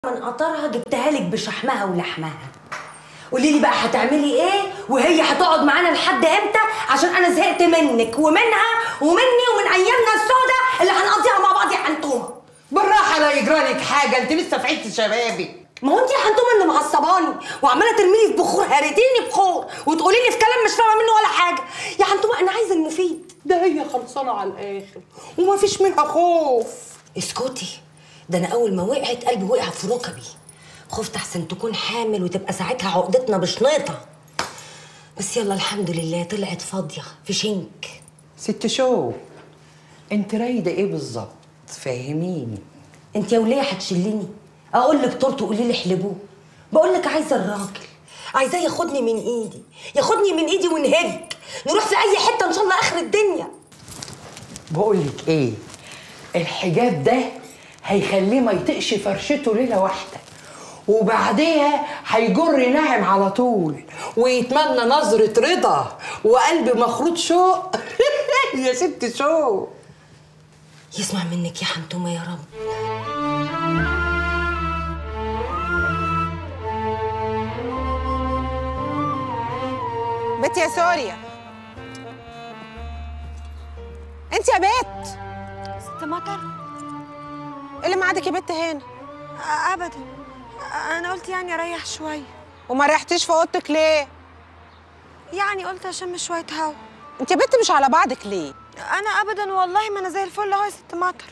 من قطرها جبتها لك بشحمها ولحمها. قولي لي بقى هتعملي ايه وهي هتقعد معانا لحد امتى؟ عشان انا زهقت منك ومنها ومني ومن ايامنا السوداء اللي هنقضيها مع بعض يا حنتومه. بالراحه لا يجرالك حاجه، انت لسه في عيد شبابك. ما هو انت يا حنتومه اللي معصباني وعماله ترميلي في بخور، هريتيني بخور وتقولي لي في كلام مش فاهمه منه ولا حاجه. يا حنتومه انا عايزه المفيد. ده هي خلصانه على الاخر ومفيش منها خوف. اسكتي، ده انا اول ما وقعت قلبي وقع في ركبي. خفت احسن تكون حامل وتبقى ساعتها عقدتنا بشنيطه. بس يلا الحمد لله طلعت فاضيه في شنك. ست شو انت رايده ايه بالظبط؟ فهميني. انت يا وليه هتشليني؟ اقول لك طرت وقولي لي احلبوه. بقول لك عايزه الراجل، عايزاه ياخدني من ايدي، ياخدني من ايدي ونهج نروح في اي حته ان شاء الله اخر الدنيا. بقول لك ايه، الحجاب ده هيخليه ما يطقش فرشته ليله واحده، وبعديها هيجر ناعم على طول ويتمنى نظره رضا وقلب مخروط شوق. يا ست شو يسمع منك يا حنتومه يا رب. بنت يا سوريا، انت يا بت ست مطر. ايه اللي معادك يا بت هنا؟ ابدا، انا قلت يعني اريح شويه. وما ريحتيش في اوضتك ليه؟ يعني قلت اشم شويه هوا. انت يا بت مش على بعضك ليه؟ انا ابدا والله، ما انا زي الفل اهو يا ست مطر.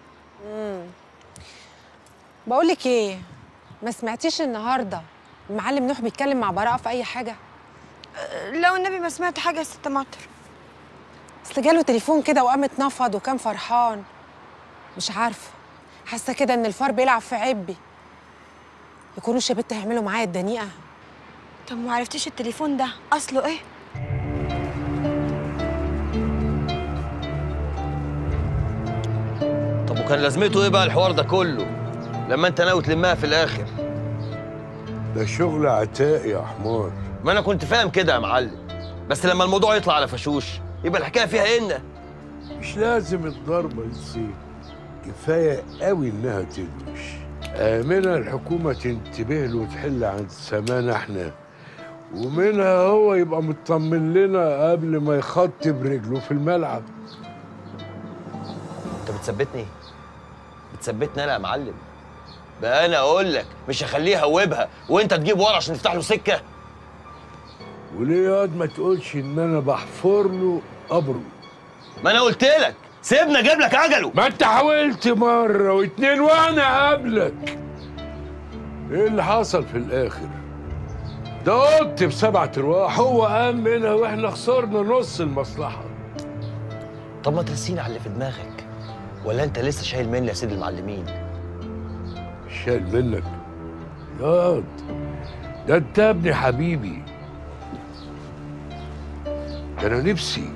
بقول لك ايه، ما سمعتيش النهارده المعلم نوح بيتكلم مع براءه في اي حاجه؟ لو النبي ما سمعت حاجه يا ست مطر. اصل جاله تليفون كده وقام اتنفض وكان فرحان. مش عارفه، حاسه كده ان الفار بيلعب في عبي. يكونوش يا بت هيعملوا معايا الدنيئه. طب ما عرفتيش التليفون ده اصله ايه؟ طب وكان لازمته ايه بقى الحوار ده كله لما انت ناوي تلمها في الاخر؟ ده شغل عتاق يا حمار. ما انا كنت فاهم كده يا معلم، بس لما الموضوع يطلع على فشوش يبقى الحكايه فيها ان مش لازم الضربه يصيب، كفايه قوي انها تدوش. منها الحكومه تنتبه له وتحل عند سمانا احنا، ومنها هو يبقى مطمن لنا قبل ما يخط برجله في الملعب. انت بتثبتني انا يا معلم؟ بقى انا اقول لك مش هخليه يهوبها وانت تجيب ورا عشان تفتح له سكه؟ وليه ياض ما تقولش ان انا بحفر له قبره؟ ما انا قلت لك سيبنا اجيب لك عجله. ما انت حاولت مره واتنين وانا قبلك. ايه اللي حصل في الاخر؟ ده قط ب7 ارواح، هو قام منها واحنا خسرنا نص المصلحه. طب ما ترسيني على اللي في دماغك، ولا انت لسه شايل مني يا سيد المعلمين؟ شايل منك ياض؟ ده انت ابني حبيبي. ده انا نفسي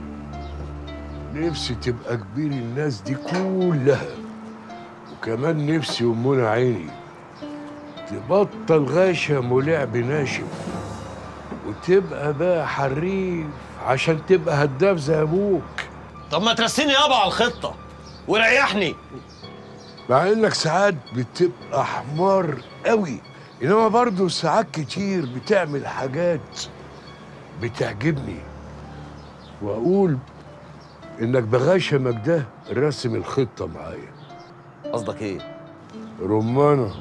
تبقى كبير الناس دي كلها، وكمان نفسي امنا عيني تبطل غشم ولعب ناشف وتبقى بقى حريف عشان تبقى هداف زي ابوك. طب ما ترسيني يابا على الخطه وريحني. مع انك ساعات بتبقى حمار قوي، انما برضه ساعات كتير بتعمل حاجات بتعجبني، واقول انك بغشمك ده راسم الخطه معايا. قصدك ايه؟ رمانه.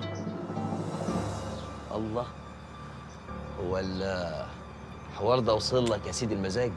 الله، هو الحوار ده وصل لك يا سيدي المزاج؟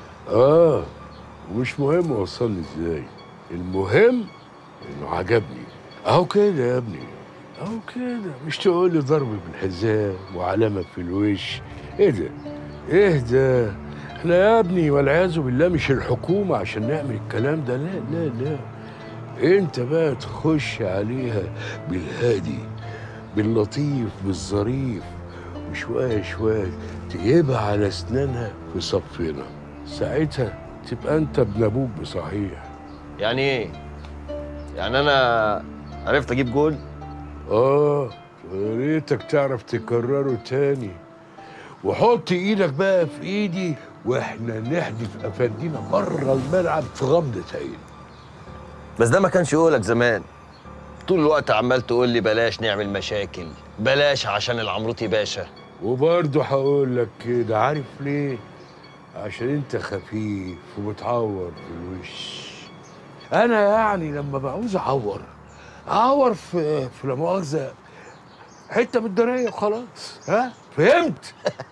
ومش مهم وصلني ازاي، المهم انه عجبني. اهو كده يا ابني، اهو كده. مش تقول لي ضرب بالحزام وعلامه في الوش. ايه ده؟ ايه ده؟ احنا يا ابني والعياذ بالله مش الحكومه عشان نعمل الكلام ده. لا لا لا، انت بقى تخش عليها بالهادي باللطيف بالظريف، وشويه شويه تجيبها على اسنانها في صفنا. ساعتها تبقى انت ابن ابوك بصحيح. يعني ايه؟ يعني انا عرفت اجيب جول؟ يا ريتك تعرف تكرره تاني. وحط ايدك بقى في ايدي واحنا نحدف افندينا بره الملعب في غمضه عين. بس ده ما كانش يقولك زمان. طول الوقت عمال تقول لي بلاش نعمل مشاكل، بلاش عشان العمروتي باشا. وبرضه هقول لك كده، عارف ليه؟ عشان انت خفيف وبتعور في الوش. انا يعني لما بعوز اعور في لا مؤاخذه حته من الدنيا وخلاص. ها فهمت؟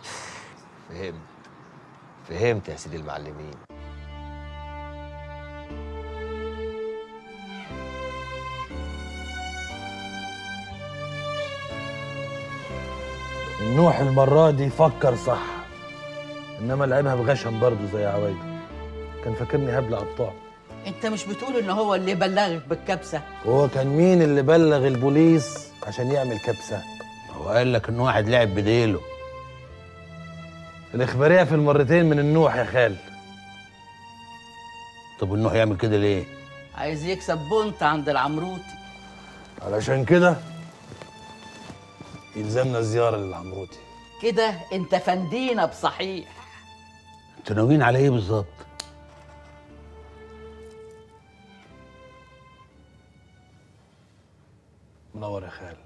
فهمت يا سيدي المعلمين. نوح المرة دي فكر صح، انما لعبها بغشم برضه زي عوايده. كان فاكرني هبل قطاع. انت مش بتقول ان هو اللي بلغك بالكبسه؟ هو كان مين اللي بلغ البوليس عشان يعمل كبسه؟ هو قال لك ان واحد لعب بديله. الاخباريه في المرتين من النوح يا خال. طب النوح يعمل كده ليه؟ عايز يكسب بونت عند العمروتي. علشان كده يلزمنا زياره للعمروتي. كده انت فندينا بصحيح. انتوا ناويين على ايه بالظبط؟ منور يا خال.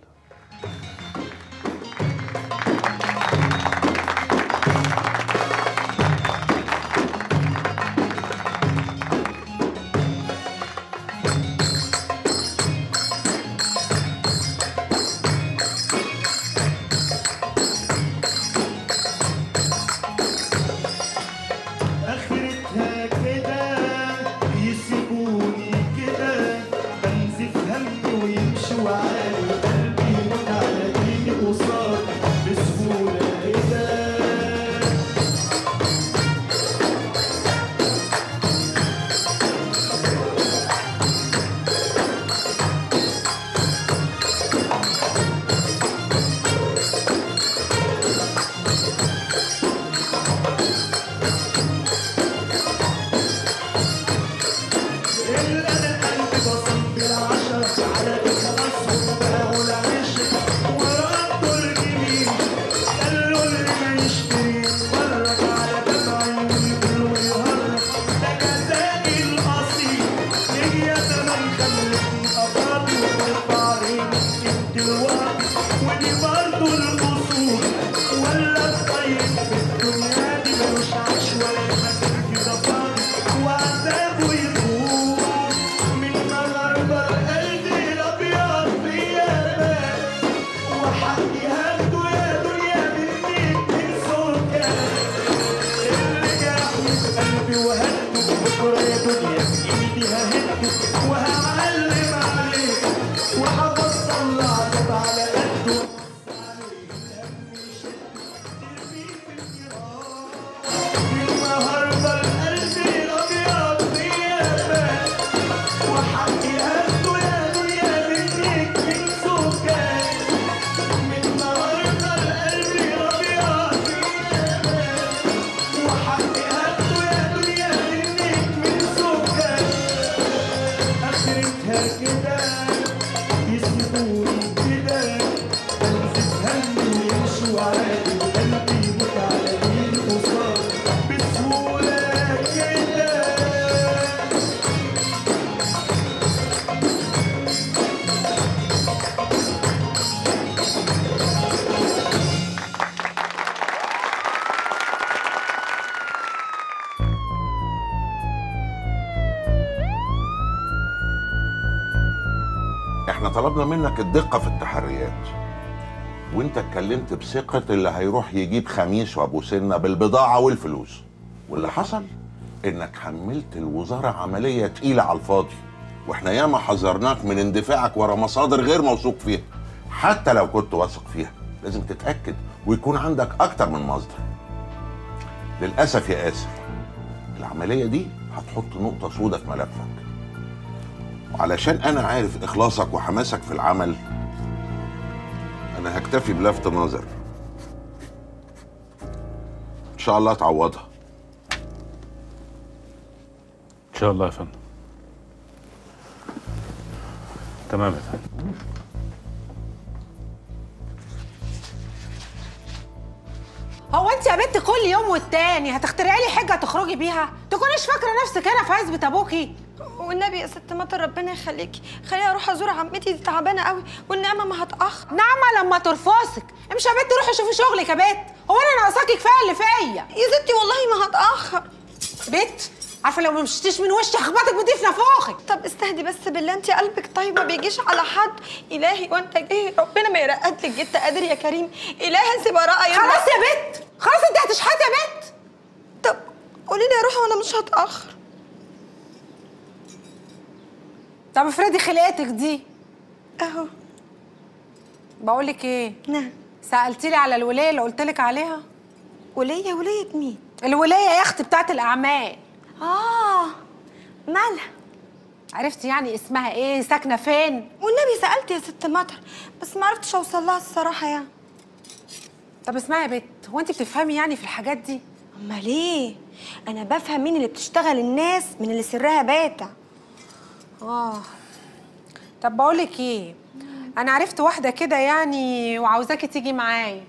احنا طلبنا منك الدقة في التحريات، وانت اتكلمت بثقة اللي هيروح يجيب خميس وابو سنة بالبضاعة والفلوس، واللي حصل انك حملت الوزارة عملية تقيلة على الفاضي، واحنا ياما حذرناك من اندفاعك ورا مصادر غير موثوق فيها. حتى لو كنت واثق فيها لازم تتأكد ويكون عندك اكتر من مصدر. للأسف يا آسف العملية دي هتحط نقطة سودة في ملفك، وعلشان انا عارف اخلاصك وحماسك في العمل انا هكتفي بلفت نظر. ان شاء الله تعوضها. ان شاء الله يا فندم. تمام يا فندم. هو انت يا بنت كل يوم والتاني هتخترعي لي حاجه تخرجي بيها؟ تكونيش فاكره نفسك هنا في عزبة ابوكي؟ والنبي يا ست مطر ربنا يخليكي خليني اروح ازور عمتي، دي تعبانه قوي والنعمه ما هتاخر. نعمه لما ترفصك، امشي يا بت روحي شوفي شغلك يا بت، هو انا ناقصاكي كفايه اللي فيا يا ستي والله ما هتاخر. بت عارفه لو ما مشيتيش من وشي هخبطك بدي في نافوخك. طب استهدي بس بالله، انت قلبك طيب ما بيجيش على حد. الهي وانت جاي ربنا ما يرقد لك، جيت قادر يا كريم. الهي انت براءه يا خلاص يا بت خلاص، انت هتشحتي يا بت. طب قولي لي اروح وانا مش هتاخر. طب افرضي خلقتك دي اهو. بقول لك ايه؟ نعم. سالتي لي على الولايه اللي قلت لك عليها؟ ولايه مين؟ الولايه يا اختي بتاعت الاعمال. مالها؟ عرفتي يعني اسمها ايه؟ ساكنه فين؟ والنبي سالت يا ست مطر بس ما عرفتش اوصل لها الصراحه يعني. طب اسمعي يا بت، هو انت بتفهمي يعني في الحاجات دي؟ امال ايه؟ انا بفهم مين اللي بتشتغل الناس من اللي سرها باتع. طب بقول لك ايه، انا عرفت واحده كده يعني وعاوزاكي تيجي معايا.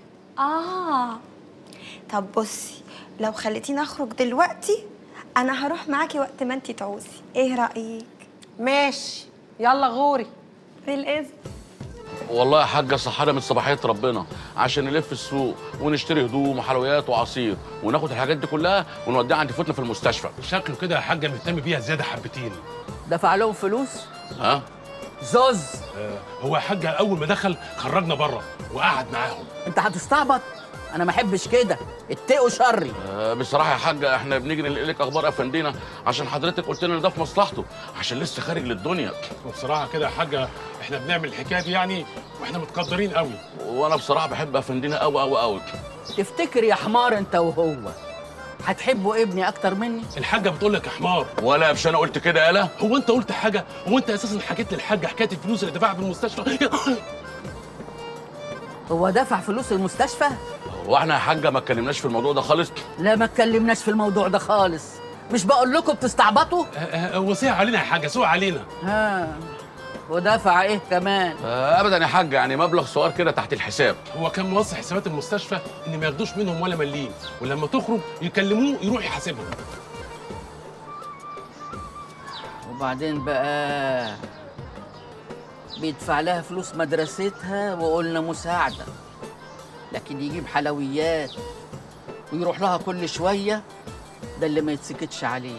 طب بصي، لو خليتيني اخرج دلوقتي انا هروح معاكي وقت ما انتي تعوزي، ايه رايك؟ ماشي يلا غوري. بالاذن. والله يا حاجه صحانا من صباحيه ربنا عشان نلف السوق ونشتري هدوم وحلويات وعصير وناخد الحاجات دي كلها ونوديها عند فتنا في المستشفى. شكله كده يا حاجه مهتم بيها زياده حبتين. دفع لهم فلوس؟ ها؟ زوز. هو يا حاجه اول ما دخل خرجنا بره وقعد معاهم. انت هتستعبط؟ انا ما احبش كده، اتقوا شري. بصراحه يا حاجه احنا بنيجي ننقل لك اخبار افندينا عشان حضرتك قلت لنا ده في مصلحته عشان لسه خارج للدنيا. وبصراحه كده يا حاجه احنا بنعمل الحكايه دي يعني واحنا متقدرين قوي. وانا بصراحه بحب افندينا قوي قوي قوي. تفتكر يا حمار انت وهو هتحبوا ابني اكتر مني؟ الحاجه بتقول لك يا حمار. ولا مش انا قلت كده يالا؟ هو انت قلت حاجه؟ هو انت اساسا حكيت للحاجه حكايه الفلوس اللي دفعها في المستشفى؟ هو دفع فلوس المستشفى؟ هو احنا يا حاجه ما اتكلمناش في الموضوع ده خالص؟ لا ما اتكلمناش في الموضوع ده خالص. مش بقول لكم بتستعبطوا؟ وصية علينا يا حاجه، سوء علينا. ودفع ايه كمان؟ ابدا يا حاج، يعني مبلغ صغير كده تحت الحساب. هو كان موصي حسابات المستشفى ان ما ياخدوش منهم ولا مليم، ولما تخرج يكلموه يروح يحاسبهم. وبعدين بقى بيدفع لها فلوس مدرستها وقلنا مساعده، لكن يجيب حلويات ويروح لها كل شويه، ده اللي ما يتسكتش عليه.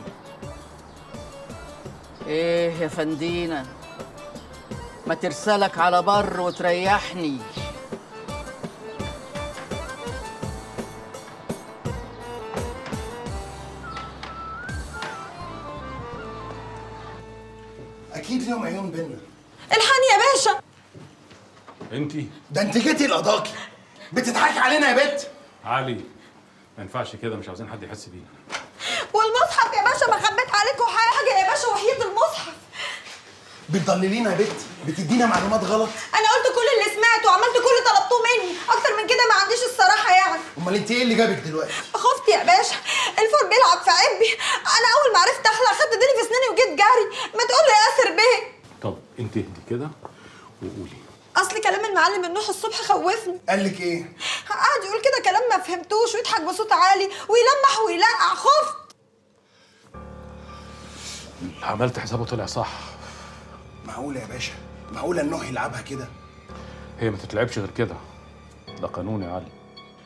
ايه يا فندينا، ما ترسلك على بر وتريحني. اكيد ليهم عيون بينا. الحقني يا باشا. انتي؟ ده انت جيتي القضاكي بتضحكي علينا يا بت. علي ما ينفعش كده، مش عاوزين حد يحس بينا. والمصحف يا باشا، ما خبيت عليكم حاجه يا باشا، وحيد المصحف. بتضللينا يا بت، بتدينا معلومات غلط. انا قلت كل اللي سمعته وعملت كل اللي طلبتوه مني، اكتر من كده ما عنديش الصراحه يعني. امال انت ايه اللي جابك دلوقتي؟ خفت يا باشا، الفار بيلعب في عبي. انا اول ما عرفت اخلع خدت ديلي في اسناني وجيت جري. ما تقول له يا ياسر بيه. طب انت اهدي كده وقولي. اصل كلام المعلم النوح الصبح خوفني. قال لك ايه؟ قعد يقول كده كلام ما فهمتوش ويضحك بصوت عالي ويلمح ويلقع. خفت. عملت حسابه طلع صح. معقوله يا باشا؟ معقوله النوح يلعبها كده؟ هي ما تتلعبش غير كده، ده قانون يا علي.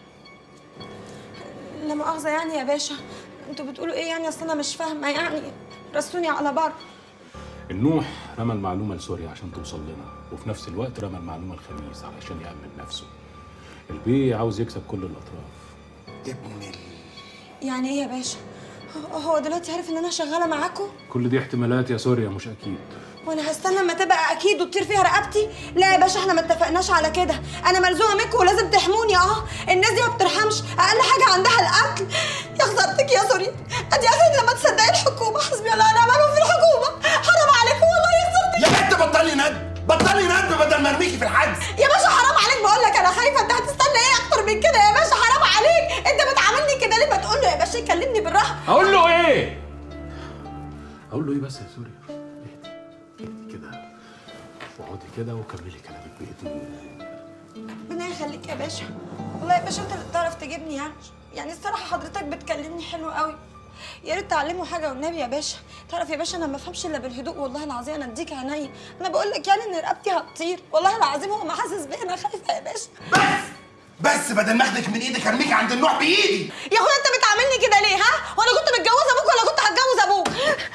لا مؤاخذه يعني يا باشا، انتوا بتقولوا ايه يعني؟ اصل انا مش فاهمه يعني، رسوني على بر. النوح رمى المعلومه لسوريا عشان توصل لنا، وفي نفس الوقت رمى المعلومه الخميس علشان يأمن نفسه. البيه عاوز يكسب كل الاطراف. ابن يعني ايه يا باشا؟ هو دلوقتي عارف ان انا شغاله معاكم؟ كل دي احتمالات يا سوريا، مش اكيد. وانا هستنى اما تبقى اكيد وتطير فيها رقبتي؟ لا يا باشا، احنا ما اتفقناش على كده. انا ملزومه منكم ولازم تحموني. الناس دي ما بترحمش، اقل حاجه عندها القتل. يا خسارتك يا سوري، ادي اخرك لما تصدقي الحكومه. حسبي الله ونعم الوكيل في الحكومه. حرام عليكم والله يا خسارتك. يا بنت بطلي ند، بطلي ند بدل ما ارميكي في الحجز. يا باشا حرام عليك، بقول لك انا خايفه. انت هتستنى ايه اكتر من كده يا باشا؟ حرام عليك، انت بتعاملني كده ليه؟ ما تقول له يا باشا يكلمني بالراحه. اقول له ايه؟ اقول له ايه بس يا سوريا؟ اهدي كده واقعدي كده وكملي كلامك باذن الله. ربنا يخليك يا باشا. والله يا باشا انت اللي بتعرف تجيبني يعني الصراحه حضرتك بتكلمني حلو قوي. يا ريت تعلموا حاجه والنبي يا باشا. تعرف يا باشا انا ما بفهمش الا بالهدوء والله العظيم. انا اديك عينيا، انا بقول لك يعني ان رقبتي هتطير والله العظيم. هو ما حاسس بيا، انا خايفه يا باشا. بس بدل ما اخدك من ايدك ارميك عند النوع بايدي. يا اخويا انت بتعاملني كده ليه ها؟ وانا كنت متجوزه ابوك ولا كنت هتجوز ابوك؟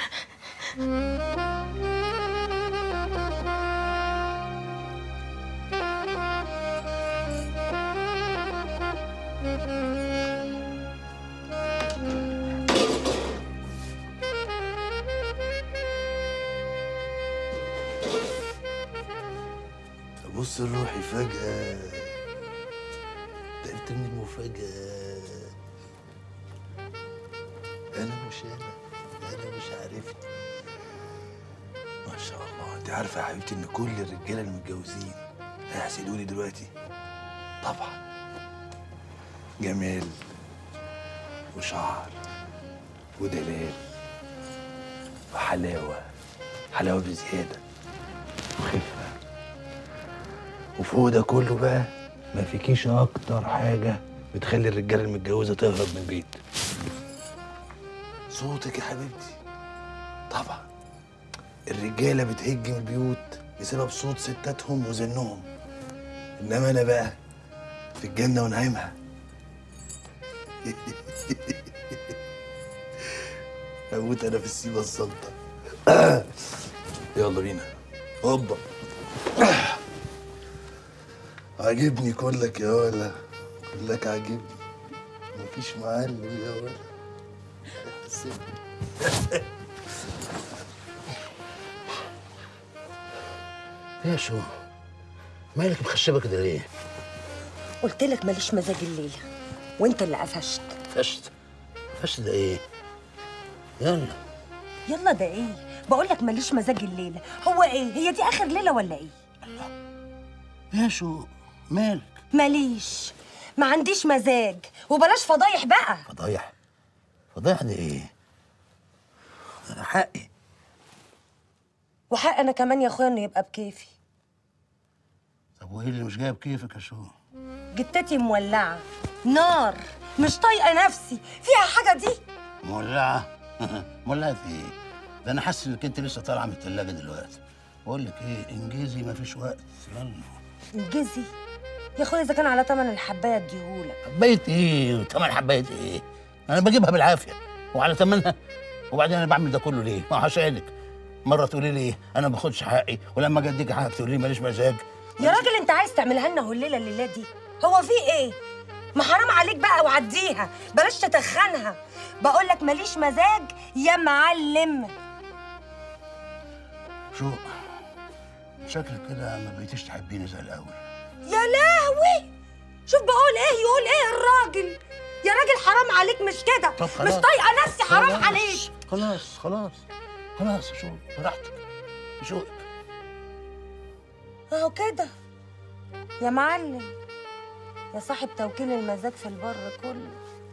بص لروحي فجأة تعبت من المفاجأة. أنا مش عارفني. ما شاء الله. أنت عارفة يا حبيبتي إن كل الرجالة المتجوزين هيحسدوني دلوقتي؟ طبعا. جمال وشعر ودلال وحلاوة، حلاوة بزيادة وخفة. وفوق ده كله بقى ما فيكيش اكتر حاجه بتخلي الرجاله المتجوزه تهرب من البيت. صوتك يا حبيبتي. طبعا الرجاله بتهج من البيوت بسبب صوت ستاتهم وزنهم، انما انا بقى في الجنه ونعيمها. اموت انا في السيبه السلطه. يلا بينا. هوبا. عاجبني كلك يا ولا، كلك عاجبني، مفيش معلم يا ولا. يا شو مالك مخشبه كده ليه؟ قلت لك ماليش مزاج الليله وانت اللي قفشت. قفشت ده ايه؟ يلا ده ايه؟ بقول لك ماليش مزاج الليله. هو ايه؟ هي دي اخر ليله ولا ايه؟ يا شو مالك؟ ماليش، ما عنديش مزاج. وبلاش فضايح بقى. فضايح دي ايه؟ انا حقي. وحق انا كمان يا اخويا انه يبقى بكيفي. طب وايه اللي مش جايب كيفك يا شو؟ جتتي مولعه نار، مش طايقه نفسي. فيها حاجه دي؟ مولعه؟ مولعه ايه؟ ده انا حاسس انك انت لسه طالعه من الثلاجه دلوقتي. بقول لك ايه، انجزي مفيش وقت. يلا انجزي يا اخويا. اذا كان على تمن الحبايه اديهولك. حبايه ايه وتمن حبايه ايه؟ انا بجيبها بالعافيه وعلى تمنها. وبعدين انا بعمل ده كله ليه؟ ما هشهدك. مره تقولي لي انا ما باخدش حقي، ولما اجي اديك حقك تقولي لي ماليش مزاج. يا راجل انت عايز تعملها لنا الليله دي؟ هو في ايه؟ ما حرام عليك بقى وعديها، بلاش تتخنها. بقول لك ماليش مزاج يا معلم. شو شكلك كده ما بقيتيش تحبيني زي الاول. يا لهوي، شوف بقول ايه يقول ايه الراجل. يا راجل حرام عليك، مش كده. مش طايقه نفسي. حرام عليك. خلاص شو براحتك. شو اهو كده يا معلم، يا صاحب توكيل المزاج في البر كله.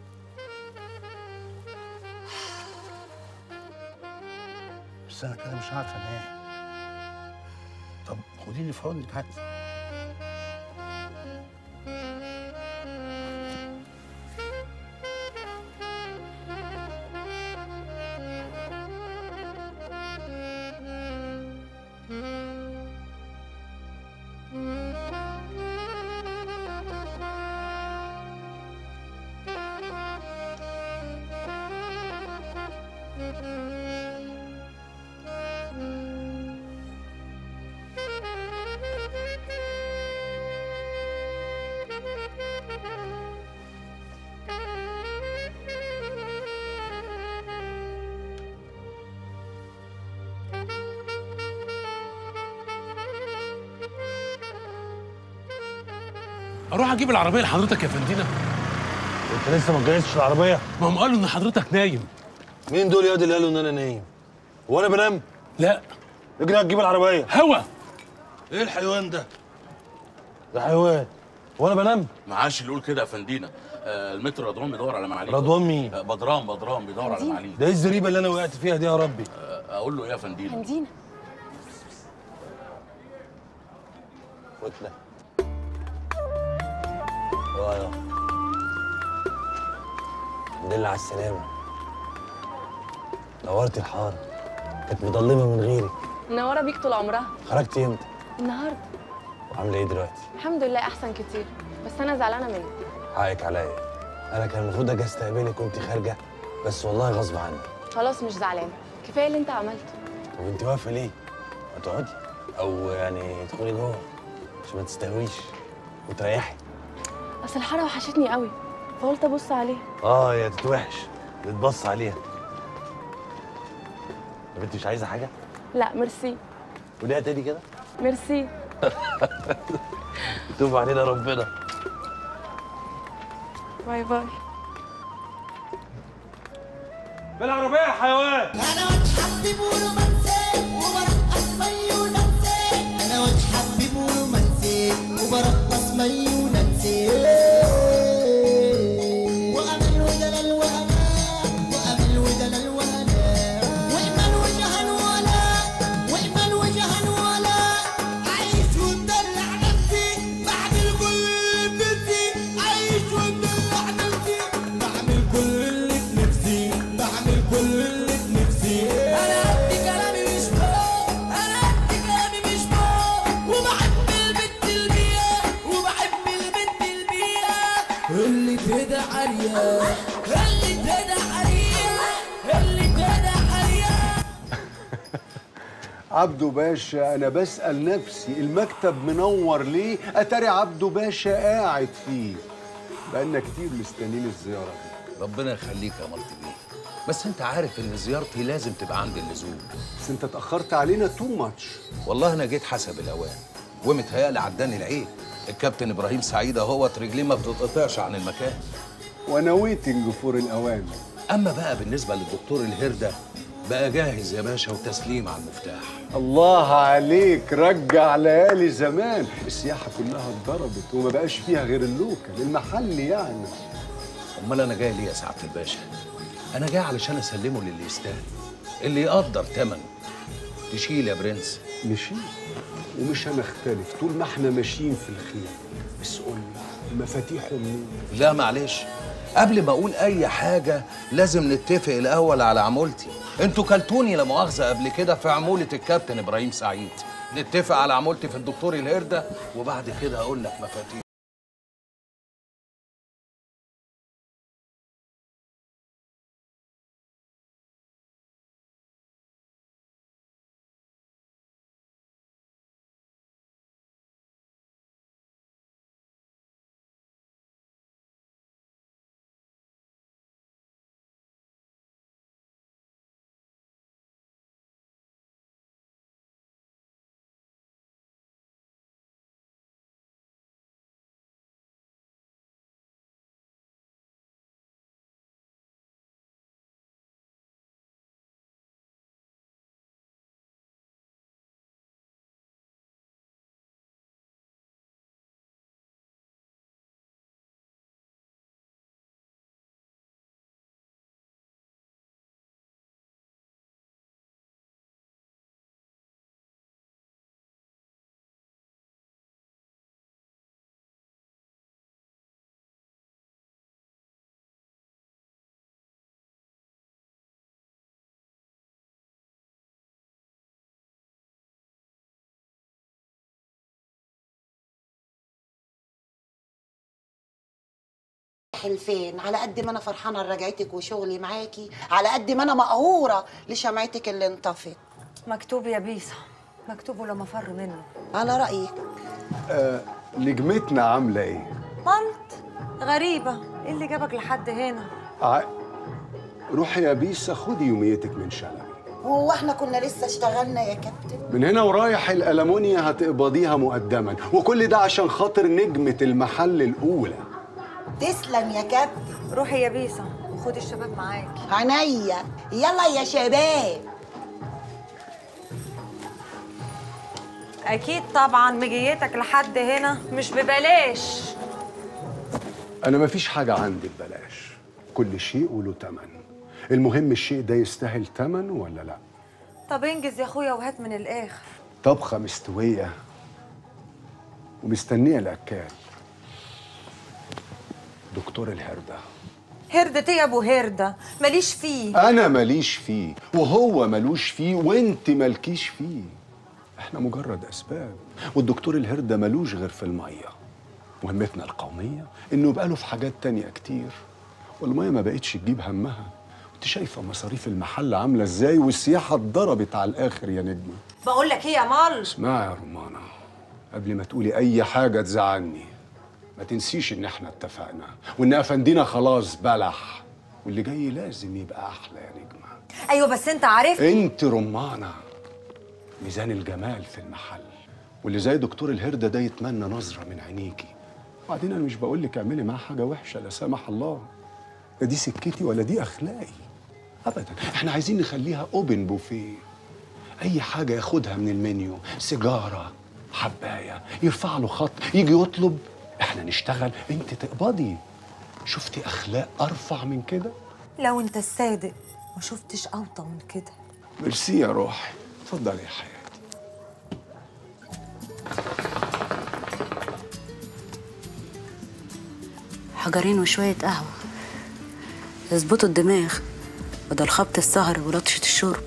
بس انا كده مش عارفه انام. طب خديني في حضنك حتى. اروح اجيب العربيه لحضرتك يا فندينا. انت لسه ما جهزتش العربيه؟ ما هم قالوا ان حضرتك نايم. مين دول يا واد اللي قالوا ان انا نايم؟ هو انا بنام؟ لا. اجري هتجيب العربيه. هوا. ايه الحيوان ده؟ ده حيوان. هو انا بنام؟ ما عادش اللي يقول كده يا فندينا. المتر رضوان بيدور على معاليك. رضوان مين؟ بدران بيدور على معاليك. ده ايه الزريبه اللي انا وقعت فيها دي يا ربي؟ اقول له ايه يا فندينا؟ فندينا وتله. الحمد لله على السلامة. نورتي الحاره، كانت مضلمه من غيرك. منوره بيك طول عمرها. خرجتي امتى؟ النهارده. وعامله ايه دلوقتي؟ الحمد لله احسن كتير، بس انا زعلانه منك. حقك عليا، انا كان المفروض اجي استقبلك وانت خارجه، بس والله غصب عني. خلاص مش زعلانه، كفايه اللي انت عملته. طب انت واقفه ليه؟ ما تقعدي، او يعني تدخلي جوه عشان ما تستهويش وتريحي. اصل الحاره وحشتني قوي، فقلت ابص عليها. يا تتوحش تتبص عليها. طب انت مش عايزه حاجه؟ لا ميرسي. وليها تاني كده؟ ميرسي. يتوب علينا ربنا. باي باي. بالعربية يا حيوان. أنا وجه حبيب ورومانسي وبرقص مي وننسي. أنا وجه حبيب ورومانسي وبرقص مي وننسي. وأمل ودلال وهناء وأمل ودلال وهناء وإمل وجهل ولا وإمل وجهل ولا. عايش ومدلع نفسي بعمل كل اللي بنفسي. عايش ومدلع نفسي بعمل كل اللي بنفسي. بعمل كل اللي بنفسي. انا قد كلامي مش فوق. انا قد كلامي مش فوق. وبحب البنت البيئة وبحب البنت البيئة اللي تهدى عريا اللي تهدى عريا اللي تهدى عريا. عبدو باشا، أنا بسأل نفسي المكتب منور ليه؟ أتاري عبدو باشا قاعد فيه. بقالنا كتير مستنيين الزيارة دي. ربنا يخليك يا مالتي بيه، بس انت عارف ان زيارتي لازم تبقى عند اللزوم. بس انت اتأخرت علينا تو ماتش. والله انا جيت حسب الاوان ومتهيألي عداني العيب. الكابتن ابراهيم سعيد اهوت رجليه ما بتتقطعش عن المكان. وانا ويتنج فور الاوان. اما بقى بالنسبه للدكتور الهرده بقى جاهز يا باشا وتسليم على المفتاح. الله عليك، رجع ليالي زمان. السياحة كلها اتضربت وما بقاش فيها غير اللوكال المحلي يعني. امال انا جاي ليه يا سعاده الباشا؟ انا جاي علشان اسلمه للي يستاهل، اللي يقدر ثمنه. تشيل يا برنس. نشيل ومش هنختلف طول ما احنا ماشيين في الخير. بس قول لي مفاتيحه منين؟ لا معلش، قبل ما اقول اي حاجه لازم نتفق الاول على عمولتي. انتوا كلتوني لا مؤاخذه قبل كده في عموله الكابتن ابراهيم سعيد. نتفق على عمولتي في الدكتور الهرده وبعد كده اقول لك مفاتيح. حلفين على قد ما انا فرحانه لرجعتك وشغلي معاكي، على قد ما انا مقهوره لشمعتك اللي انطفت. مكتوب يا بيسا، مكتوب ولا مفر منه. على رايك. نجمتنا عامله ايه؟ مالت غريبه، ايه اللي جابك لحد هنا؟ روحي يا بيسا خدي يوميتك من شلبي. هو احنا كنا لسه اشتغلنا يا كابتن؟ من هنا ورايح الألمونيا هتقبضيها مقدما، وكل ده عشان خاطر نجمة المحل الأولى. تسلم يا كابتن. روحي يا بيسا خدي الشباب معاكي. عينيا، يلا يا شباب. اكيد طبعا مجيتك لحد هنا مش ببلاش. أنا مفيش حاجة عندي ببلاش، كل شيء وله تمن. المهم الشيء ده يستاهل تمن ولا لا. طب انجز يا اخويا وهات من الاخر. طبخة مستوية ومستنية الأكال. دكتور الهردة هردة ايه يا ابو هردة؟ ماليش فيه. انا ماليش فيه وهو ملوش فيه وانت مالكيش فيه. احنا مجرد اسباب، والدكتور الهردة ملوش غير في الميه. مهمتنا القوميه انه يبقى له في حاجات تانية كتير، والميه ما بقتش تجيب همها. انت شايفه مصاريف المحل عامله ازاي، والسياحه اتضربت على الاخر يا نجمه. بقول لك ايه يا مال؟ اسمعي يا رمانه، قبل ما تقولي اي حاجه تزعلني ما تنسيش ان احنا اتفقنا وان افندينا خلاص بلح، واللي جاي لازم يبقى احلى يا نجمه. ايوه بس انت عارف انت رمانه ميزان الجمال في المحل، واللي زي دكتور الهردة ده يتمنى نظره من عينيكي. وبعدين انا مش بقول لك اعملي معاه حاجه وحشه لا سمح الله، لا دي سكتي ولا دي اخلاقي ابدا. احنا عايزين نخليها اوبن بوفيه، اي حاجه ياخدها من المنيو، سيجاره، حبايه، يرفع له خط، يجي يطلب، احنا نشتغل انت تقبضي. شفتي اخلاق ارفع من كده؟ لو انت الصادق ما شفتش اوطى من كده. ميرسي يا روحي، اتفضلي يا حياتي. حجرين وشوية قهوة يظبطوا الدماغ بدل خبط السهر ولطشة الشرب.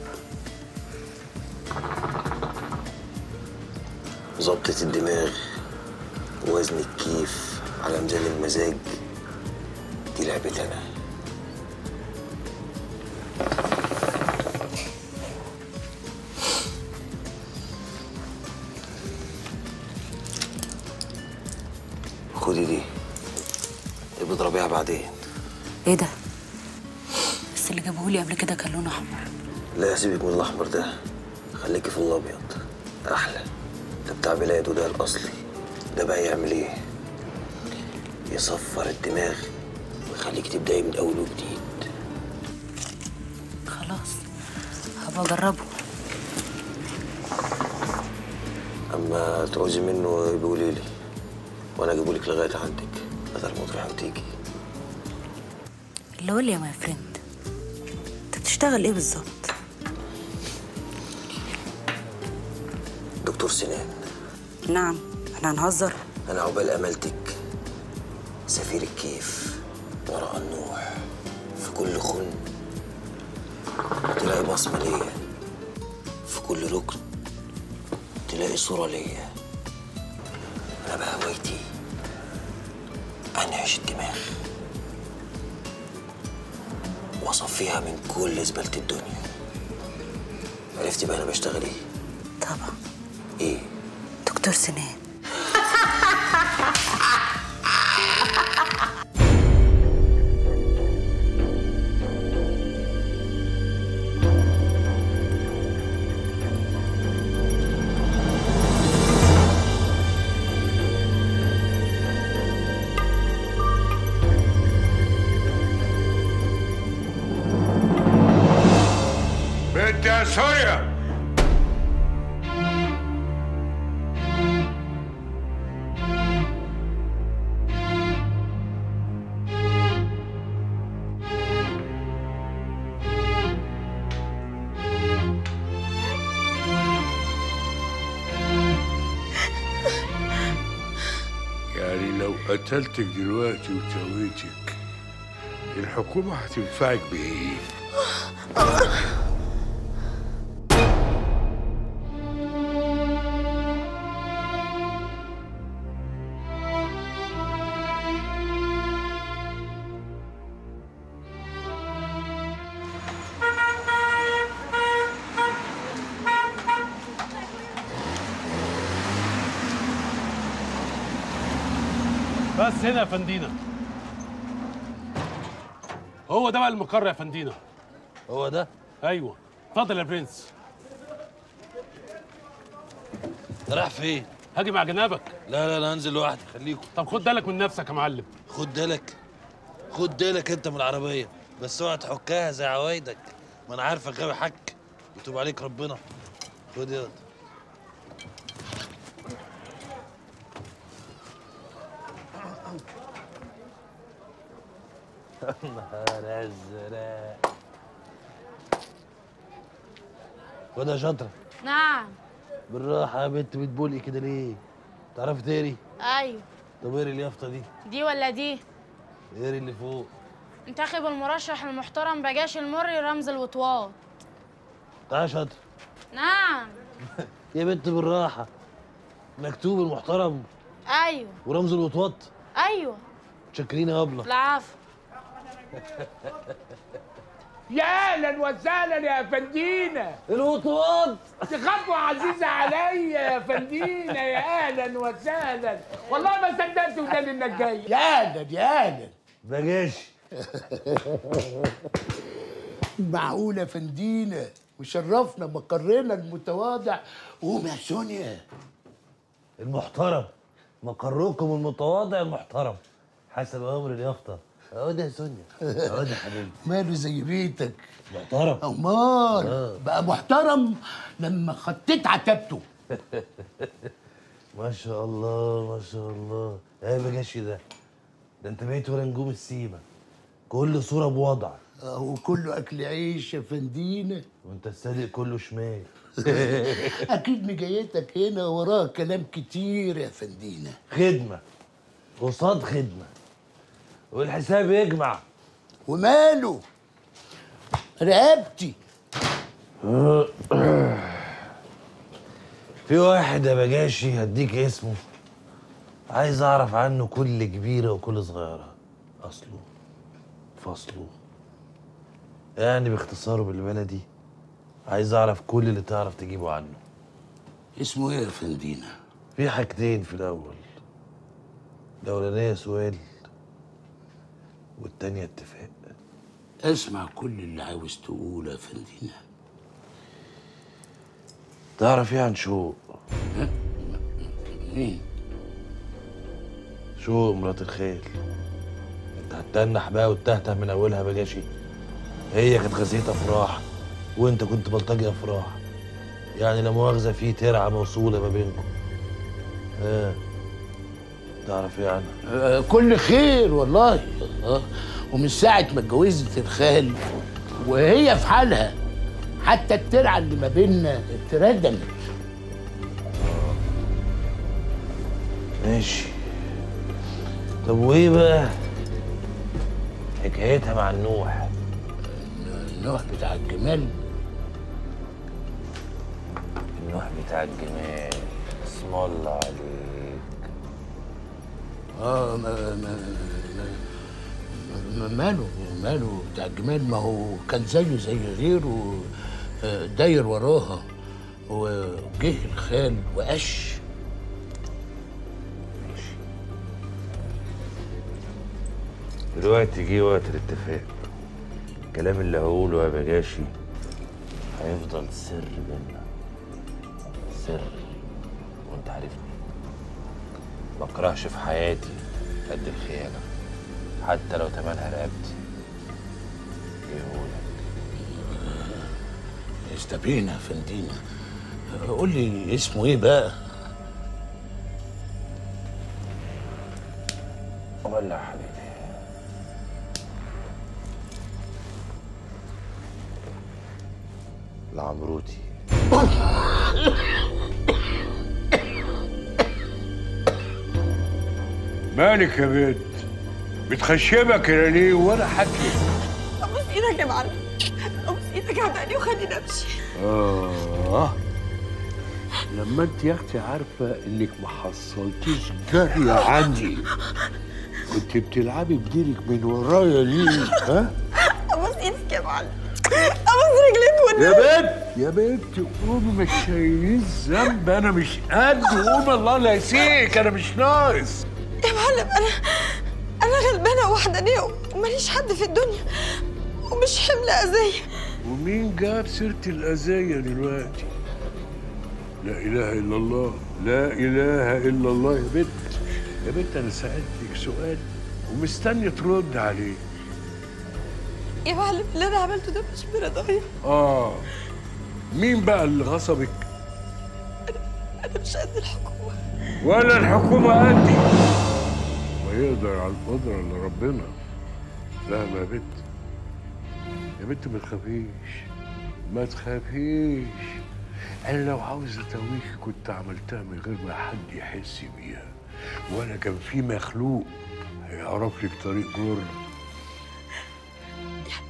ظبطة الدماغ ووزن الكيف على ميزان المزاج دي لعبتي أنا. خدي دي بضربيها بعدين. ايه ده؟ بس اللي جابهولي قبل كده كان لونه احمر. لا سيبك من الاحمر ده، خليكي في الابيض احلى. ده بتاع بلاد وده الاصلي. ده بقى يعمل ايه؟ يصفر الدماغ ويخليك تبداي من اول وجديد. خلاص هبقى اجربه. اما تعوزي منه بيقولي لي وانا اجيبهولك لغايه عندك بدل ما تروحي وتيجي. اللي قول لي يا ماي فريند، انت بتشتغل ايه بالظبط؟ دكتور سنان. نعم، احنا هنهزر؟ انا عقبال املتك سفير الكيف وراء النوح، في كل خن تلاقي بصمه ليا، في كل ركن تلاقي صوره ليا. انا بقى هوايتي انعش الدماغ واصفيها من كل زباله الدنيا. عرفتي بقى انا بشتغل ايه؟ طبعا. ايه؟ دكتور سنان. بنت يا سوريا، يعني لو قتلتك دلوقتي وسويتك الحكومة هتنفعك بإيه؟ بس هنا يا فندينا. هو ده بقى المقر يا فندينا. هو ده؟ ايوه. اتفضل يا برنس. رايح فين؟ هاجي مع جنابك. لا لا انا هنزل لوحدي، خليكم. طب خد بالك من نفسك يا معلم. خد بالك، خد بالك انت من العربيه، بس اوعى تحكها زي عوايدك، ما انا عارفك غاوي حك، يتوب عليك ربنا. خد ياض. نهار ازرق. خد يا شاطره. نعم. بالراحه يا بنت، بتبولقي كده ليه؟ تعرفي تقري؟ ايوه. طب اقري اليافطه دي. دي ولا دي؟ اقري اللي فوق. انتخب المرشح المحترم بجاش المري رمز الوطواط. تعالى شاطر. نعم. يا بنت بالراحه، مكتوب المحترم ايوه. ورمز الوطواط. ايوه. متشكرين يا ابله. العفو. يا اهلا وسهلا يا فندينا. الوطواط دي خطوه عزيزه عليا يا فندينا. يا اهلا وسهلا، والله ما صدقت وداني انك جاي. يا اهلا يا اهلا. بجاشي. معقولة يا فندينا وشرفنا مقرنا المتواضع. قوم يا سونيا. المحترم، مقركم المتواضع المحترم حسب امر اليافطه. اقعد يا سونيا، اقعد يا حبيبي. ماله زي بيتك محترم. امال بقى محترم لما خطيت عتبته. ما شاء الله ما شاء الله. ايه بجاشي ده انت بقيت ولا نجوم السيما، كل صوره بوضع. وكله اكل عيش يا فندينا. وانت الصادق كله شمال. اكيد مجايتك هنا وراها كلام كتير يا فندينا. خدمه قصاد خدمه والحساب يجمع. وماله رقبتي. في واحد يا بجاشي هديك اسمه، عايز اعرف عنه كل كبيره وكل صغيره، اصله فصله، يعني باختصاره بالبلدي عايز اعرف كل اللي تعرف تجيبه عنه. اسمه ايه يا فندينا؟ في حاجتين في الاول، الاولانيه سؤال والتانيه اتفاق. اسمع كل اللي عاوز تقوله يا فندينا. تعرف ايه عن شوق؟ مين؟ شوق مرات الخيل. انت هتتنح بقى وتتهته من اولها بجاشي. هي كانت غزية افراح وانت كنت بلطجي افراح، يعني لا مؤاخذه في ترعه موصوله ما بينكم. تعرف ايه عنها؟ كل خير والله. ومن ساعه ما اتجوزت الخال وهي في حالها، حتى الترعه اللي ما بيننا اتردمت. ماشي. طب وايه بقى حكايتها مع النوح؟ النوح بتاع الجمال. النوح بتاع الجمال، اسم الله عليك. ماله بتاع الجمال؟ ما هو كان زيه زي غيره داير وراها، وجه الخال وقش. دلوقتي جه وقت الاتفاق. الكلام اللي هقوله يا بجاشي هيفضل سر بينا، سر، وانت عارفني ما اكرهش في حياتي قد الخيانه، حتى لو تمنها رقبتي. يقولك استبينا يا فندينا. قول لي اسمه ايه بقى؟ ولا يا حبيبي العمروتي. مالك يا بنت؟ بتخشبك كده ليه ولا حكي؟ ابوس ايدك يا معلم، ابوس ايدك عبقني وخليني امشي. لما انت يا اختي عارفه انك ما حصلتيش جاريه عندي كنت بتلعبي بديلك من ورايا ليه؟ ها؟ ابوس ايدك يا معلم، ابوس رجليك والنبي. يا بنت قومي، مش شايلين ذنب، انا مش قد. قومي الله لا يسيك، انا مش ناقص. يا معلم انا غلبانه وحدانيه وماليش حد في الدنيا ومش حمل اذيه. ومين جاب سيره الاذيه دلوقتي؟ لا اله الا الله، لا اله الا الله. يا بنت يا بنت انا سالتك سؤال ومستني ترد عليه. يا معلم اللي انا عملته ده مش برضايا. مين بقى اللي غصبك؟ انا مش قد الحكومه ولا الحكومه قدي، ويقدر على القدره الا ربنا. فاهمه يا بنت؟ يا بنت ما تخافيش، ما تخافيش. انا لو عاوز اتويك كنت عملتها من غير ما حد يحس بيها، ولا كان في مخلوق هيعرف لك طريق جر.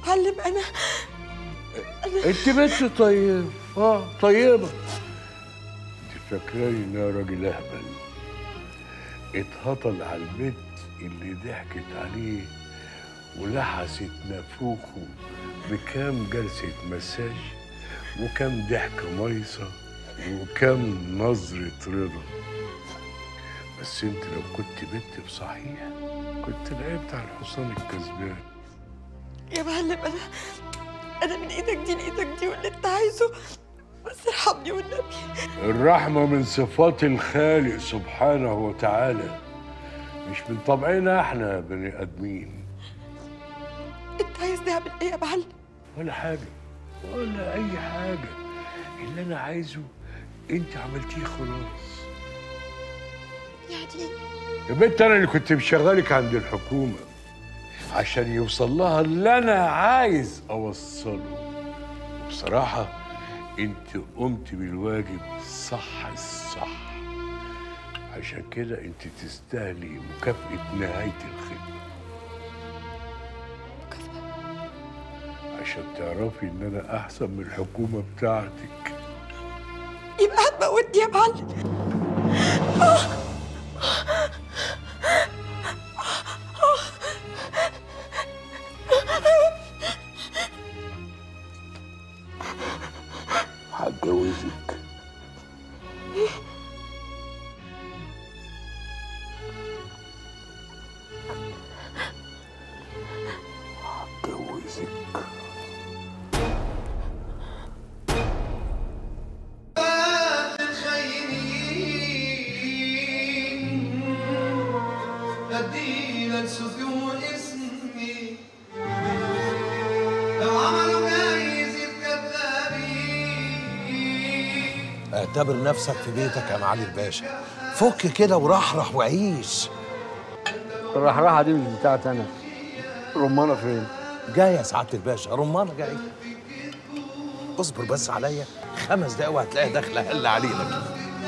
معلم انا انت بنت طيبه، طيبه. انت فاكراني ان انا راجل اهبل اتهطل على البنت اللي ضحكت عليه ولحست نافوخه بكام جلسه مساج وكام ضحكه ميصه وكام نظره رضا. بس انت لو كنت بنت بصحيح كنت لعبت على الحصان الكسبان. يا معلم انا من ايدك دي لايدك دي واللي انت عايزه، بس ارحمني والنبي. الرحمة من صفات الخالق سبحانه وتعالى، مش من طبعنا احنا بني ادمين. انت عايز نعمل ايه يا معلم؟ ولا حاجة ولا أي حاجة، اللي أنا عايزه أنت عملتيه خلاص. يعني يا بنت أنا اللي كنت مشغلك عند الحكومة عشان يوصل لها اللي أنا عايز أوصله. بصراحة أنت قمت بالواجب صح الصح، عشان كده أنت تستاهلي مكافأة نهاية الخدمة. عشان تعرفي إن أنا أحسن من الحكومة بتاعتك. يبقى هتموتني يا معلم. هتجوزك. ادينا لسجون اسمي لو عملوا جايزة كذابين. اعتبر نفسك في بيتك يا معالي الباشا، فك كده ورحرح وعيش. الرحرحه دي مش بتاعتي انا. رمانه فين؟ جايه يا سعاده الباشا، رمانه جايه. اصبر بس عليا 5 دقايق وهتلاقيها داخله هلا علينا كده.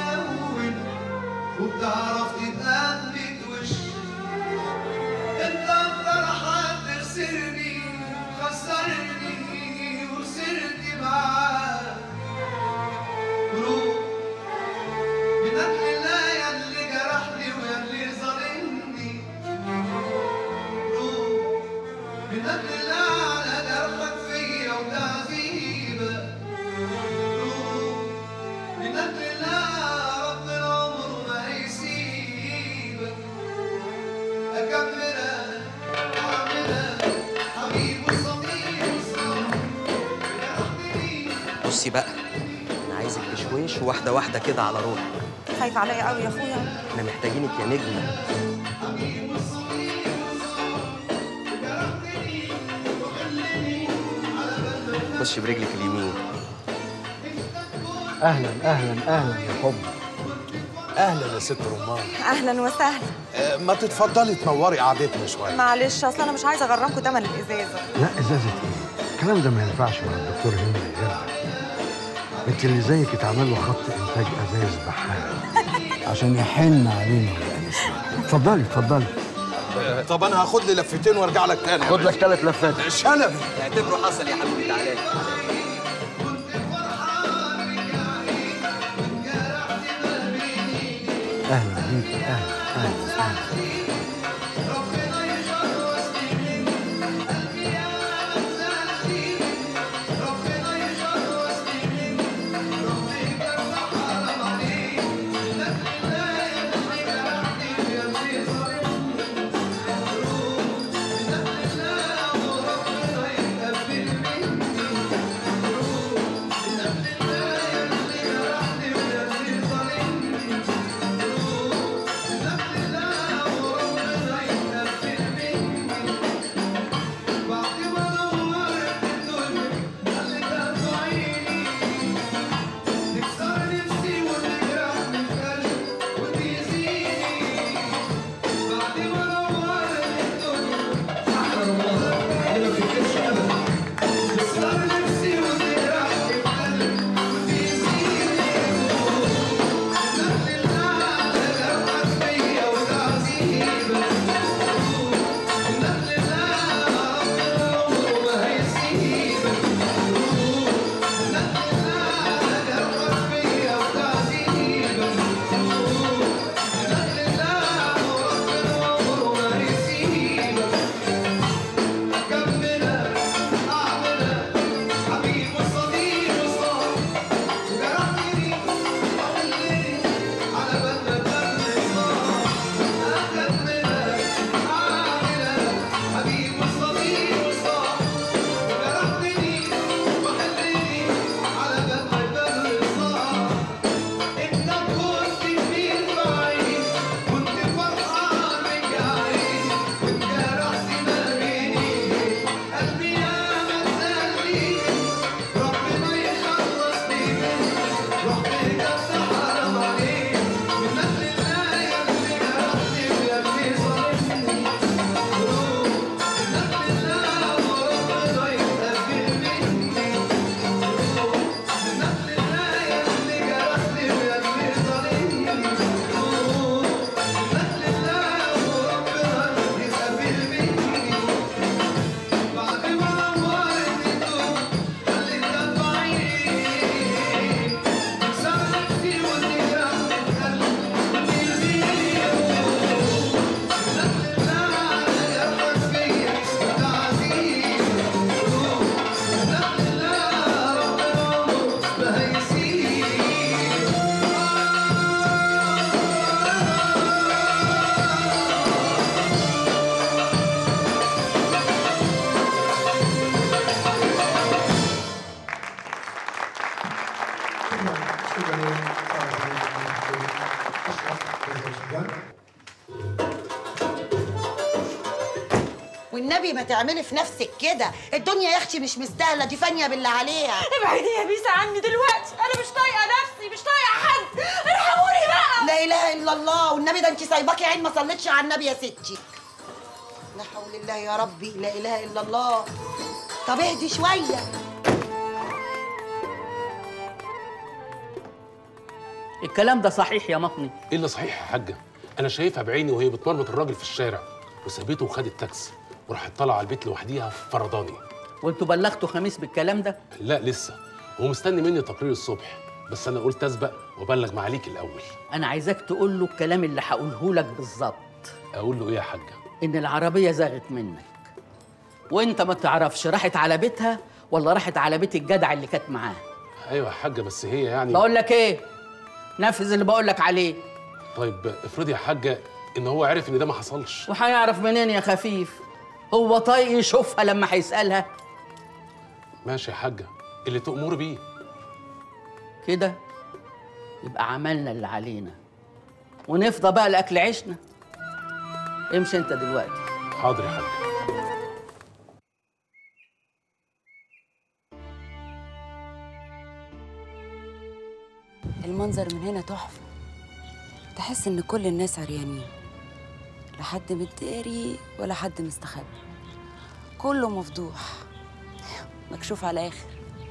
وبتعرف تتقلد وش انت اكتر حد خسرني خسرني وخسرت معاك. روح من اجل الله يا اللي جرحني ويا اللي ظالمني. روح من اجل الله على جرحك فيا وتعذيبك. روح من اجل الله رب العمر ما هيسيبك. اكملها واعملها حبيب وصديق وصاحب. بصي بقى، انا عايزك بشويش واحده واحده كده على روحك. خايف عليا قوي يا اخويا. احنا محتاجينك يا نجمه. خشي برجلك اليمين. اهلا اهلا اهلا يا حب. اهلا يا ست رمان. اهلا وسهلا. ما تتفضلي تنوري قعدتنا شويه. معلش اصل انا مش عايزه اغرمكم تمن الازازه. لا ازازه ايه؟ الكلام ده ما ينفعش مع الدكتور هند الهرده. انت اللي زيك اتعمل له خط انتاج ازايز بحاله عشان يحن علينا ويأنسنا. اتفضلي اتفضلي. طب انا هاخد لي لفتين وارجع لك تاني. خد لك 3 لفات. شنبي. اعتبره حصل يا حبيبي. تعالى اهلا بيك. اهلا. والنبي ما تعملي في نفسك كده، الدنيا يا اختي مش مستاهله، دي فانيه بالله عليها. ابعدي يا بيسه عني دلوقتي، انا مش طايقه نفسي، مش طايقه حد، ارحموني بقى. لا اله الا الله، والنبي ده انت سايباكي عين ما صليتش على النبي يا ستي. لا حول الله يا ربي، لا اله الا الله. طب اهدي شويه. الكلام ده صحيح يا مطني؟ ايه اللي صحيح يا حاجه؟ انا شايفها بعيني وهي بتمرمط الراجل في الشارع، وسابته وخدت تاكسي وراحت طالعه على البيت لوحديها فرداني. وانتوا بلغتوا خميس بالكلام ده؟ لا لسه، هو مستني مني تقرير الصبح، بس انا قلت اسبق وابلغ معاليك الاول. انا عايزاك تقول له الكلام اللي هقوله لك بالظبط. اقول له ايه يا حاجه؟ ان العربيه زاغت منك، وانت ما تعرفش راحت على بيتها ولا راحت على بيت الجدع اللي كانت معاه. ايوه يا حاجه، بس هي يعني بقول لك ايه، نفذ اللي بقول لك عليه. طيب افرضي يا حاجه ان هو عرف ان ده ما حصلش. وهيعرف منين يا خفيف؟ هو طايق يشوفها لما هيسالها؟ ماشي يا حاجه، اللي تأمر بيه. كده يبقى عملنا اللي علينا، ونفضى بقى لاكل عيشنا. امشي انت دلوقتي. حاضر يا حاجه. المنظر من هنا تحفة، تحس إن كل الناس عريانين، لا حد متداري ولا حد مستخبي، كله مفضوح مكشوف على الآخر.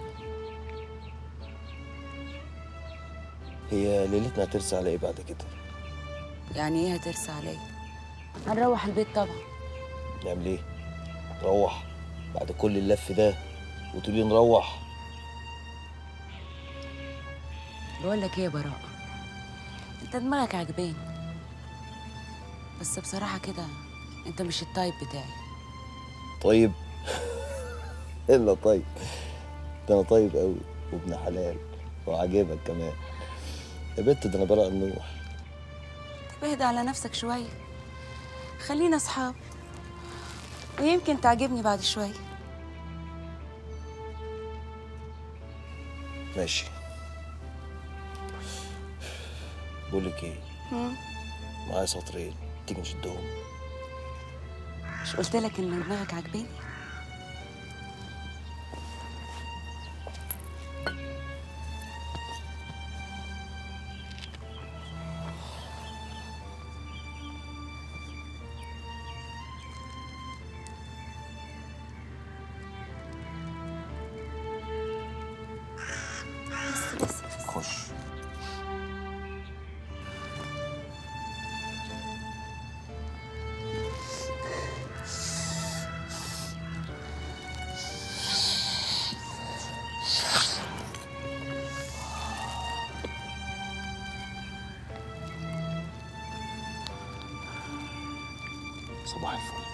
هي ليلتنا هترسى على ايه بعد كده؟ يعني إيه هترسى عليا؟ هنروح البيت طبعا. نعمل ايه؟ نروح بعد كل اللف ده وتقولي نروح؟ بقول لك ايه يا براء، انت دماغك عجباني، بس بصراحة كده انت مش التايب بتاعي. طيب؟ الا طيب، ده انا طيب قوي وابن حلال وعاجبك كمان يا بنت، ده انا براء النوح. طب اهدى على نفسك شوية، خلينا اصحاب ويمكن تعجبني بعد شوية. ماشي. بقولك ايه؟ معايا سطرين، تيجي نشدهم؟ مش قلت لك ان دماغك عجباني؟ بس خش. صباح الفل.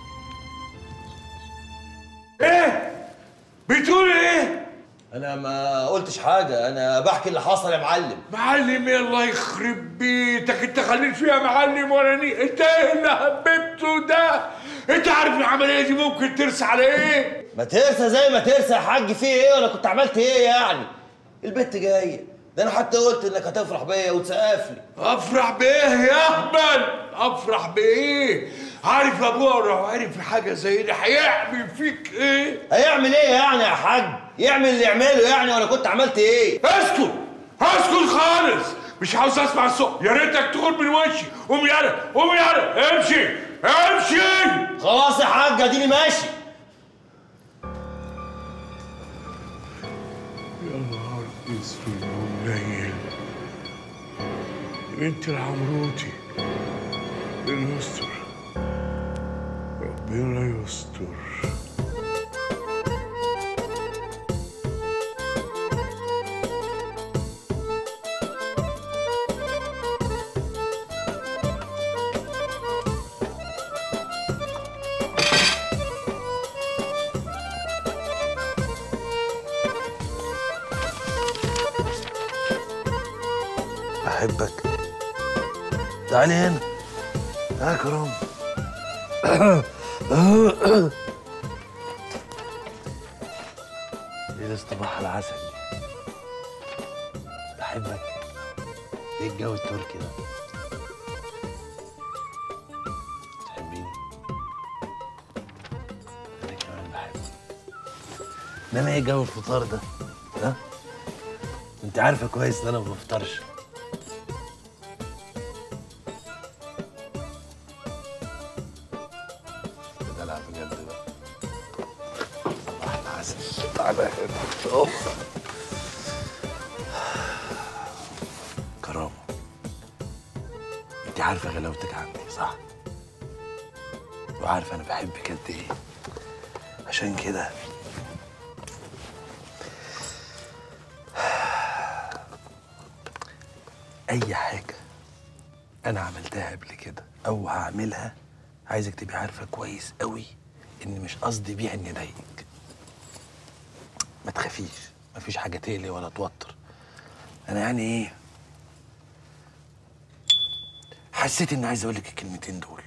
ايه؟ بتقول ايه؟ انا ما قلتش حاجه، انا بحكي اللي حصل يا معلم. معلم ايه؟ الله يخرب بيتك، انت خليت فيها معلم ولا انت ايه اللي هببته ده؟ انت عارف العمليه دي ممكن ترسى على ايه؟ ما ترسى زي ما ترسى يا حاج، فيه ايه؟ ولا كنت عملت ايه يعني؟ البت جايه، ده انا حتى قلت انك هتفرح بيا وتسقف لي. افرح بايه يا اهبل؟ افرح بايه؟ عارف ابوها لو عرف حاجه زي دي هيعمل فيك ايه؟ هيعمل ايه يعني يا حاج؟ يعمل اللي يعمله يعني، ولا كنت عملت ايه؟ اسكت اسكت خالص، مش عاوز اسمع الصوت، يا ريتك تخرج من وشي. قوم يلا قوم يلا، امشي امشي. خلاص يا حاج اديني ماشي. يا نهار اسود ومنيل، بنت العمروتي، ربنا يستر ربنا يستر. احبك. تعالي هنا. يا كرم. ايه الصباح العسل. بحبك. ايه الجو التركي ده؟ تحبيني؟ انما ايه جو الفطار ده؟ ها؟ انت عارفه كويس ان انا ما بفطرش. ده دلع بجد بقى. صباح العسل. تعالى هنا. اوف. كرامه، انت عارفه غلاوتك عني صح؟ وعارفه انا بحبك قد ايه. عشان كده اي حاجه انا عملتها قبل كده او هعملها عايزك تبقي عارفه كويس قوي ان مش قصدي بيها اني اضايقك. ما تخافيش، مفيش حاجه تقلق ولا توتر. انا يعني ايه، حسيت اني عايز اقول لك الكلمتين دول.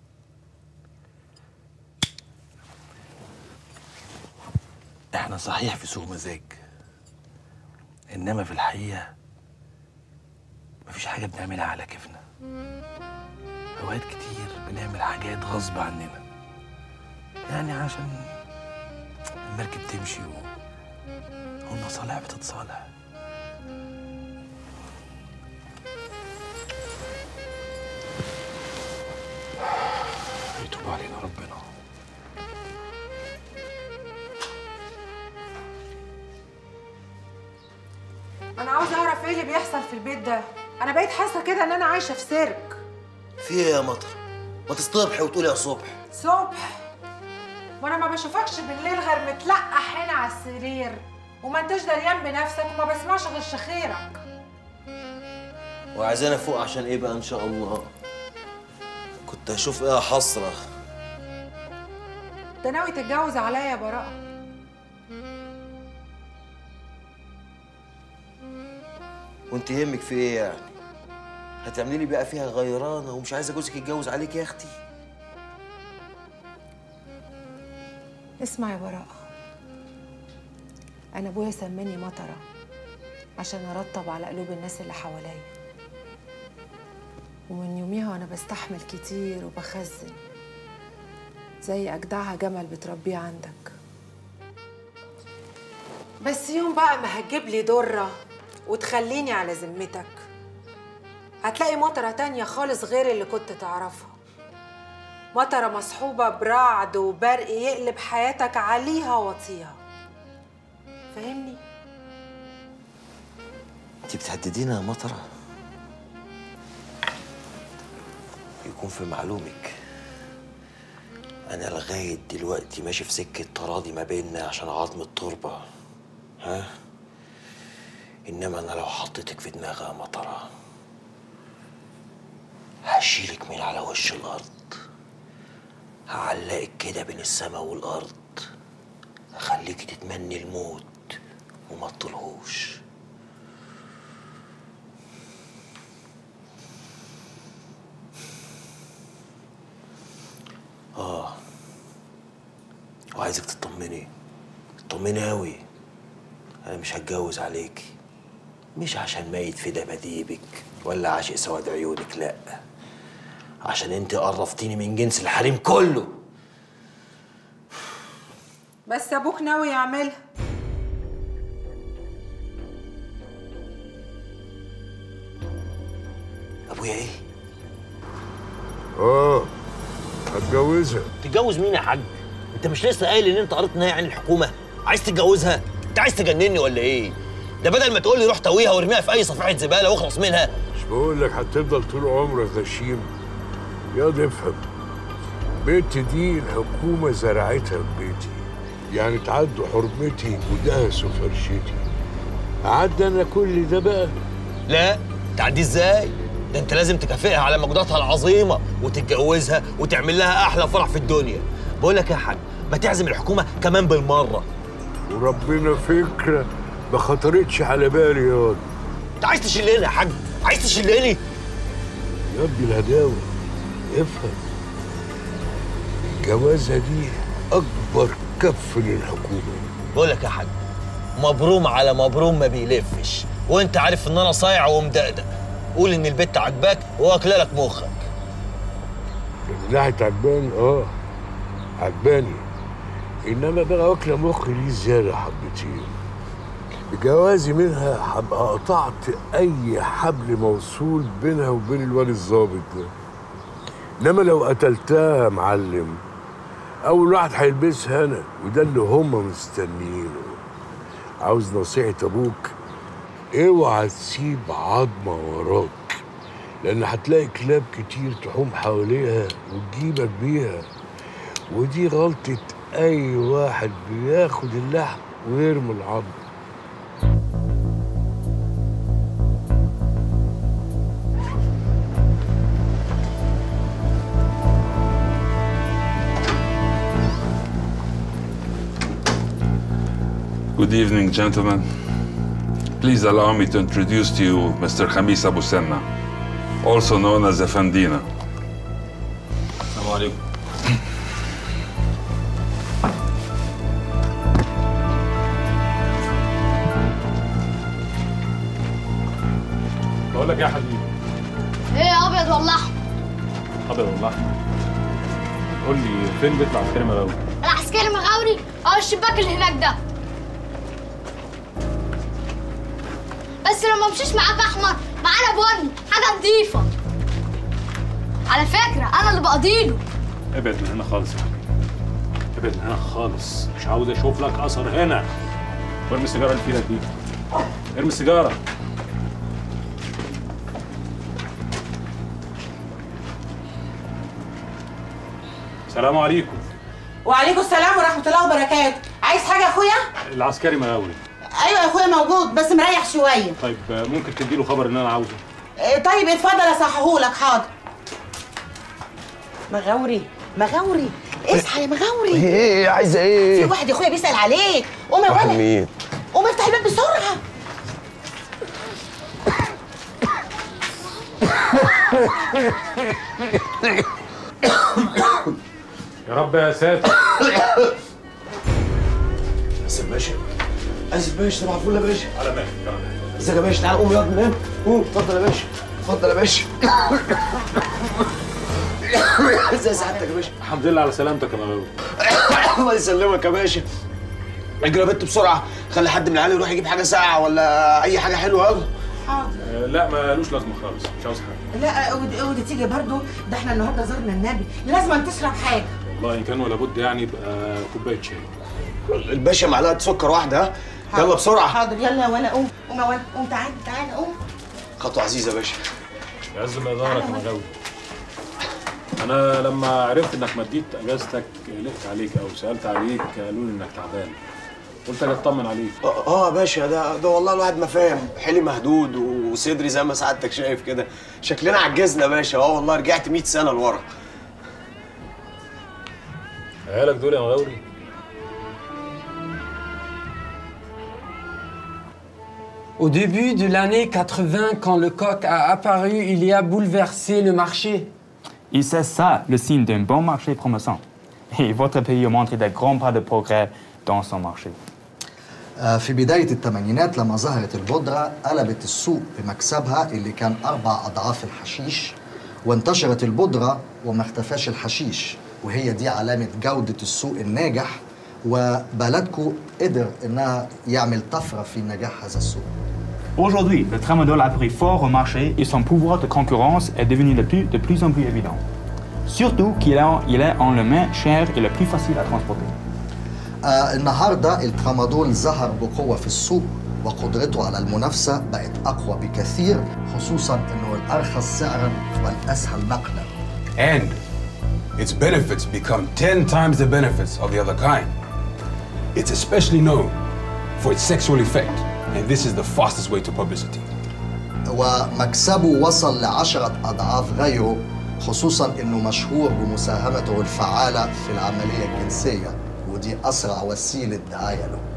احنا صحيح في سوق مزاج، انما في الحقيقه مفيش حاجه بنعملها على كيفنا. اوقات كتير بنعمل حاجات غصب عننا، يعني عشان المركب تمشي والمصالح بتتصالح. يتوب علينا ربنا. انا عاوزه اعرف ايه اللي بيحصل في البيت ده. انا بقيت حاسه كده ان انا عايشه في سيرك. في ايه يا مطر؟ ما تصطبحي وتقولي يا صبح. صبح؟ وانا ما بشوفكش بالليل غير متلقح هنا على السرير، وما انتش دريان بنفسك وما بسمعش غير شخيرك. وعايزانا فوق عشان ايه بقى ان شاء الله؟ كنت هشوف ايه يا حسره. انت ناوي تتجوز عليا يا براءه؟ وانت يهمك في ايه يعني؟ هتعملي لي بقى فيها غيرانه ومش عايزه جوزك يتجوز عليك يا اختي؟ اسمع يا براءه، انا ابويا سماني مطره عشان ارطب على قلوب الناس اللي حواليا، ومن يوميها وانا بستحمل كتير وبخزن زي اجدعها جمل بتربيه عندك. بس يوم بقى ما هتجيب لي ضره وتخليني على ذمتك، هتلاقي مطره تانية خالص غير اللي كنت تعرفها. مطره مصحوبه برعد وبرق يقلب حياتك عليها وطيها. فاهمني؟ انت بتهددينا يا مطره؟ يكون في معلومك انا لغايه دلوقتي ماشي في سكه تراضي ما بيننا عشان عظم التربه، ها؟ انما انا لو حطيتك في دماغي يا مطره هشيلك من على وش الارض، هعلقك كده بين السماء والارض، هخليكي تتمني الموت وما تطلهوش. وعايزك تطمني قوي، انا مش هتجوز عليكي، مش عشان ميت في دباديبك ولا عاشق سواد عيونك، لا، عشان انت قرفتيني من جنس الحريم كله. بس ابوك ناوي يعملها. ابويا ايه؟ هتجوزها. تتجوز مين يا حاج؟ انت مش لسه قايل ان انت قريت نهاية عن الحكومه؟ عايز تتجوزها؟ انت عايز تجنني ولا ايه؟ ده بدل ما تقول لي روح تويها وارميها في اي صفيحه زباله واخلص منها. مش بقول لك هتفضل طول عمرك غشيم؟ ياض افهم، بيتي دي الحكومه زرعتها ببيتي، يعني تعدوا حرمتي ودهسوا فرشتي. أعدي أنا كل ده بقى؟ لا، تعدي ازاي؟ ده انت لازم تكافئها على مجهوداتها العظيمه وتتجوزها وتعمل لها احلى فرح في الدنيا. بقول لك يا حاج، ما تعزم الحكومه كمان بالمره. وربنا فكره ما خطرتش على بالي ياض. انت عايز تشلني يا حاج؟ عايز تشلني؟ يا ابني الهداوه افهم، الجوازه دي اكبر كف للحكومه. بقول لك يا حاج، مبروم على مبروم ما بيلفش، وانت عارف ان انا صايع ومدقدق. قول ان البت عجباك واكله لك مخك. من ناحيه عجباني عجباني، انما بقى واكله مخي دي زياده حبتين. بجوازي منها هبقى قطعت اي حبل موصول بينها وبين الواد الظابط ده. انما لو قتلتها يا معلم اول واحد هيلبسها انا، وده اللي هم مستنيينه. عاوز نصيحه ابوك، اوعى تسيب عظمه وراك، لان هتلاقي كلاب كتير تحوم حواليها وتجيبك بيها، ودي غلطه اي واحد بياخد اللحم ويرمي العظم. Good evening, gentlemen. Please allow me to introduce to you Mr. Khamis Abu Senna, also known as Effendina. Assalamu alaikum. بقول لك يا حبيبي. ايه ابيض ولا احمر؟ ابيض ولا احمر؟ قول لي فين بيطلع عسكري مغاوري؟ العسكري مغاوري اهو الشباك اللي هناك ده. بس لو ما مشيش معاك احمر معانا بني حاجه نضيفه. على فكره انا اللي بقضيله. ابعد من هنا خالص يا حبيبي. ابعد من هنا خالص، مش عاوز اشوف لك اثر هنا. وارمي السيجاره اللي في ايدك دي. ارمي السيجاره. السلام عليكم. وعليكم السلام ورحمه الله وبركاته. عايز حاجه يا اخويا؟ العسكري مغاوري. ايوه يا اخويا موجود بس مريح شويه. طيب ممكن تديله خبر ان انا عاوزه؟ طيب اتفضل اصححهولك. حاضر. مغاوري مغاوري اصحى يا مغاوري. ايه عايزه ايه؟ في واحد يا اخويا بيسال عليك. قوم يا واحد ولد. مين؟ قوم افتح الباب بسرعه. يا رب يا ساتر. اسف باشا. اسف باشا. صباح الفل يا باشا. على مهلك على مهلك. ازيك يا باشا؟ تعال قوم يلا ننام. قوم اتفضل يا باشا. اتفضل يا باشا. ازي سعادتك يا باشا؟ الحمد لله على سلامتك يا مغاوري. الله يسلمك يا باشا. اجري يا بنت بسرعه، خلي حد من العيال يروح يجيب حاجه ساقعه ولا اي حاجه حلوه. يلا. حاضر. لا مالوش لازمه خالص، مش عاوز حاجه. لا ودي تيجي برضو، ده احنا النهارده زرنا النبي، لازم تشرب حاجه. والله ان كان ولا بد يعني يبقى كوبايه شاي. الباشا معلقه سكر واحده. ها يلا بسرعه. حاضر. يلا ولا قوم قوم يا ولا قوم. تعالى تعالى قوم. خطوه عزيزه يا باشا. يعز ما يدارك يا مغاوري. انا لما عرفت انك مديت اجازتك قلقت عليك او سالت عليك، قالوا لي انك تعبان، قلت اجي اطمن عليك. يا باشا ده والله الواحد ما فاهم، حيلي مهدود وصدري زي ما سعادتك شايف كده، شكلنا عجزنا يا باشا. والله رجعت 100 سنه لورا. عيالك دول يا مغاوري؟ Au début de l'année 80, quand le coq a apparu, il y a bouleversé le marché. Et c'est ça le signe d'un bon marché promettant. Et votre pays a montré de grands pas de progrès dans son marché. في بداية الثمانينات لما ظهرت البودرة قلبت السوق بمكسبها اللي كان 4 أضعاف الحشيش، وانتشرت البودرة وما اختفاش الحشيش، وهي دي علامة جودة السوق الناجح، وبلدكو قدر إنها يعمل طفرة في نجاح هذا السوق. Aujourd'hui, le tramadol a pris fort au marché et son pouvoir de concurrence est devenu de plus en plus évident. Surtout qu'il est en le main cher et le plus facile à transporter. النهارده الترامادول ظهر بقوة في السوق، وقدرته على المنافسة بقت أقوى بكثير، خصوصا إنه الأرخص سعرا والأسهل نقلا. And its benefits become 10 times the benefits of the other kind. It's especially known for its sexual effect, and this is the fastest way to publicity. ومكسبه وصل ل10 أضعاف غيره، خصوصا إنه مشهور بمساهمته الفعالة في العملية الجنسية، ودي أسرع وسيلة دعاية له.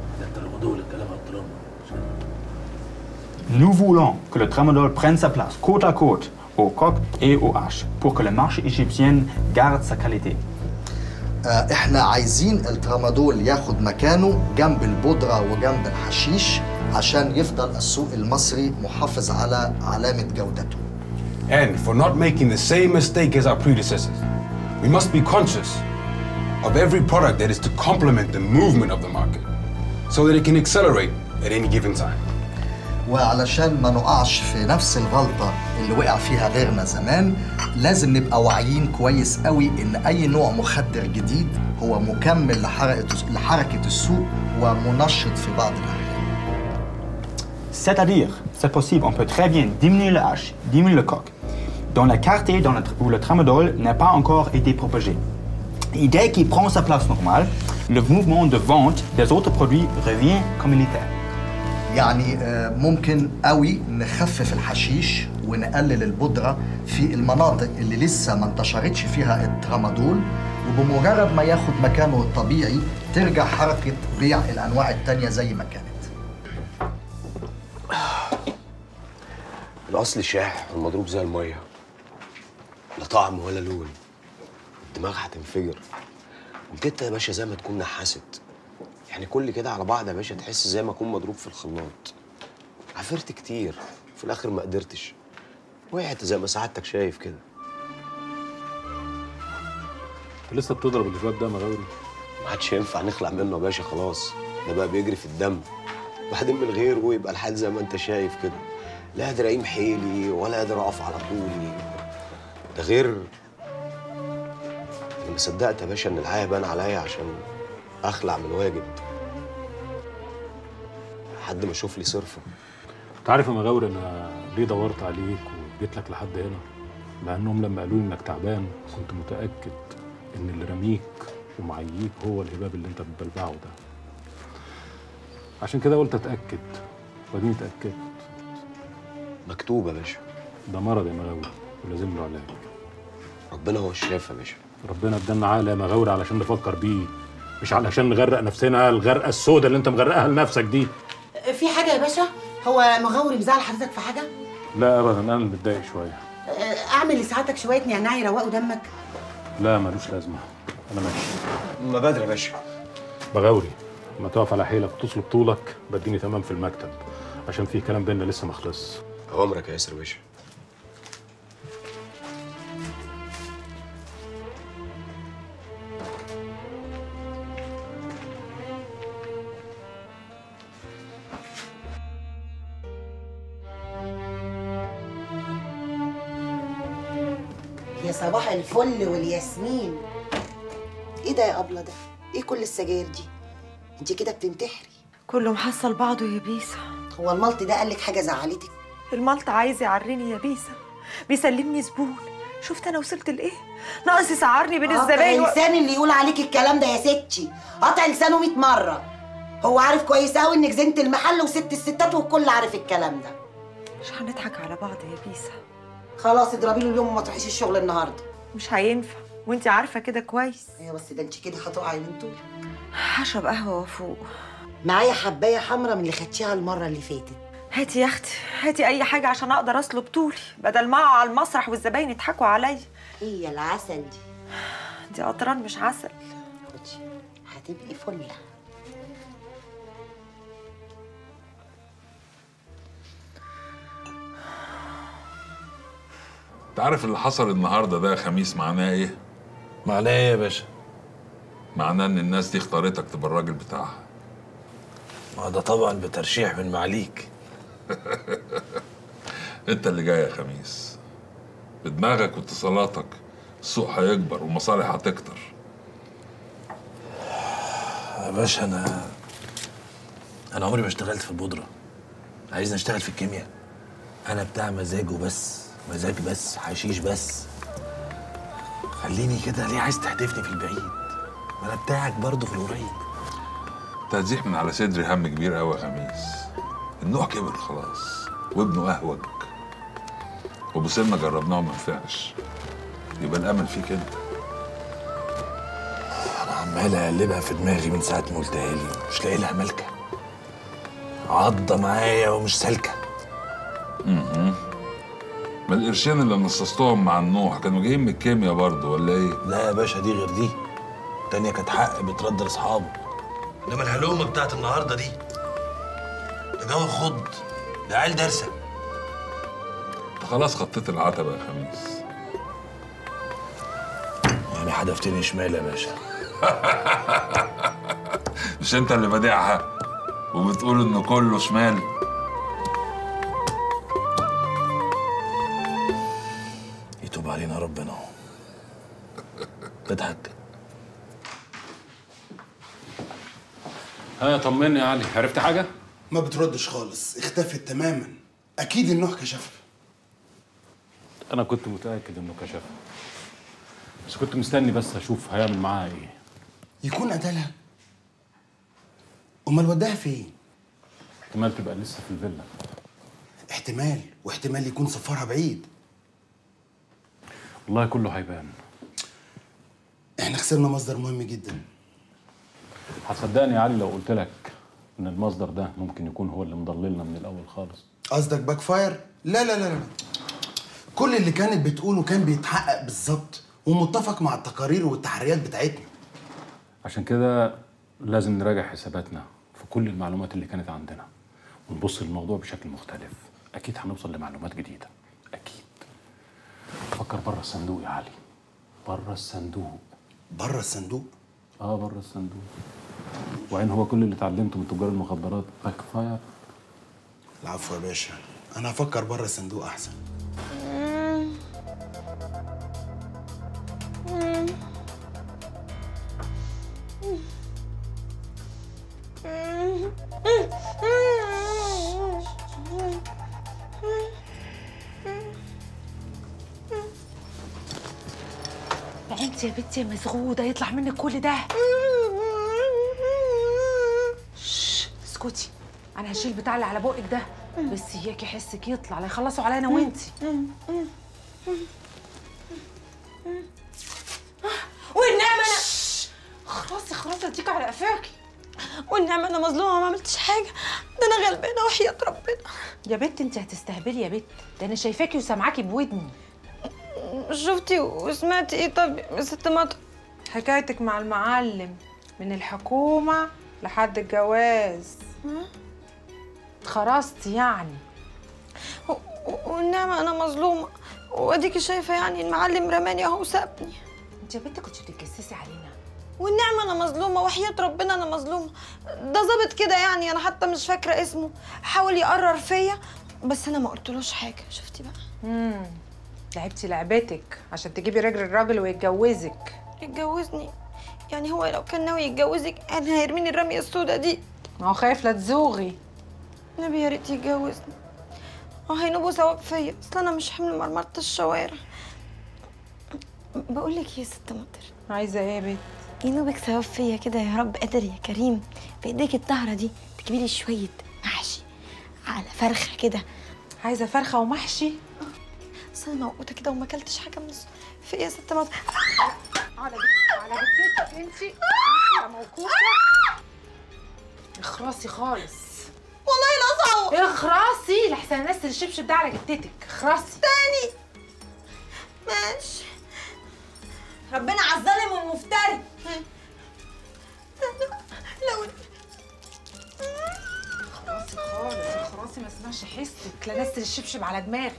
Nous voulons que le tramadol prenne sa place côte à côte au coq et au hache pour que le marché égyptien garde sa qualité. احنا عايزين الترامادول ياخد مكانه جنب البودرة وجنب الحشيش عشان يفضل السوق المصري محافظ على علامة جودته. And for not making the same mistake as our predecessors, we must be conscious of every product that is to complement the movement of the market so that it can accelerate at any given time. وعلشان ما نقعش في نفس الغلطة اللي وقع فيها غيرنا زمان، لازم نبقى واعيين كويس قوي إن أي نوع مخدر جديد هو مكمل لحركة السوق ومنشط في بعض الأحيان. C'est-à-dire, c'est possible, on peut très bien diminuer le H, diminuer le coq, dans la quartier où le tramadol n'a pas encore été propagé. Et dès qu'il prend sa place normale, le mouvement de vente des autres produits revient comme il était. يعني ممكن قوي نخفف الحشيش ونقلل البودرة في المناطق اللي لسه ما انتشرتش فيها الترامادول، وبمجرد ما ياخد مكانه الطبيعي ترجع حركة بيع الأنواع التانية زي ما كانت. الأصل شاح والمضروب زي المية، لا طعم ولا لون، الدماغ هتنفجر. وكده يا باشا زي ما تكون نحست، يعني كل كده على بعض يا باشا تحس زي ما اكون مضروب في الخلاط. عافرت كتير في الاخر ما قدرتش، وقعت زي ما سعادتك شايف كده. انت لسه بتضرب الواد ده يا مغاوري؟ ما عادش ينفع نخلع منه يا باشا، خلاص ده بقى بيجري في الدم. بعدين من غيره يبقى الحال زي ما انت شايف كده، لا قادر اقيم حيلي ولا قادر اقف على طولي. ده غير انا ما صدقت يا باشا ان الحياه بان عليا عشان اخلع من الواجب لحد ما اشوف لي صرفه. انت عارف يا مغاوري انا ليه دورت عليك وجيت لك لحد هنا؟ لانهم لما قالوا لي انك تعبان كنت متاكد ان اللي رميك ومعييك هو الهباب اللي انت بتبلبعه ده. عشان كده قلت اتاكد، واديني اتاكدت. مكتوب يا باشا. ده مرض يا مغاوري ولازم له علاج. ربنا هو الشافي يا باشا. ربنا ادانا عقل يا مغاوري علشان نفكر بيه، مش علشان نغرق نفسنا الغرقه السوداء اللي انت مغرقها لنفسك دي. في حاجه يا باشا؟ هو مغاوري مزعل حضرتك في حاجه؟ لا ابدا، انا اللي متضايق شويه. اعمل لساعتك شويه نعناع يروقوا دمك؟ لا ملوش لازمه، انا ماشي. ما بدري يا باشا. مغاوري ما تقف على حيلك وتصلب طولك بديني تمام في المكتب، عشان في كلام بيننا لسه ما خلصش. اوامرك يا ياسر باشا. يا صباح الفل والياسمين. ايه ده يا ابله ده؟ ايه كل السجاير دي؟ انت كده بتنتحري. كله محصل بعضه يا بيسا. هو الملط ده قال لك حاجه زعلتك؟ الملط عايز يعرني يا بيسا، بيسلمني زبون. شفت انا وصلت لايه؟ ناقص يسعرني بين الزباين. قطع لسان اللي يقول عليك الكلام ده يا ستي، قطع لسانه 100 مره. هو عارف كويس قوي انك زينة المحل وست الستات والكل عارف الكلام ده. مش هنضحك على بعض يا بيسا. خلاص اضربي له اليوم وما تروحيش الشغل النهارده. مش هينفع وانت عارفه كده كويس. ايوه بس ده انت كده هتقعي من طولك. هشرب قهوه وافوق. معايا حبايه حمرا من اللي خدتيها المره اللي فاتت. هاتي يا اختي، هاتي اي حاجه عشان اقدر اصلب طولي بدل ما اقع على المسرح والزباين يضحكوا عليا. هي العسل دي. دي قطران مش عسل. خدي هتبقي فله. انت عارف اللي حصل النهارده ده يا خميس معناه ايه؟ معناه ايه يا باشا؟ معناه ان الناس دي اختارتك تبقى الراجل بتاعها. ما ده طبعا بترشيح من معاليك. انت اللي جاي يا خميس. بدماغك واتصالاتك السوق هيكبر والمصالح هتكتر. يا باشا انا عمري ما اشتغلت في البودره. عايزني اشتغل في الكيمياء. انا بتاع مزاج وبس، مزاج بس، حشيش بس. خليني كده، ليه عايز تهدفني في البعيد؟ ما انا بتاعك برضه في القريب. تهزيح من على صدري هم كبير قوي يا خميس. النوع كبر خلاص وابنه اهوج، وابو سلمى جربناه وما نفعش. يبقى الامل فيك انت. انا عمال اقلبها في دماغي من ساعه ما قلتها لي، مش لاقي لها ملكه. عضه معايا ومش سالكه. ما القرشين اللي نصصتهم مع النوح كانوا جايين من الكيمياء برضه ولا ايه؟ لا يا باشا، دي غير دي. التانية كانت حق بترد لاصحابه. انما الهلومه بتاعت النهارده دي ده جو خض، ده عيال دارسه. انت خلاص خطيت العتبه يا خميس. يعني حدفتني شمال يا باشا. مش انت اللي بادئها وبتقول انه كله شمال؟ يتوب علينا ربنا. بضحك. ها طمني يا علي، عرفت حاجه؟ ما بتردش خالص، اختفت تماما. اكيد النوح كشفها. انا كنت متاكد انه كشفها، بس كنت مستني بس اشوف هيعمل معاها ايه. يكون قتلها؟ امال وداها فين؟ احتمال تبقى لسه في الفيلا. احتمال، واحتمال يكون سفرها بعيد. والله كله هيبان. احنا خسرنا مصدر مهم جدا. هتصدقني يا علي لو قلت لك ان المصدر ده ممكن يكون هو اللي مضللنا من الاول خالص؟ قصدك باك فاير؟ لا لا لا لا، كل اللي كانت بتقوله كان بيتحقق بالظبط ومتفق مع التقارير والتحريات بتاعتنا. عشان كده لازم نراجع حساباتنا في كل المعلومات اللي كانت عندنا ونبص للموضوع بشكل مختلف. اكيد هنوصل لمعلومات جديده، اكيد. فكر بره الصندوق يا علي، بره الصندوق. بره الصندوق؟ اه بره الصندوق. وعين هو كل اللي اتعلمته من تجار المخدرات باك فاير. العفو يا باشا، انا هفكر بره الصندوق احسن. انت يا بنتي يا مزغوده يطلع منك كل ده. اسكتي، انا هشيل بتاع اللي على بقك ده، بس اياكي حسك يطلع لا يخلصوا عليا انا وانتي. والنعمه انا خلاص خلاص اديك على قفاكي. والنعمه انا مظلومه، ما عملتش حاجه، ده انا غلبانه وحياه ربنا. يا بت انت هتستهبلي يا بت، ده انا شايفاكي وسامعاكي بودني. شفتي وسمعتي ايه طب يا ست مطر؟ حكايتك مع المعلم من الحكومه لحد الجواز. اتخرستي يعني. والنعمه انا مظلومه، واديكي شايفه يعني المعلم رماني اهو وسابني. انت يا بنت كنتي بتتجسسي علينا. والنعمه انا مظلومه وحياه ربنا انا مظلومه. ده ظابط كده يعني، انا حتى مش فاكره اسمه، حاول يقرر فيا بس انا ما قلتلوش حاجه. شفتي بقى؟ لعبتي لعبتك عشان تجيبي رجل الراجل ويتجوزك. يتجوزني؟ يعني هو لو كان ناوي يتجوزك كان هيرميني الرميه السوداء دي. ما هو خايف لا تزوغي. نبي يا ريت يتجوزني. هينوبوا ثواب فيا، اصل انا مش حمل مرمرة الشوارع. بقول لك يا ست مطر، عايزه ايه يا بنت؟ ينوبك ثواب فيا كده يا رب قادر يا كريم، بايديك الطاهره دي تجيبي لي شويه محشي على فرخه كده. عايزه فرخه ومحشي؟ اصل انا موقوته كده وما اكلتش حاجه من في ايه يا ست مطر؟ على بنتك انت يا موقوفه. اخرسي خالص والله لا صعب. اخرسي لحسن انزل الشبشب ده على جدتك. اخرسي تاني. ماشي. ربنا على الظالم والمفتري. لو اخرسي خالص اخرسي، ما اسمعش حسك لا نزل الشبشب على دماغي.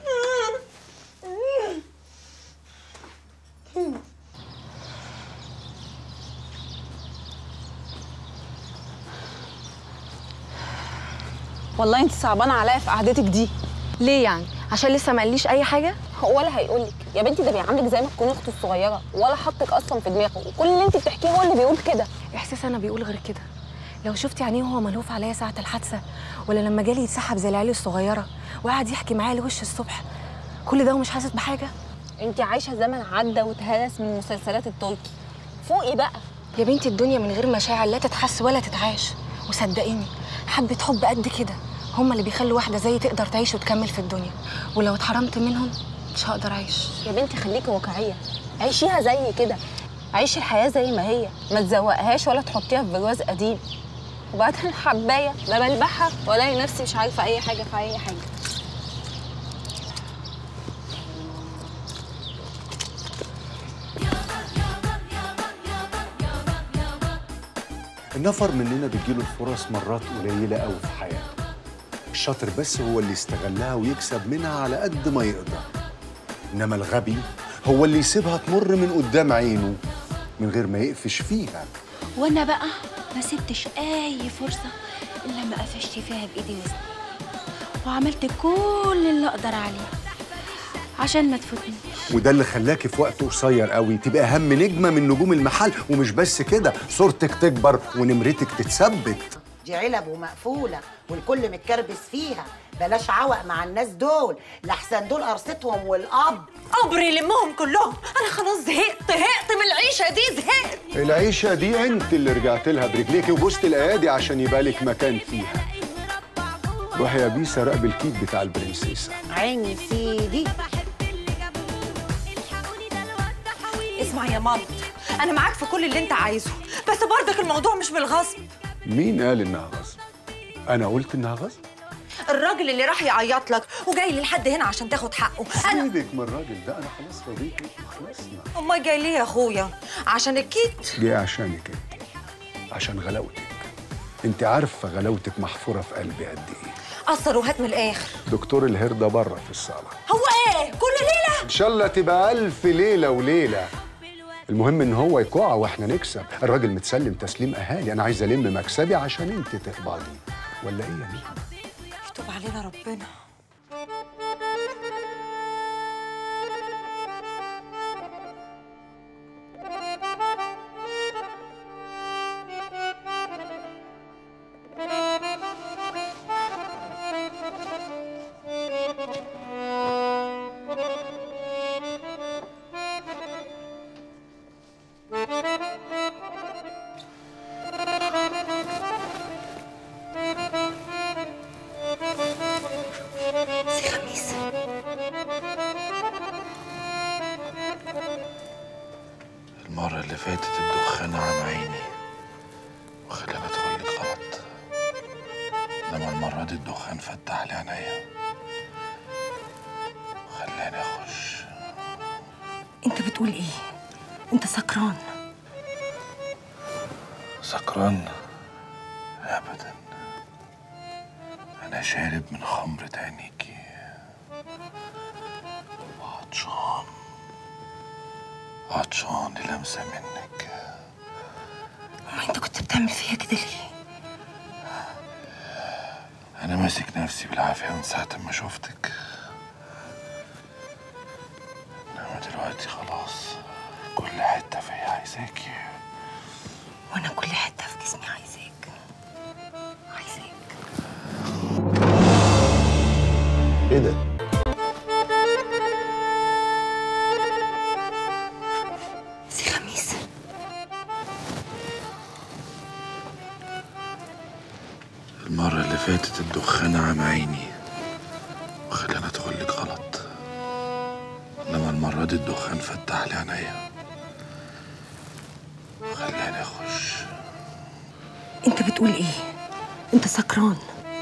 والله انت صعبانه عليا في قعدتك دي. ليه يعني؟ عشان لسه ما قاليش اي حاجه؟ ولا هيقولك يا بنتي، ده بيعاملك زي ما تكوني اخته الصغيره، ولا حطك اصلا في دماغه، وكل اللي انت بتحكيه هو اللي بيقول كده. احساس انا بيقول غير كده. لو شفتي عينيه وهو ملهوف عليا ساعه الحادثه، ولا لما جالي يتسحب زي العيال الصغيره وقعد يحكي معايا لوش الصبح، كل ده ومش حاسس بحاجه. انت عايشه زمن عدى واتهرس من مسلسلات التركي، فوقي بقى يا بنتي. الدنيا من غير مشاعر لا تتحس ولا تتعاش، وصدقيني حبه حب قد كده هما اللي بيخلوا واحده زي تقدر تعيش وتكمل في الدنيا، ولو اتحرمت منهم مش هقدر اعيش. يا بنتي خليكي واقعيه، عيشيها زي كده، عيشي الحياه زي ما هي، ما تزوقهاش ولا تحطيها في برواز قديم. وبعدين حبايه لا بلبحها ولا نفسي مش عارفه اي حاجه في اي حاجه. النفر مننا بتجيله الفرص مرات قليلة قوي في حياته. الشاطر بس هو اللي يستغلها ويكسب منها على قد ما يقدر. إنما الغبي هو اللي يسيبها تمر من قدام عينه من غير ما يقفش فيها. وانا بقى ما سبتش اي فرصه الا ما قفشت فيها بايدي وسني، وعملت كل اللي اقدر عليه عشان ما تفوتنيش. وده اللي خلاكي في وقت قصير قوي تبقى اهم نجمه من نجوم المحل، ومش بس كده، صورتك تكبر ونمرتك تتثبت. دي علب ومقفوله والكل متكربس فيها، بلاش عوق مع الناس دول، لحسن دول قرصتهم والاب. قبر يلمهم كلهم، انا خلاص زهقت من العيشه دي، زهقت. العيشه دي انت اللي رجعت لها برجليكي وبوست الايادي عشان يبقى لك مكان فيها. روحي يا بيسا راقبي الكيك بتاع البرنسيسه. عيني سيدي. اسمع يا مامت، انا معاك في كل اللي انت عايزه، بس برضك الموضوع مش بالغصب. مين قال انها غصب؟ انا قلت انها غصب؟ الراجل اللي راح يعيط لك وجاي لي لحد هنا عشان تاخد حقه. سيبك من الراجل ده، انا خلاص رضيت وخلصنا. امال جاي ليه يا اخويا؟ عشان الكيت؟ جاي عشانك انت، عشان غلاوتك. انت عارفه غلاوتك محفوره في قلبي قد ايه. قصر وهات من الاخر. دكتور الهرده بره في الصاله. هو ايه كل ليله؟ ان شاء الله تبقى 1000 ليله وليله. المهم ان هو يقع واحنا نكسب. الراجل متسلم تسليم اهالي، انا عايز الم مكسبي عشان انت تقبضي، ولا ايه يا نجمه؟ يتوب علينا ربنا. المرة اللي فاتت الدخان عم عيني وخلاني ادخل لك غلط، انما المرة دي الدخان فتح لي عينيا وخلاني اخش. انت بتقول ايه؟ انت سكران؟ سكران؟ ابدا، انا شارب من خمرة عينيكي عطشان للمسة منك. ما انت كنت بتعمل فيا كده ليه؟ انا ماسك نفسي بالعافية من ساعة ما شفتك، انما دلوقتي خلاص كل حتة فيا عايزاكي. وانا كل حتة في جسمي عايزاك. ايه ده؟ سي خميس، المرة اللي فاتت الدخان عم عيني وخلاني ادخل لك غلط، انما المرة دي الدخان فتح لي عينيا وخلاني اخش. انت بتقول ايه؟ انت سكران؟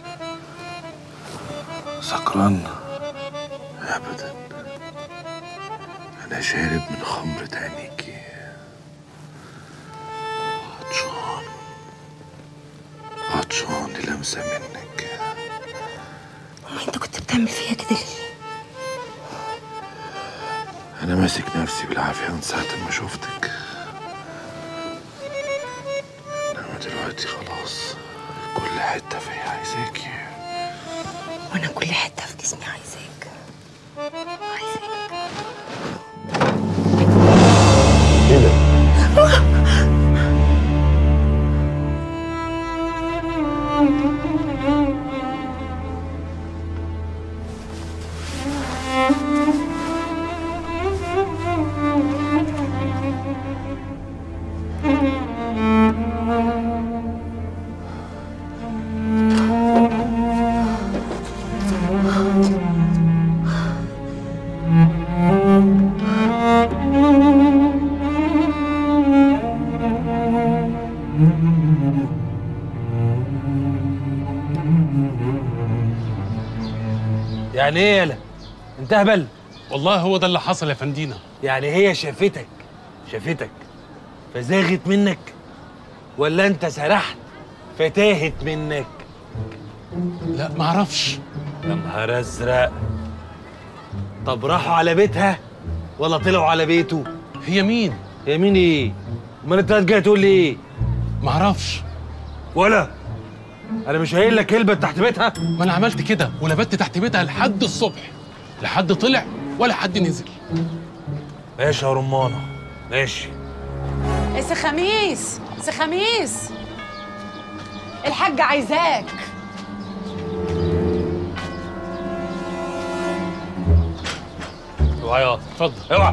سكران؟ ابدا، انا شارب من خمرة عينيكي عطشان للمسة منك. ما انت كنت بتعمل فيا كده ليه؟ انا ماسك نفسي بالعافية من ساعة ما شفتك، انما دلوقتي خلاص كل حتة فيا عايزاكي. وانا كل حتة في جسمي عايزاك. ايه ده؟ يعني ايه يالا؟ انت هبل؟ والله هو ده اللي حصل يا فندينا. يعني هي شافتك فزاغت منك، ولا انت سرحت فتاهت منك؟ لا معرفش. يا نهار ازرق. طب راحوا على بيتها ولا طلعوا على بيته؟ هي مين؟ هي مين ايه؟ امال انت جاي تقول لي ايه؟ معرفش. ولا انا مش قايل لك كلمه تحت بيتها؟ ما انا عملت كده ولبت تحت بيتها لحد الصبح، لا حد طلع ولا حد نزل. ماشي يا رمانه ماشي. سي خميس، سي خميس، الحاجة عايزاك. اوعى يا اتفضل. اوعى.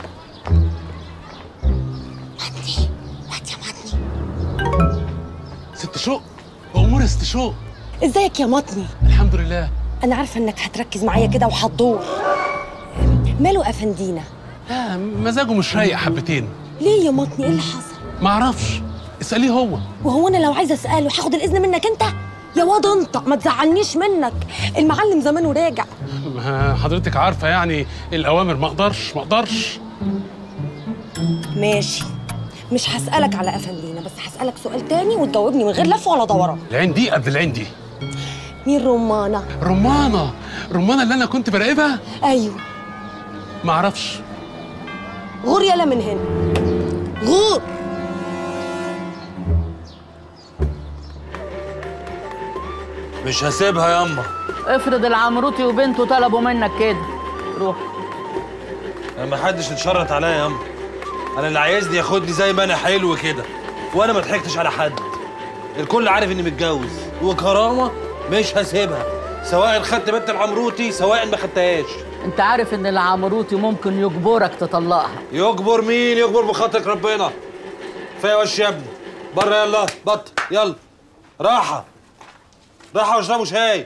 ست شوق، امور ست شوق. ازيك يا مطني؟ الحمد لله. انا عارفه انك هتركز معايا كده وهتدور. ماله افندينا؟ مزاجه مش رايق حبتين. ليه يا مطني؟ ايه اللي حصل؟ معرفش، اساليه هو. وهو انا لو عايزه اساله هاخد الاذن منك انت؟ يا واد انت ما تزعلنيش منك، المعلم زمانه راجع. حضرتك عارفه يعني الاوامر، ما اقدرش. ماشي، مش هسالك على افندينا، بس هسالك سؤال تاني وتجاوبني من غير لف ولا دوران. العين دي قد العين دي. مين رمانه؟ رمانه اللي انا كنت براقبها؟ ايوه. معرفش. غور يلا من هنا، غور. مش هسيبها ياما. افرض العمروتي وبنته طلبوا منك كده، روح. انا ما حدش اتشرط عليا ياما. انا اللي عايزني ياخدني زي ما انا حلو كده، وانا ما ضحكتش على حد. الكل عارف اني متجوز وكرامه مش هسيبها، سواء خدت بنت العمروتي سواء ما خدتهاش. انت عارف ان العمروتي ممكن يجبرك تطلقها. يجبر مين؟ يجبر بخاطرك ربنا. كفايه وش يا ابني، بره يلا بط يلا. راحه واشربوا شاي.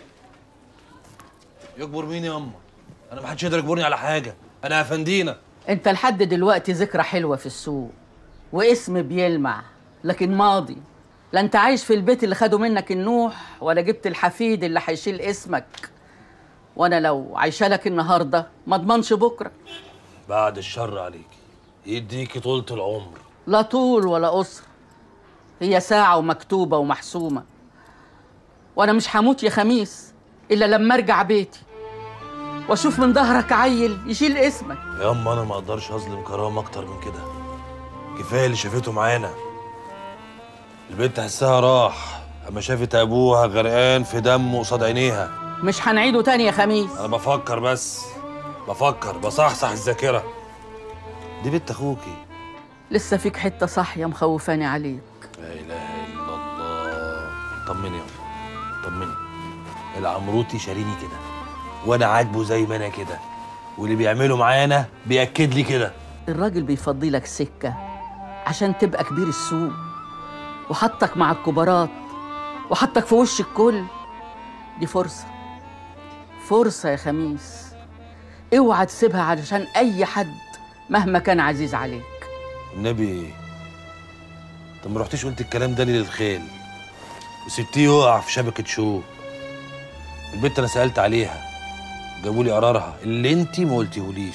يجبر مين ياما؟ انا ما حدش يقدر يجبرني على حاجه، انا افندينا. انت لحد دلوقتي ذكرى حلوه في السوق واسم بيلمع، لكن ماضي. لا انت عايش في البيت اللي خدوا منك النوح، ولا جبت الحفيد اللي هيشيل اسمك. وانا لو عايشه لك النهارده ما اضمنش بكره. بعد الشر عليكي، يديكي طولة العمر. لا طول ولا قصر، هي ساعه ومكتوبه ومحسومه. وانا مش هموت يا خميس الا لما ارجع بيتي واشوف من ظهرك عيل يشيل اسمك. ياما انا ما اقدرش اظلم كرامه اكتر من كده. كفايه اللي شافته معانا. البنت حسها راح اما شافت ابوها غرقان في دمه قصاد عينيها. مش هنعيده تاني يا خميس. انا بفكر بصحصح الذاكره. دي بنت اخوكي. لسه فيك حته صاحيه مخوفاني عليك. لا اله الا الله. طمني يا طمني. العمروتي شاريني كده وانا عاجبه زي ما انا كده، واللي بيعمله معانا بياكد لي كده. الراجل بيفضي لك سكه عشان تبقى كبير السوق، وحطك مع الكبارات وحطك في وش الكل. دي فرصه يا خميس، اوعى تسيبها علشان اي حد مهما كان عزيز عليك. النبي طب ما رحتيش قلت الكلام ده ليه للخيل وسبتيه يقع في شبكه شوك؟ البنت انا سالت عليها، جابوا لي قرارها اللي انت ما قلتيهوليش.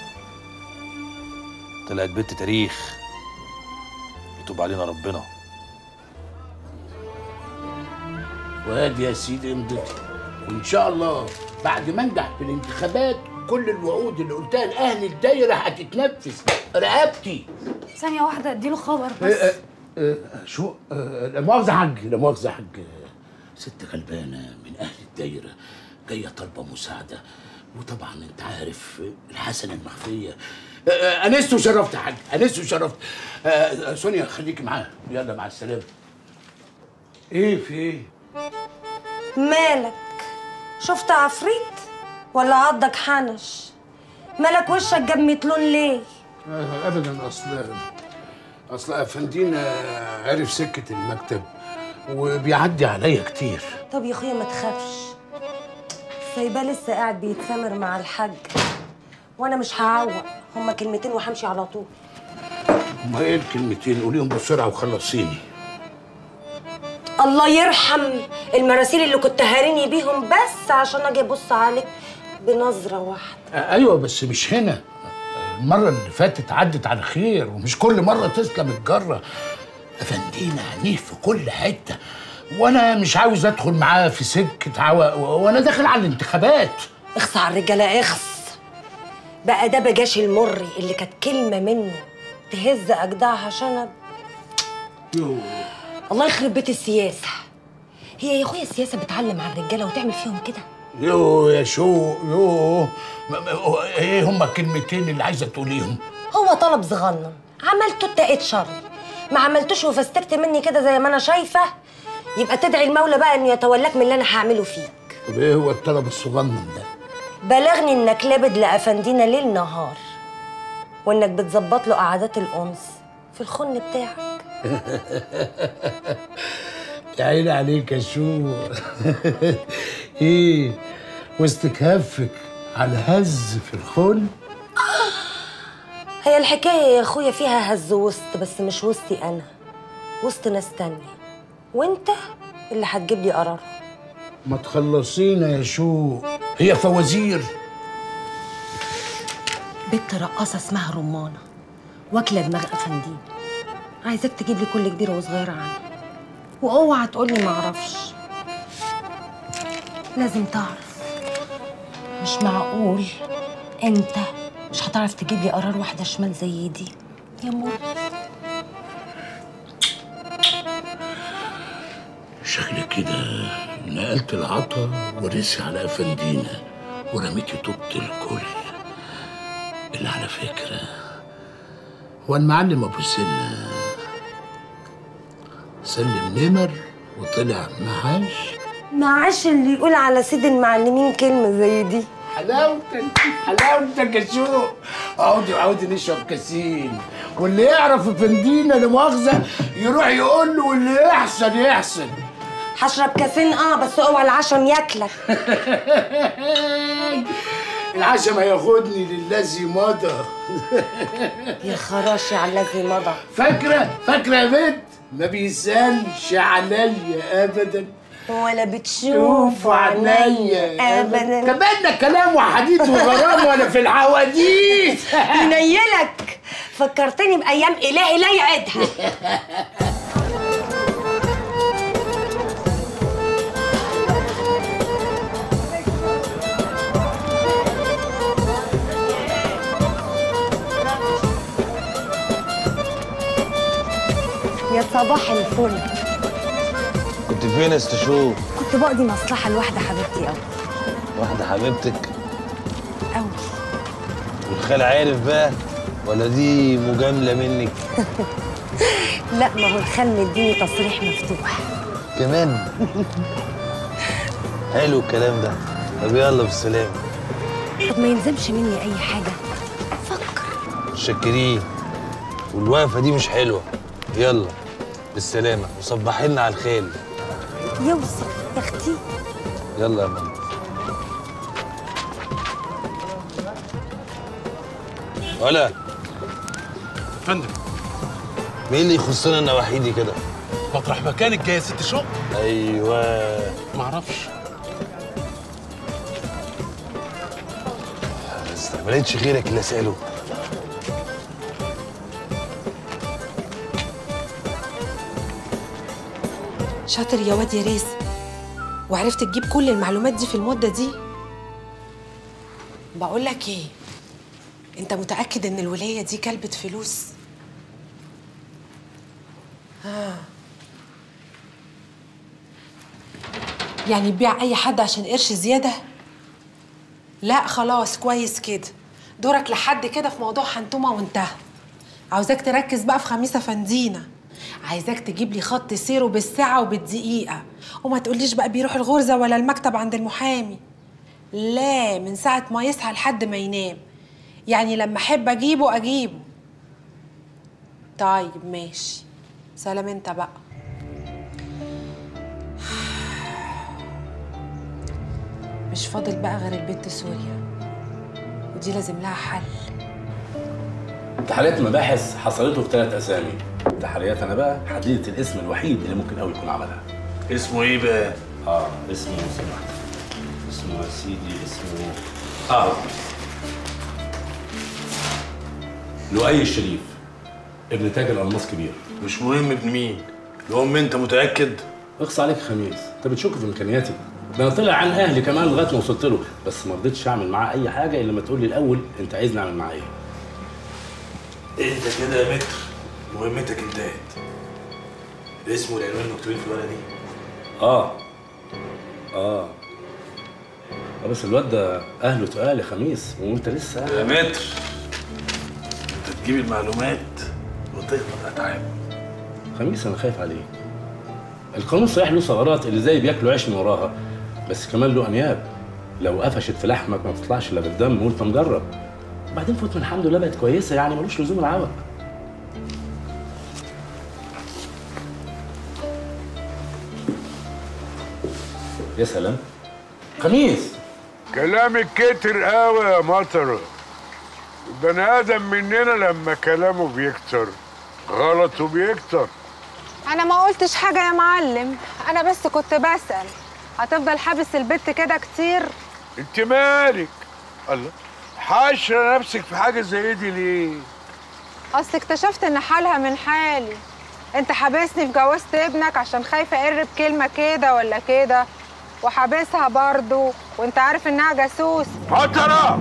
طلعت بنت تاريخ، يتوب علينا ربنا. وادي يا سيدي امضتي، وان شاء الله بعد ما انجح في الانتخابات كل الوعود اللي قلتها لاهل الدايره هتتنفذ. رقبتي. ثانية واحدة اديله خبر بس. شو لا مؤاخذة حاج، لا مؤاخذة حاج. ست غلبانة من أهل الدايرة جاية طالبة مساعدة، وطبعا أنت عارف الحسنة المخفية. أنست وشرفت يا حاج، أنست وشرفت. سونيا خليكي معاها، يلا مع السلامة. إيه في إيه؟ مالك؟ شفت عفريت ولا عضك حنش؟ مالك وشك جاب متلون ليه؟ أبدا، أصل أفندينا عرف سكة المكتب وبيعدي عليا كتير. طب يا اخويا ما تخافش، سايباه لسه قاعد بيتسامر مع الحاج، وانا مش هعوق، هما كلمتين وهمشي على طول. هما ايه الكلمتين؟ قوليهم بسرعه وخلصيني. الله يرحم المراسيل اللي كنت هاريني بيهم بس عشان اجي ابص عليك بنظره واحده. ايوه بس مش هنا، المره اللي فاتت عدت على خير، ومش كل مره تسلم الجره. افندينا عنيف في كل حته، وانا مش عاوز ادخل معاه في سكه عوق وانا داخل على الانتخابات. اخص على الرجاله اخص بقى، ده بجاش المري اللي كانت كلمه منه تهز اجدعها شنب الله يخرب بيت السياسه. هي يا اخويا السياسه بتعلم على الرجاله وتعمل فيهم كده؟ يا شوق ايه هما الكلمتين اللي عايزه تقوليهم؟ هو طلب صغنن عملته اتقيت شر، ما عملتوش وفستكت مني كده زي ما انا شايفه، يبقى تدعي المولى بقى انه يتولاك من اللي انا هعمله فيك. طب ايه هو الطلب الصغنن ده؟ بلغني انك لابد لافندينا ليل نهار، وانك بتظبط له قعدات الانس في الخن بتاعك. يا عيني عليك يا شو. ايه وسط كهفك على هز في الخن؟ هي الحكايه يا اخويا فيها هز وسط، بس مش وسطي انا، وسط ناس تانية، وانت اللي هتجيب لي قرار. ما تخلصينا يا شو، هي فوازير. بنت رقاصه اسمها رمانه، واكله دماغ افندين، عايزاك تجيب لي كل كبيره وصغيره عنها، واوعى تقولي ما اعرفش، لازم تعرف. مش معقول انت مش هتعرف تجيب لي قرار واحده شمال زي دي يا مور. شكلك كده نقلت العطا ورسي على افندينا ورميتي طوبة الكل. اللي على فكرة هو المعلم ابو سنة سلم نمر وطلع معاش اللي يقول على سيد المعلمين كلمة زي دي. حلاوتك يا شوق. عودي نشرب كاسين، واللي يعرف افندينا لا مؤاخذة يروح يقول له واللي يحسن. هشرب كاسين بس اوعى العشم ياكلك. العشم هياخدني للذي مضى. يا خراشي على الذي مضى. فاكرة يا بنت؟ ما بيسالش عليا ابدا ولا بتشوف عينيا ابدا. كمان كلام وحديث وغرام وانا في الحواديت. ينيلك، فكرتني بايام الهي لا يعيدها. يا صباح الفل. كنت فين يا استشو؟ كنت بقضي مصلحة لواحدة حبيبتي أوي. واحدة حبيبتك؟ أوي. والخال عارف بقى ولا دي مجاملة منك؟ لا، ما هو الخال مديني تصريح مفتوح. كمان؟ حلو الكلام ده. طب يلا بالسلامة. طب ما يلزمش مني أي حاجة، فكر. متشكرين. والوقفة دي مش حلوة. يلا بالسلامة وصبحي لنا على الخيل. يوصل يا اختي. يلا يا ماما. ولا فندم، مين اللي يخصنا انا وحيدي كده؟ مطرح مكانك جايه ست شوق؟ ايوه. معرفش. ما استعملتش غيرك اللي اساله. شاطر يا واد يا ريس، وعرفت تجيب كل المعلومات دي في المدة دي. بقول لك ايه، انت متأكد ان الولاية دي كلبة فلوس؟ يعني تبيع اي حد عشان قرش زيادة؟ لا خلاص كويس كده، دورك لحد كده في موضوع حنتومة وانتهى. عاوزاك تركز بقى في خميسة فندينا، عايزاك تجيب لي خط سيره بالساعة وبالدقيقة، وما تقوليش بقى بيروح الغرزة ولا المكتب عند المحامي. لا، من ساعة ما يصحى لحد ما ينام، يعني لما أحب أجيبه. طيب ماشي، سلام انت بقى. مش فاضل بقى غير البت سوريا، ودي لازم لها حل. تحريات مباحث حصلته في 3 أسامي. تحريات أنا بقى حددت الاسم الوحيد اللي ممكن قوي يكون عملها. اسمه إيه بقى؟ اسمه سمح. اسمه يا سيدي اسمه لؤي الشريف، ابن تاجر ألماس كبير. مش مهم ابن مين، المهم أنت متأكد؟ اخص عليك خميس، أنت بتشك في إمكانياتي. ده أنا طلع عن أهلي كمان لغاية ما وصلت له، بس ما رضيتش أعمل معاه أي حاجة إلا لما تقول لي الأول أنت عايزني أعمل معاه إيه. انت كده يا متر، مهمتك انتهت. الاسم والعنوان مكتوبين في الورقه دي؟ بس الواد ده اهله تقال يا خميس وانت لسه يا متر انت تجيب المعلومات وتهبط اتعاب. خميس انا خايف عليه. القانون صحيح له ثغرات اللي زي بياكلوا عيش من وراها، بس كمان له انياب. لو قفشت في لحمك ما بتطلعش الا بالدم وانت مجرب. وبعدين فوت من الحمد لله بقت كويسه، يعني ملوش لزوم العوق. يا سلام. خميس كلامك كتر قوي يا مطره. البني ادم مننا لما كلامه بيكتر غلطه بيكتر. انا ما قلتش حاجه يا معلم، انا بس كنت بسأل هتفضل حابس البت كده كتير؟ انت مالك؟ الله، حاشره نفسك في حاجه زي دي ليه؟ اصل اكتشفت ان حالها من حالي. انت حابسني في جوازة ابنك عشان خايفه اقرب كلمه كده ولا كده، وحابسها برضو وانت عارف انها جاسوس. مطره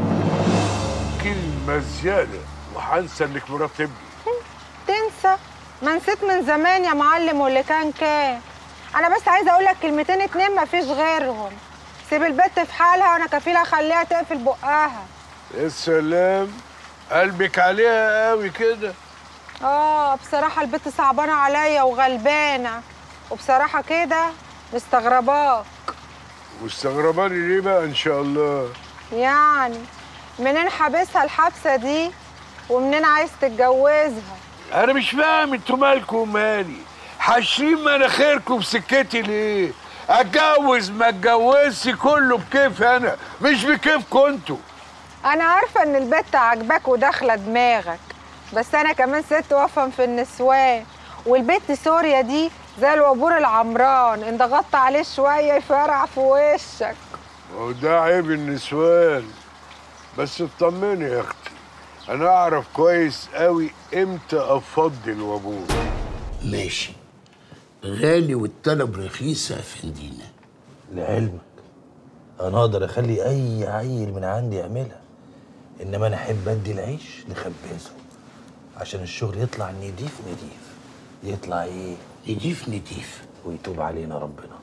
كلمه زياده وهنسى انك مرات ابني. تنسى؟ ما نسيت من زمان يا معلم، واللي كان. انا بس عايزه اقول لك كلمتين اتنين مفيش غيرهم. سيب البت في حالها وانا كفيله اخليها تقفل بقها. يا سلام، قلبك عليها قوي كده. بصراحه البت صعبانه عليا وغلبانه، وبصراحه كده مستغرباك. مستغرباني ليه بقى ان شاء الله؟ يعني منين حابسها الحبسه دي ومنين عايز تتجوزها؟ انا مش فاهم انتوا مالكم ومالي، حاشرين مناخيركم في سكتي ليه؟ اتجوز ما اتجوزش كله بكيفي انا، مش بكيفكم انتوا. انا عارفه ان البت عاجباك وداخله دماغك، بس انا كمان ست وافهم في النسوان، والبت سوريا دي زي الوابور العمران، ان ضغطت عليه شويه يفرع في وشك. وده عيب النسوان. بس اطمني يا اختي، انا اعرف كويس قوي امتى افضي الوابور. ماشي، غالي والطلب رخيص يا فندينا. لعلمك انا اقدر اخلي اي عيل من عندي يعملها، انما انا احب ادي العيش لخبازه عشان الشغل يطلع نضيف نضيف. يطلع ايه؟ نضيف نضيف ويتوب علينا ربنا.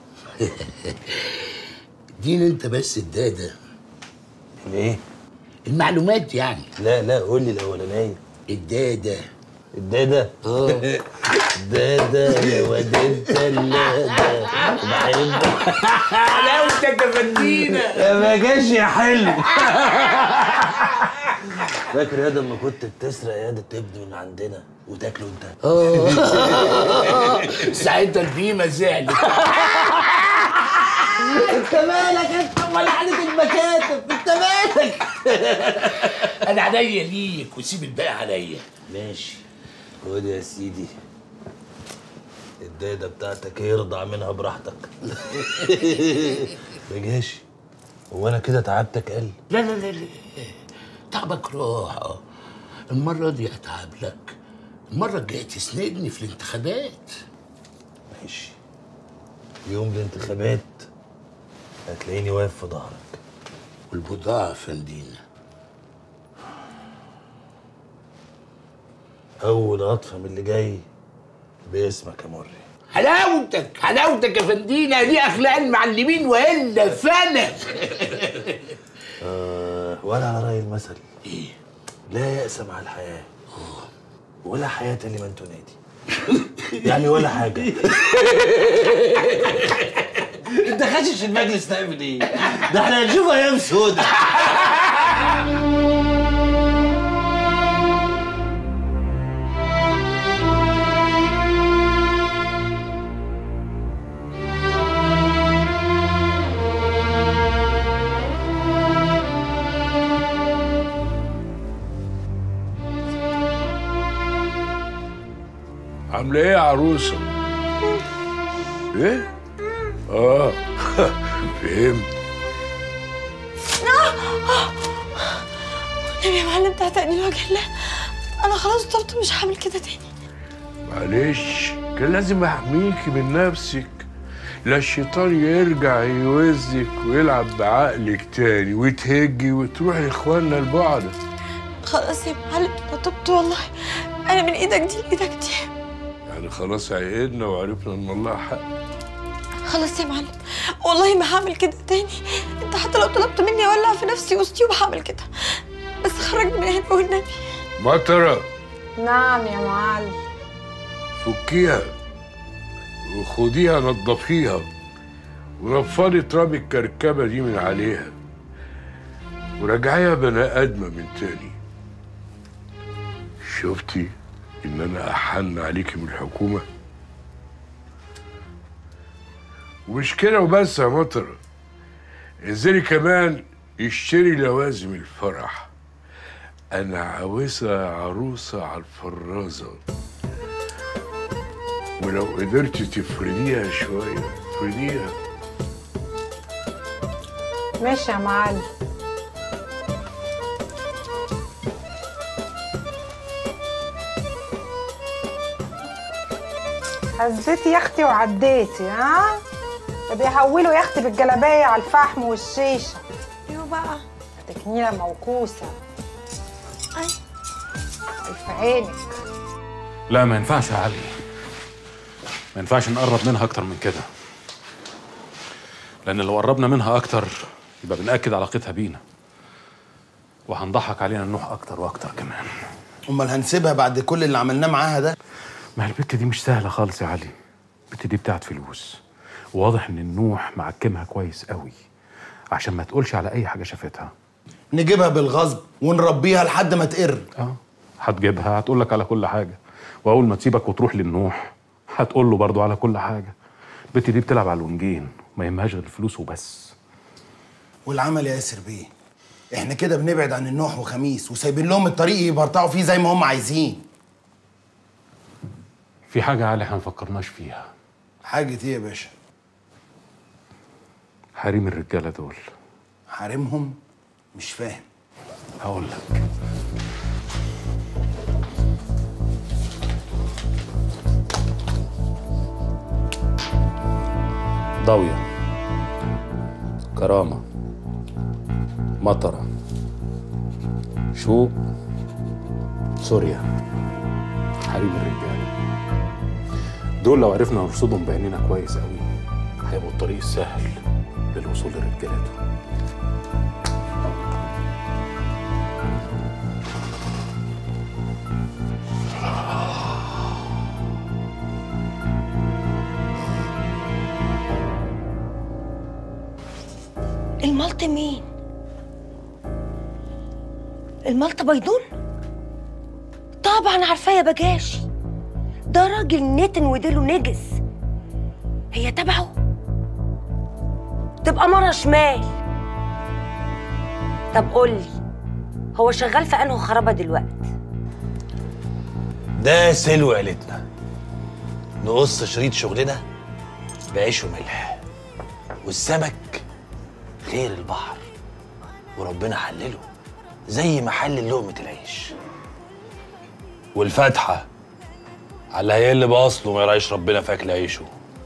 اديني انت بس الداده. ليه؟ المعلومات يعني. لا قول لي الاولانيه. الداده. الداده؟ الداده يا واد انت اللاده بحبك. حلاوتك يا فندينا. ما جاش يا حلو. فاكر يا لما كنت بتسرق يا تبني من عندنا وتاكله انت؟ ساعتها البيمه زعلت. انت مالك انت امال قعدة المكاتب؟ انت مالك؟ انا عينيا ليك وسيب الباقي عليا. ماشي، خد يا سيدي الداده بتاعتك يرضع منها براحتك. ما جاش. هو انا كده تعبتك قل؟ لا تعبك راح. المره دي اتعب لك، المره الجايه تسندني في الانتخابات. ماشي، يوم الانتخابات هتلاقيني واقف في ظهرك. والبضاعة فندينا. أول قطفة من اللي جاي باسمك يا مري. حلاوتك يا فندينا، دي أخلاق المعلمين وإلا فأنا. ولا على رأي المثل. إيه؟ لا يأس مع الحياة. ولا حياة لمن تنادي. يعني ولا حاجة. انت خاشش المجلس تعمل ايه؟ ده احنا هنشوف ايام سودا. عامله ايه يا عروسه؟ ايه؟ فهمت. والنبي يا معلم تعتقني لوجه الله، انا خلاص طلبت مش هعمل كده تاني. معلش، كان لازم احميكي من نفسك، لا الشيطان يرجع يوزك ويلعب بعقلك تاني وتهجي وتروحي لاخواننا البعد. خلاص يا معلم انا تبت والله، انا من ايدك دي لايدك دي. يعني خلاص عقدنا وعرفنا ان الله حق. خلاص يا معلم، والله ما هعمل كده تاني. انت حتى لو طلبت مني اولع في نفسي وسطيهم هعمل كده، بس خرجني من هنا والنبي. مطرة، نعم يا معلم. فكيها وخديها نضفيها ونفضي تراب الكركبة دي من عليها ورجعيها بني آدمة من تاني. شفتي إن أنا أحن عليكي من الحكومة؟ ومش كده وبس يا مطرة، انزلي كمان اشتري لوازم الفرح. أنا عاوزها عروسة على الفرازة، ولو قدرتي تفرديها شوية افرديها. ماشي يا معلم. هزيتي يا اختي وعديتي، ها؟ ده بيحولوا يا اختي بالجلابيه على الفحم والشيشه. يو بقى تكنيله موكوسه. في عينك. لا ما ينفعش يا علي، ما ينفعش نقرب منها اكتر من كده، لان لو قربنا منها اكتر يبقى بنأكد علاقتها بينا وهنضحك علينا النوح اكتر واكتر كمان. امال هنسيبها بعد كل اللي عملناه معاها ده؟ ما البت دي مش سهله خالص يا علي، البت دي بتاعت فلوس، وواضح ان النوح معكمها كويس قوي عشان ما تقولش على اي حاجه شافتها. نجيبها بالغصب ونربيها لحد ما تقر. هتجيبها هتقول لك على كل حاجه، واول ما تسيبك وتروح للنوح هتقول له برضه على كل حاجه. البت دي بتلعب على الونجين، ما يهمهاش غير الفلوس وبس. والعمل يا ياسر بيه، احنا كده بنبعد عن النوح وخميس وسايبين لهم الطريق يبرطعوا فيه زي ما هم عايزين. في حاجه يا علي احنا ما فكرناش فيها. حاجه ايه يا باشا؟ حريم الرجاله دول. حريمهم؟ مش فاهم. هقول لك. ضاوية، كرامة، مطرة، شوق، سوريا، حريم الرجالة. دول لو عرفنا نرصدهم بعينينا كويس قوي هيبقوا الطريق السهل للوصول لرجالتهم. الملط مين؟ الملط بيضون؟ طبعا عارفاه يا بجاشي، ده راجل نتن وديله نجس. هي تبعه؟ تبقى مرة شمال. طب قولي، هو شغال في انه خرابة دلوقتي؟ ده سلو عيلتنا، نقص شريط شغلنا بعيش وملح، والسمك غير البحر وربنا حلله زي ما حلل لقمة العيش، والفاتحة على اللي هيقل بأصله ما يراعيش ربنا في أكل عيشه.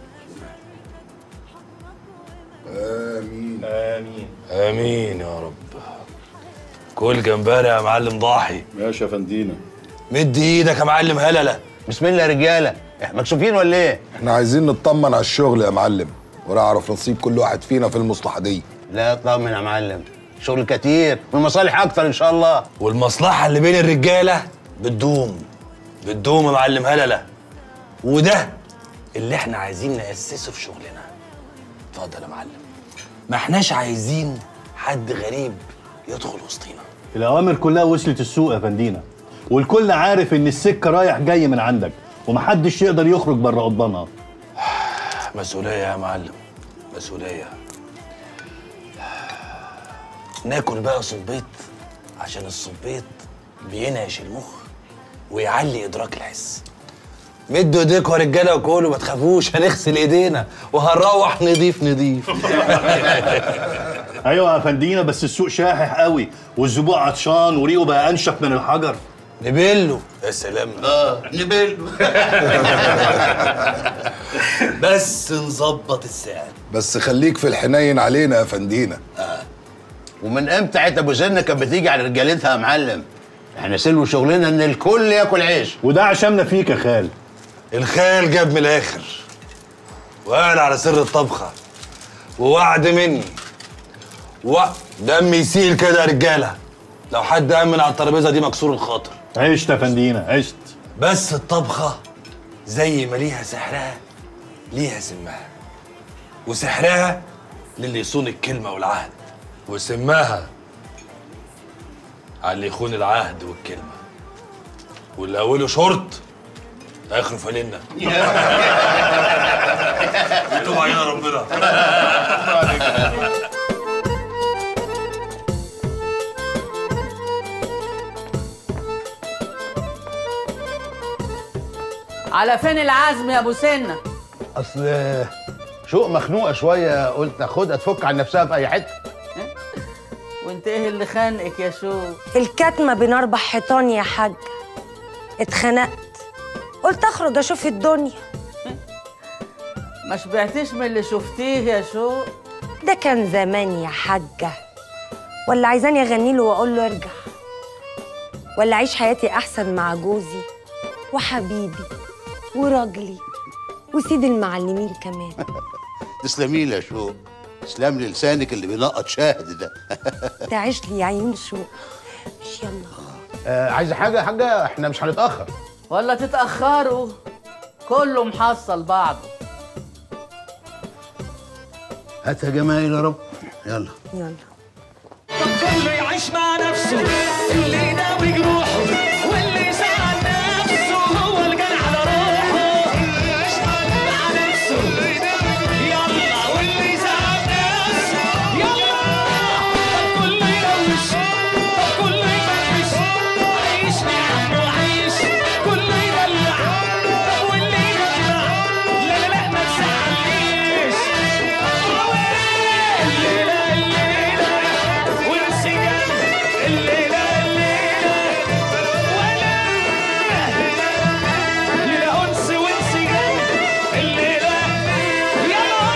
آمين آمين آمين يا رب. كل جمبري يا معلم ضاحي. ماشي يا فندينا. مد ايدك يا معلم هلله. بسم الله يا رجاله، احنا مكسوفين ولا ايه؟ احنا عايزين نطمن على الشغل يا معلم ونعرف نصيب كل واحد فينا في المصلحه دي. لا اطمن يا معلم، شغل كتير والمصالح اكتر ان شاء الله. والمصلحه اللي بين الرجاله بتدوم يا معلم هلله، وده اللي احنا عايزين نأسسه في شغلنا. اتفضل يا معلم. ما احناش عايزين حد غريب يدخل وسطينا. الأوامر كلها وصلت السوق يا فندينا، والكل عارف إن السكة رايح جاي من عندك ومحدش يقدر يخرج بره قضبانها. مسؤولية يا معلم، مسؤولية. ناكل بقى صبيط عشان الصبيط بينعش المخ ويعلي إدراك الحس. مدوا ايديكوا يا رجاله وكلوا، ما تخافوش، هنغسل ايدينا وهنروح نضيف. ايوه يا فندينا، بس السوق شاحح قوي والزبون عطشان وريقه بقى انشف من الحجر. نبله. يا سلام. نبله. بس نظبط السعر. بس خليك في الحنين علينا يا فندينا. ومن امتى عيت ابو زنه كانت بتيجي على رجالتها يا معلم؟ احنا سلو شغلنا ان الكل ياكل عيش. وده عشمنا فيك يا خال. الخال جاب من الاخر وقال على سر الطبخه ووعد مني دم يسيل كده يا رجاله لو حد امن على الترابيزه دي مكسور الخاطر. عشت يا فندينا عشت. بس الطبخه زي ما ليها سحرها ليها سمها، وسحرها للي يصون الكلمه والعهد، وسماها على اللي يخون العهد والكلمه، واللي اوله شرط اخره فانلة. يتوب علينا ربنا. على فين العزم يا ابو سنه؟ اصل شوق مخنوقه شويه، قلت اخدها تفك عن نفسها في اي حته. وانت ايه اللي خانقك يا شو؟ الكتمه بين 4 حيطان يا حاج. اتخنقت قلت اخرج اشوف الدنيا. ما شبعتيش من اللي شفتيه يا شو؟ ده كان زمان يا حاجه. ولا عايزاني اغني له واقول له ارجع؟ ولا اعيش حياتي احسن مع جوزي وحبيبي وراجلي وسيد المعلمين كمان؟ تسلمي لي يا شو، تسلم لي لسانك اللي بينقط شاهد ده. تعيش لي يا عيون شو. مش يلا. عايزه حاجه يا حاجه؟ احنا مش هنتاخر. ولا تتاخروا، كله محصل بعضه. هات يا جمايل يا رب. يلا يلا. كله يعيش مع نفسه، اللي يداوي جروحه واللي يزعل نفسه هو اللي جاي على روحه. اللي يعيش مع نفسه يلا، واللي يزعل نفسه يلا. كله يروش، كله يفرفش، عيشني يا عم وعيش. كله يدلع، واللي يدلع لا لا لا ما تزعلنيش. الليلة الليلة والانسجام، الليلة الليلة ولا ليلة أنس وانسجام، الليلة يلا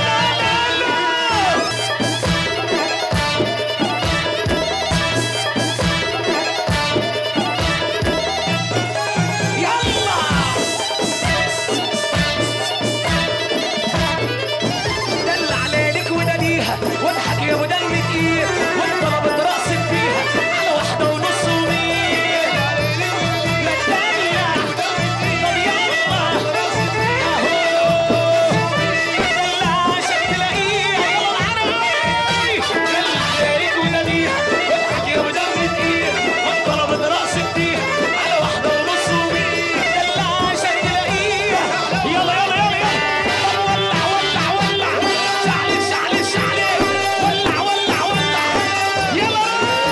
دلع ليلك وناديها واضحك يا ابو دم تقيل، وانت رابط راسك فيها على 1.5 وميل. ما تدلع طب يلا اهو دلع عشان تلاقيها. يلا معانا دلع ليلك وناديها واضحك يا ابو دم تقيل، وانت رابط راسك فيها على 1.5 وميل. دلع عشان تلاقيها. يلا يلا يلا يلا ولع ولع ولع، شعلي شعلي شعلي، ولع ولع ولع يلا.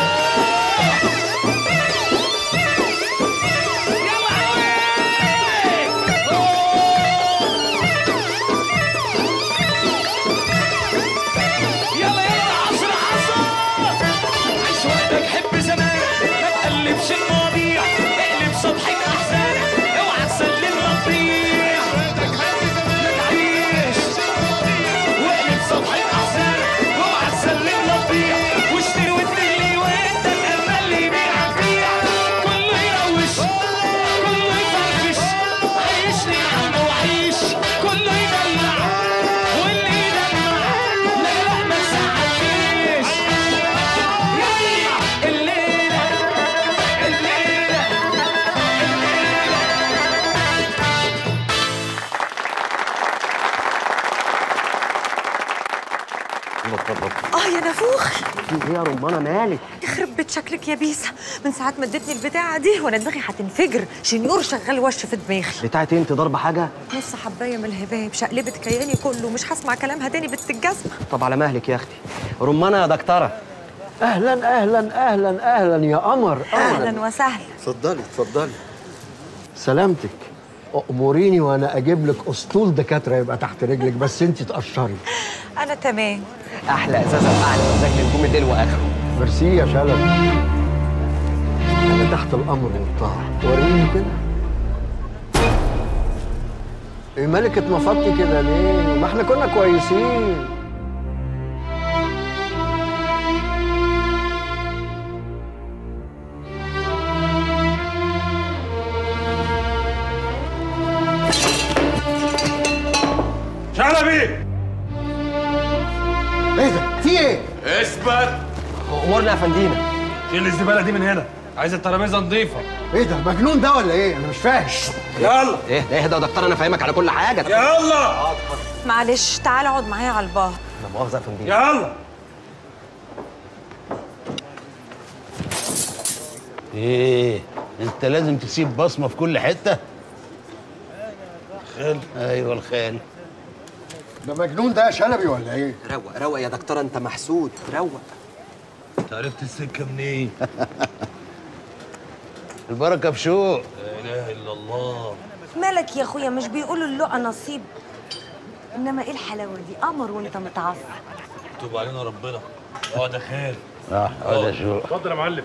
يلا يلا عصر عصر، عيش وقتك حب زمانك، ما تقلبش المواضيع، اقلب صفحة أحزانك، اوعى تسلم للضيع. ما تعيش واقلب صفحة أحزانك، اوعى تسلم للضيع، واشتري وتغلي وانت الأمل اللي يبيعك بيع. كله يروش، كله يفرفش، عيشني يا عم وعيش. كله يدلع واللي يدلع لا لا ما تزعلنيش. يلا الليلة الليلة يا نافوخ. ايه يا رمانه مالك؟ يخرب بيت شكلك يا بيسا، من ساعة ما ادتني البتاعة دي وانا دماغي هتنفجر، شنيور شغال وش في دماغي. بتاعتي انت ضاربه حاجه؟ نص حباية من الهباب شقلبت كياني كله، مش هسمع كلامها تاني بنت الجزمة. طب على مهلك يا اختي. رمانه يا دكتوره. اهلا اهلا اهلا اهلا يا قمر. اهلا وسهلا. اتفضلي اتفضلي. سلامتك. اموريني وانا اجيب لك اسطول دكاتره يبقى تحت رجلك، بس انت تقشري. انا تمام. احلى ازازه باعلى مزاج لنجوم الليل واخره. ميرسي يا شلبي. انا تحت الامر والطاعه. وريني كده. ايه مالك اتنفضتي كده ليه؟ ما احنا كنا كويسين. النبي. ايه ده؟ في ايه؟ اثبت. امورنا يا فندينا. شيل الزباله دي من هنا، عايز الترابيزه نظيفه. ايه ده؟ مجنون ده ولا ايه؟ انا مش فاهم. يلا. ايه اهدى يا دكتور، انا فاهمك على كل حاجه. يلا. معلش تعال اقعد معايا على البار. لا مؤاخذه يا فندينا. يلا. ايه انت لازم تسيب بصمه في كل حته. خال. ايوه الخال. ده مجنون ده يا شلبي ولا ايه؟ روق روق يا دكتور، انت محسود. روق. انت عرفت السكه منين؟ البركه في شوق. لا اله الا الله. مالك يا اخويا؟ مش بيقولوا اللقا نصيب؟ انما ايه الحلاوه دي؟ قمر وانت متعصب. توب علينا ربنا. اقعد يا خال. اقعد يا شوق. اتفضل يا معلم.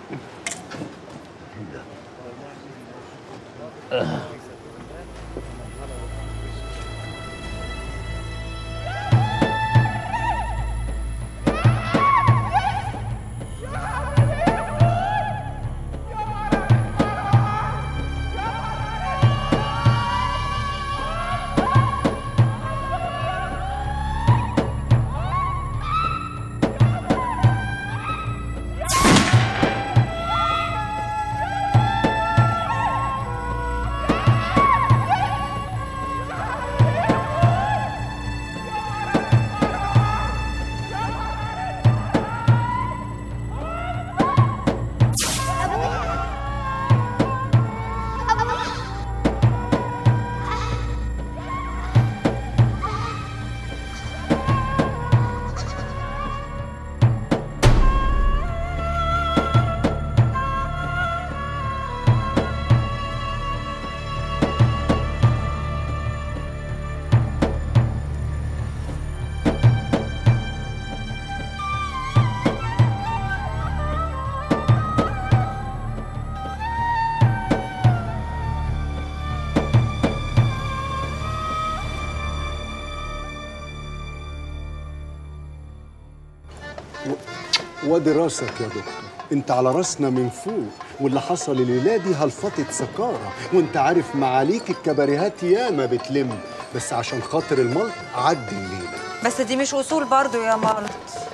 وادي راسك يا دكتور، انت على راسنا من فوق، واللي حصل الليله دي هلفطه سكاره، وانت عارف معاليك الكباريهات ياما بتلم، بس عشان خاطر الملط عدي الليله. بس دي مش اصول برضو يا مالط.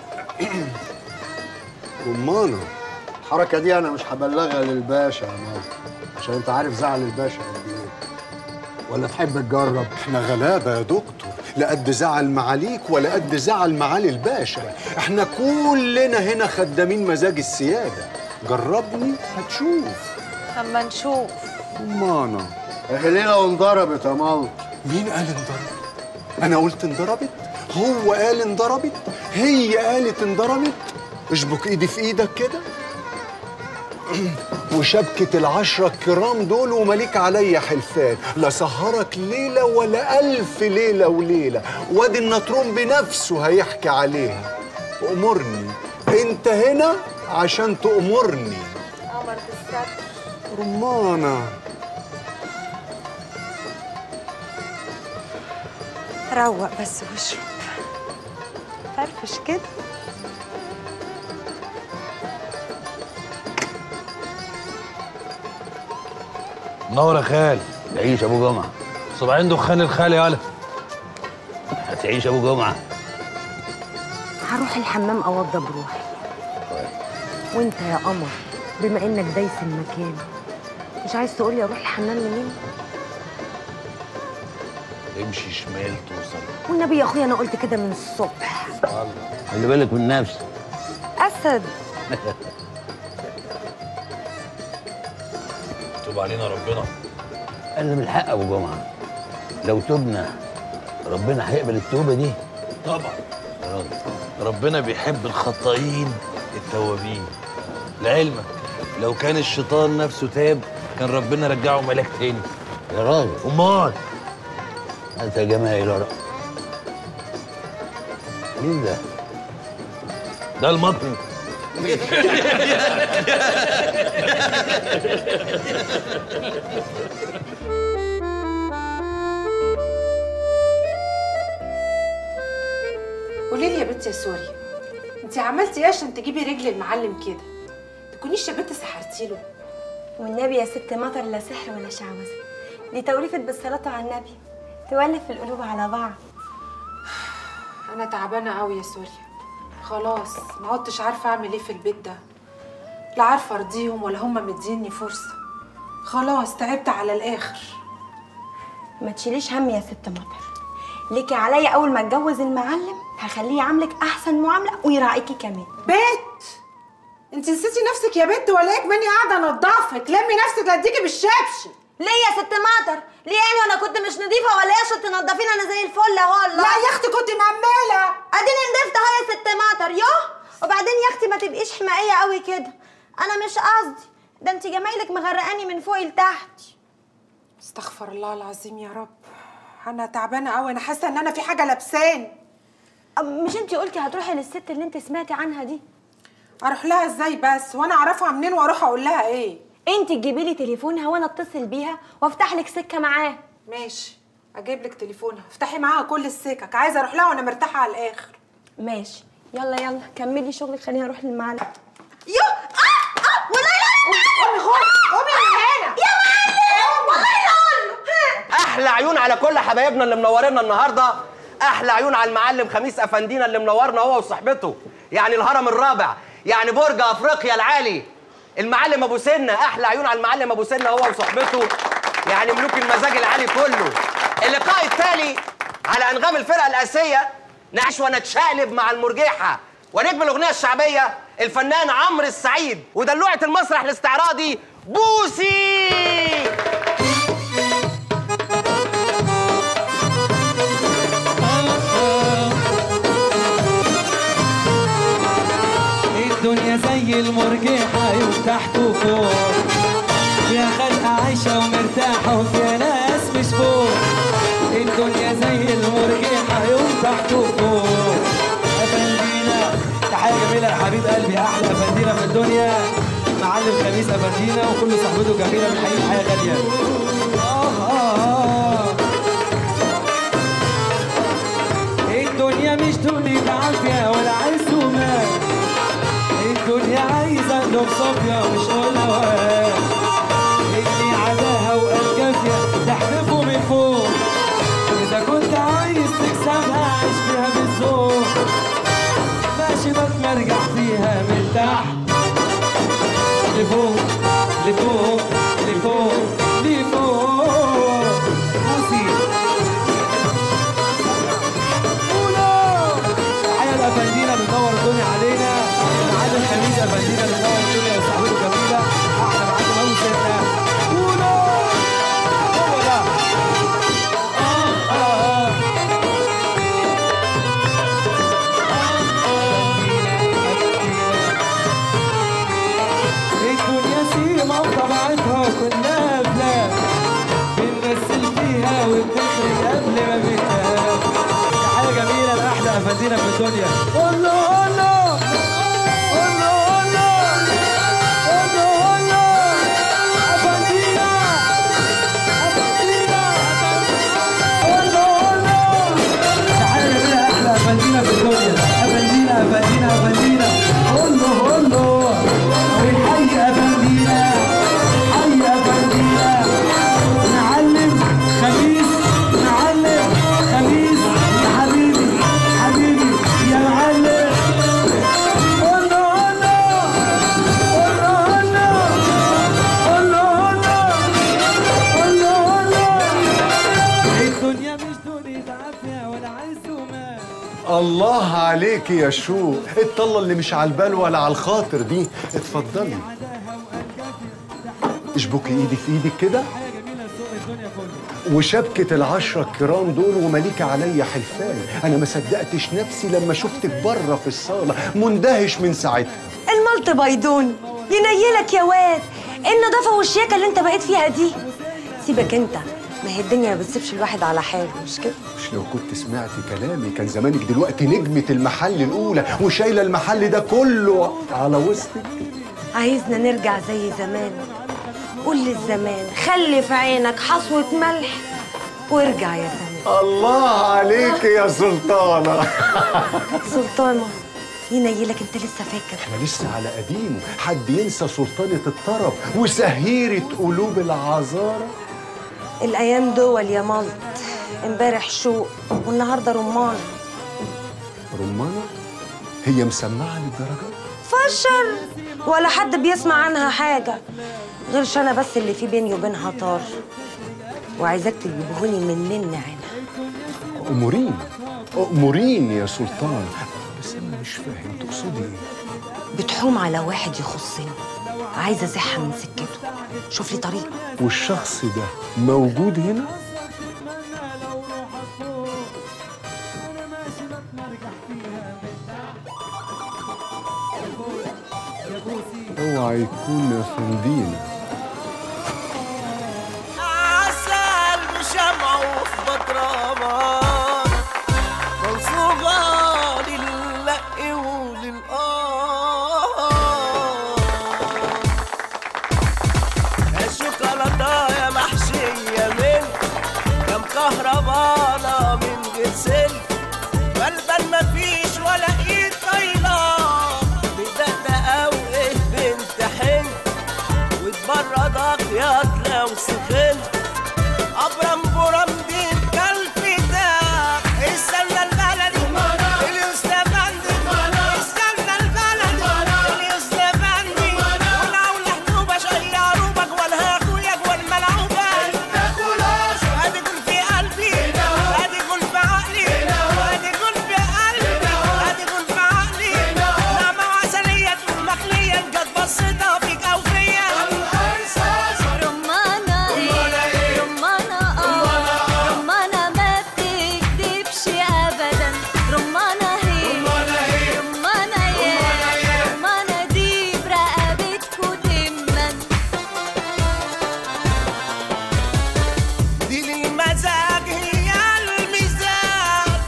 رمانه الحركه دي انا مش هبلغها للباشا يا مالط، عشان انت عارف زعل الباشا قد ايه. ولا تحب تجرب؟ احنا غلابه يا دكتور، لا قد زعل معاليك ولا قد زعل معالي الباشا، احنا كلنا هنا خدامين مزاج السياده، جربني هتشوف. اما نشوف. رمانه اهي ليله وانضربت يا مالط. مين قال انضربت؟ انا قلت انضربت؟ هو قال انضربت؟ هي قالت انضربت؟ اشبك ايدي في ايدك كده وشبكة ال10 الكرام دول ومليك عليا حلفان، لا سهرك ليلة ولا 1000 ليلة وليلة، وادي النطرون بنفسه هيحكي عليها. أمرني، أنت هنا عشان تأمرني. قمر بالستر. رمانة روق بس واشرب، فرفش كده. نور يا خال. تعيش ابو جمعه. صباعين دخان الخال يالا. هتعيش ابو جمعه. هروح الحمام اوضب روحي. وانت يا قمر بما انك دايس المكان، مش عايز تقولي اروح الحمام منين؟ امشي شمال توصل. والنبي يا اخويا انا قلت كده من الصبح. خلي بالك من نفسك. اسد. توب علينا ربنا. قال من الحق ابو جمعه، لو تبنا ربنا هيقبل التوبه دي. طبعا ربنا بيحب الخطائين التوابين. لعلمك لو كان الشيطان نفسه تاب كان ربنا رجعه ملاك تاني. يا راجل امال انت يا جماعه ورا. مين ده؟ ده المطرب. قولي لي يا بنتي يا سوري، انت عملتي ايه عشان تجيبي رجل المعلم كده؟ تكونيش يا بنت سحرتي له. والنبي يا ست مطر لا سحر ولا شعوذه، دي توليفه بالصلاه على النبي تولف القلوب على بعض. انا تعبانه قوي يا سوريا، خلاص ما عدتش عارفه اعمل ايه في البيت ده، لا عارفه ارضيهم ولا هم مديني فرصه. خلاص تعبت على الاخر. ما تشيليش هم يا ست مطر، ليكي عليا اول ما اتجوز المعلم هخليه يعاملك احسن معامله ويراعيكي كمان. بت انت نسيتي نفسك يا بت ولا ايه؟ كماني قاعده انضفك، لمي نفسك لاديكي بالشبشب. ليه يا ست مطر؟ ليه يعني وانا كنت مش نظيفه ولا ايه عشان تنضفيني انا زي الفل اهو؟ لا يا اختي كنت مأمله. اديني نضفت اهو يا ست مطر. وبعدين يا اختي ما تبقيش حمائيه قوي كده، انا مش قصدي، ده انت جمايلك مغرقاني من فوق لتحت. استغفر الله العظيم يا رب، انا تعبانه قوي، انا حاسه ان انا في حاجه لابساني. مش انت قلتي هتروحي للست اللي انت سمعتي عنها دي؟ اروح لها ازاي بس وانا اعرفها منين واروح اقول لها ايه؟ انت تجيبي لي تليفونها وانا اتصل بيها وافتح لك سكه معاه. ماشي اجيب لك تليفونها، افتحي معاها كل السكك، عايزه اروح لها وانا مرتاحه على الاخر. ماشي يلا يلا كملي شغلك، خليني اروح للمعلم. والله قومي قومي من هنا يا معلم والله احلى عيون على كل حبايبنا اللي منورينا النهارده، احلى عيون على المعلم خميس افندينا اللي منورنا هو وصاحبته، يعني الهرم الرابع، يعني برج افريقيا العالي. المعلم ابو سنه، احلى عيون على المعلم ابو سنه هو وصاحبته، يعني ملوك المزاج العالي كله. اللقاء التالي على انغام الفرقه الاساسيه نعيش ونتشقلب مع المرجحه ونجم الاغنيه الشعبيه الفنان عمرو السعيد ودلوعه المسرح الاستعراضي بوسي. الدنيا زي المرجحة يوم تحت وفوق، فيها خلقة عايشة ومرتاحة وفيها ناس مش فوق. الدنيا زي المرجحة يوم تحت وفوق. أفندينا تحية جميلة يا حبيب قلبي، أحلى أفندينا في الدنيا معلم خميس أفندينا وكل صحبته جميلة بنحييه حياة غالية. الدنيا مش دنيا عافية ولا عايز ومال، الدنيا عايزة قلوب صافية مش قلوات، اللي عداها وقال كافية تحدفه من فوق. إذا كنت عايز تكسبها عيش فيها بالذوق، ماشي بتمرجح فيها من تحت لفوق لفوق لفوق لفوق. بوسي تحية لأفندينا اللي منور الدنيا علينا، معلم خميس أفندينا اللي منور الدنيا وصاحبته جميلة، أحلى معلم أبو سنة. هو ده الدنيا سيما وطبيعتها كلها أفلام، بنمثل فيها وبنخرج قبل ما بننام. حاجة جميلة لأحلى أفندينا في الدنيا. الله الله الله الله الله الله أفندينا أفندينا الله الله. حاجة جميلة أحلى أفندينا في الدنيا. أفندينا أفندينا أفندينا الله الله. وحي أفندينا حي أفندينا. معلم خميس معلم خميس يا حبيبي حبيبي يا معلم. الله الله الله الله الله الله الله. الدنيا مش دنيا عافية ولا عز ومال. الله عليك يا شو، الطلة اللي مش على البال ولا على الخاطر دي. اتفضلي اشبكي ايدي في ايدك كده، وشبكة ال10 الكرام دول ومليك عليا حلفان. انا ما صدقتش نفسي لما شفتك بره في الصالة، مندهش من ساعتها. الملط بيضون ينيلك يا واد، النظافة والشياكة اللي انت بقيت فيها دي. سيبك انت، ما هي الدنيا ما بتسيبش الواحد على حاله، مش كده؟ مش لو كنت سمعتي كلامي كان زمانك دلوقتي نجمة المحل الأولى وشايلة المحل ده كله على وسطك. عايزنا نرجع زي زمان. قول للزمان خلي في عينك حصوة ملح وارجع يا زمان. الله عليك يا سلطانة. سلطانة ينيلك انت لسه فاكر؟ احنا لسه على قديمه، حد ينسى سلطانة الطرب وسهيرة قلوب العذارى؟ الأيام دول يا ملط، امبارح شوق والنهارده رمان. رمانة هي مسمعة للدرجة؟ فشر ولا حد بيسمع عنها حاجة غيرش أنا بس اللي في بيني وبينها طار، وعايزاك تجيبهولي مننا هنا. أمورين يا سلطان، بس أنا مش فاهم تقصدي إيه؟ بتحوم على واحد يخصني، عايزة أزحها من سكته، شوف لي طريقة. والشخص ده موجود هنا؟ اوعى يكون افندينا. عسل بشمعه وفي بطرمان منصوبة للق الشوكولاتة يا محشية من كم كهربانة من غير سلك، غلبان مفيش ولا ايد طايلة بدقدقة وايه بنت حن واتبردك يا لو سخنت ابرم برم دي كالفتة. استنى البلد اليوستفندي، استنى البلد اليوستفندي، ولو لحنوبة شيروبك ولا اخوياك والملعوبة ادي كل في قلبي، ادي كل في عقلي، ادي كل في قلبي، ادي كل في عقلي، نعمة وعسلية والمخلية جت بصيتها فيك او فيا. رمانة رمانة ما بتكدبش ابدا، رمانة هي رمانة يا رمانة دي برقبتكوا تمن. دي للمزاج هي الميزان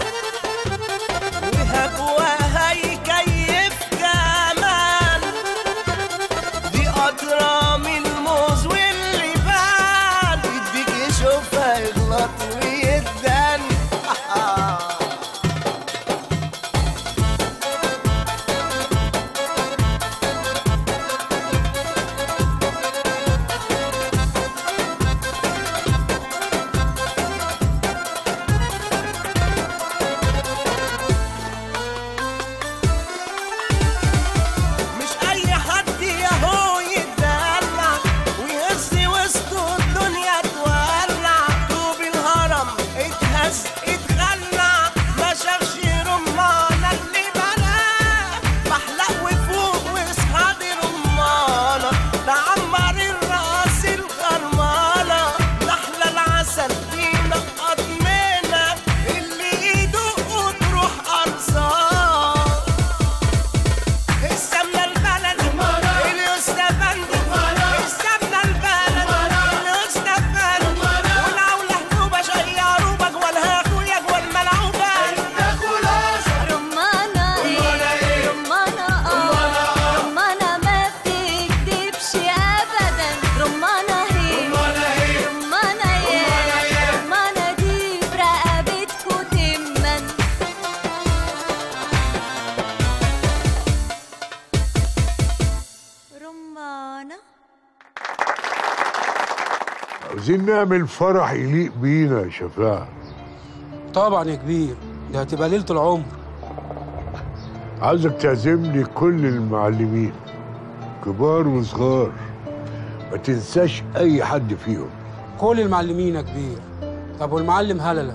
وهبوها يكيف كمان، دي قطرة من الموز واللبان يديك يشوفها يغلط ويدان. مش أي حد ياهو يتدلع ويهز وسطه الدنيا تولع، طوب الهرم اتهز اتخلع ما شافش رمانة اللي بلاه، محلق وفوق واصحابي رمانة تعمر الراس الخرمانة، نحلى العسل بينقط منها اللي يدوق تروح أرصان. السمنة البلد اليوستفندي، السمنة البلد اليوستفندي، ولو لحنوبة شيروبك ولا اخوياك والملعوبة. رمانة رمانة ما بتكدبش ابدا، رمانة هي رمانة يا رمانة دي برقبتكوا تمن. رمانة عاوزين نعمل فرح يليق بينا يا شفاعة. طبعا يا كبير، دي هتبقى ليلة العمر. عاوزك تعزم لي كل المعلمين كبار وصغار، ما تنساش اي حد فيهم. كل المعلمين يا كبير. طب والمعلم هللة؟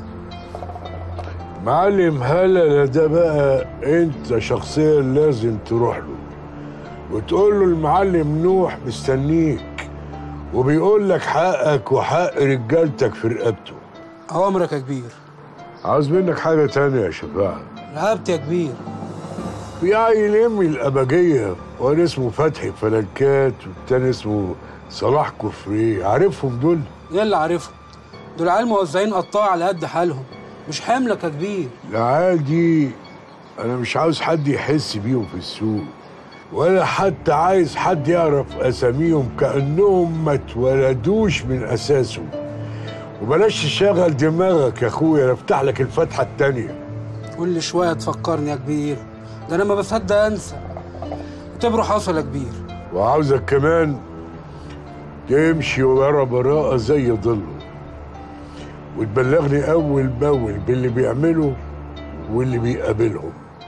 معلم هللة ده بقى انت شخصيا لازم تروح له وتقول له المعلم نوح مستنيك وبيقول لك حقك وحق رجالتك في رقبته. أوامرك يا كبير. عاوز منك حاجة تانية يا شفاعة. رقبتي يا كبير. في عيل يمي الأبجية وانا اسمه فتحي فلنكات والتاني اسمه صلاح كفري، عارفهم دول؟ ايه اللي عارفهم؟ دول عيال موزعين قطاع على قد حالهم، مش حملك يا كبير. العيال دي أنا مش عاوز حد يحس بيهم في السوق، ولا حتى عايز حد يعرف أساميهم كأنهم ما اتولدوش من أساسه. وبلاش تشغل دماغك يا أخويا، أنا أفتح لك الفتحة التانية. كل شوية تفكرني يا كبير، ده أنا ما بصدق أنسى. اعتبره حصل يا كبير. وعاوزك كمان تمشي ورا براءة زي ظله، وتبلغني أول بأول باللي بيعمله واللي بيقابلهم.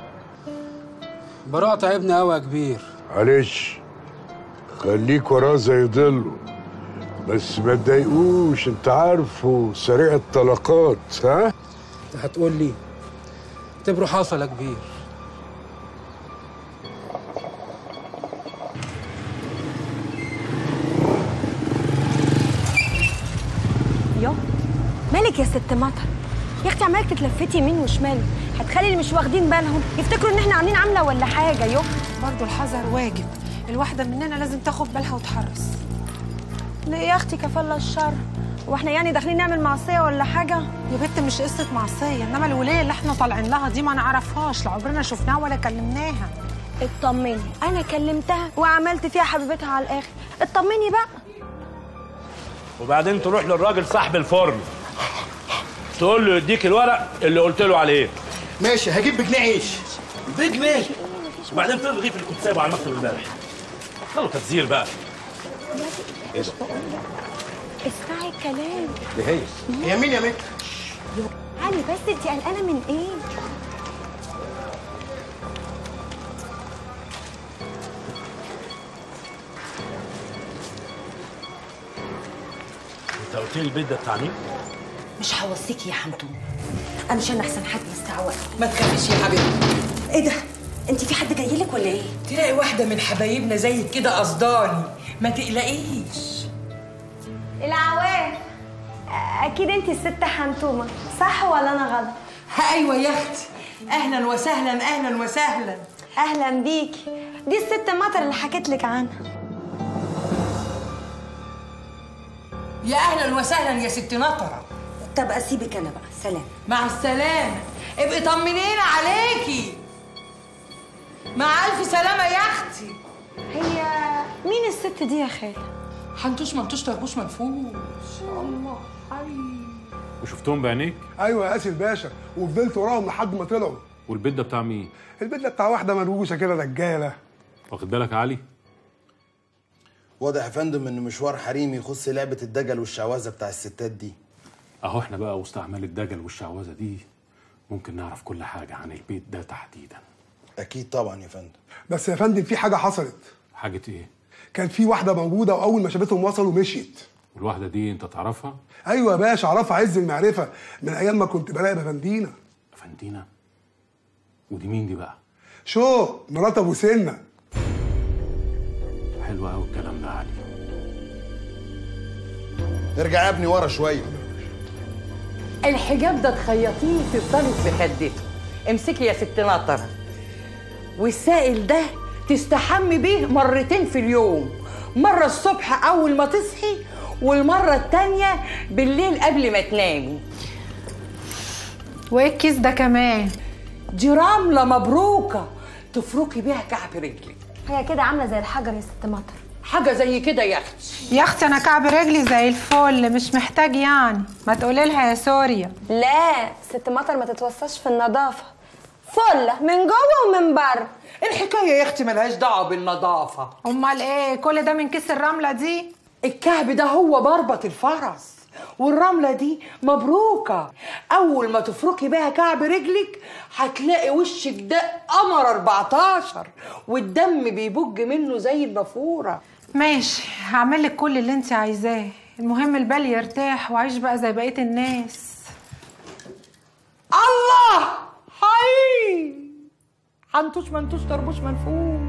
براءة تعبني قوي يا كبير. معلش خليك وراه زي ضله، بس ما تضايقوش، انت عارفه سريع الطلقات. ها انت هتقول لي اعتبره حصل يا كبير. يو مالك يا ست مطر؟ يا اختي عمالك تتلفتي يمين وشمال، هتخلي اللي مش واخدين بالهم يفتكروا ان احنا عاملين عامله ولا حاجه. يو برضه الحذر واجب، الواحده مننا لازم تاخد بالها وتحرص. ليه يا اختي كفالة الشر؟ واحنا يعني داخلين نعمل معصيه ولا حاجه؟ يا بنت مش قصه معصيه، انما الولايه اللي احنا طالعين لها دي ما نعرفهاش، لا عمرنا شفناها ولا كلمناها. اطمني، انا كلمتها وعملت فيها حبيبتها على الاخر، اطمني بقى. وبعدين تروح للراجل صاحب الفرن تقول له يديك الورق اللي قلت له عليه. ماشي، هجيب بجنيه عيش. بجنيه؟ وبعدين فين الرغيف اللي كنت سايبه على المكتب امبارح؟ خلوا تبذير بقى. ايه ده؟ اسمعي الكلام. دي هي. هي مين يا متر؟ علي بس انت قلقانه من ايه؟ انت قلت لي البيت ده بتاع مين؟ مش هوصيكي يا حمدون، انا مش احسن حد يستعوق. ما تخافيش يا حبيبتي. ايه ده؟ انت في حد جاي لك ولا ايه؟ تلاقي واحده من حبايبنا زيك كده قصداني، ما تقلقيش. العوام، اكيد انت الست حنتومه، صح ولا انا غلط؟ ايوه يا اختي، اهلا وسهلا اهلا وسهلا. اهلا بيكي، دي الست مطر اللي حكيت لك عنها. يا اهلا وسهلا يا ست نطره. طب اسيبك انا بقى، سلام. مع السلامه، ابقي طمنينا عليكي. مع الف سلامه يا اختي. هي مين الست دي يا خاله؟ حنتوش منتوش طربوش منفوش. الله حي. وشفتهم بعينيك؟ ايوه يا قاسي الباشا، وفضلت وراهم لحد ما طلعوا. والبيت ده بتاع مين؟ البيت ده بتاع واحده منوشه كده رجاله. واخد بالك يا علي؟ واضح يا فندم ان مشوار حريمي يخص لعبه الدجل والشعوذه بتاع الستات دي. اهو احنا بقى وسط اعمال الدجل والشعوذه دي ممكن نعرف كل حاجه عن البيت ده تحديدا. اكيد طبعا يا فندم. بس يا فندم في حاجه حصلت. حاجه ايه؟ كان في واحده موجوده واول ما شافتهم وصلوا مشيت. والواحده دي انت تعرفها؟ ايوه يا باشا اعرفها عز المعرفه، من ايام ما كنت براقب افندينا. افندينا؟ ودي مين دي بقى؟ شو مرات ابو سنه. حلو قوي الكلام ده يا علي. ارجع يا ابني ورا شويه. الحجاب ده تخيطيه تفضلي في خدته. امسكي يا ست نطره. والسائل ده تستحمي بيه مرتين في اليوم، مرة الصبح أول ما تصحي والمرة التانية بالليل قبل ما تنامي. وايه الكيس ده كمان؟ دي رملة مبروكة تفركي بيها كعب رجلك. هي كده عاملة زي الحجر يا ست مطر. حاجة زي كده يا أختي. يا اختي انا كعب رجلي زي الفل، مش محتاج يعني، ما تقولي لها يا سوريا. لا ست مطر ما تتوصاش في النظافة، فله من جوه ومن بره. الحكاية يا أختي ملهاش دعوة بالنظافة. امال ايه كل ده من كيس الرملة دي؟ الكعب ده هو مربط الفرس، والرملة دي مبروكة. أول ما تفركي بيها كعب رجلك هتلاقي وشك ده قمر 14 والدم بيبج منه زي النافورة. ماشي، هعمل لك كل اللي انت عايزاه، المهم البال يرتاح وعيش بقى زي بقية الناس. الله حي. حنتوش منتوش طربوش منفوش.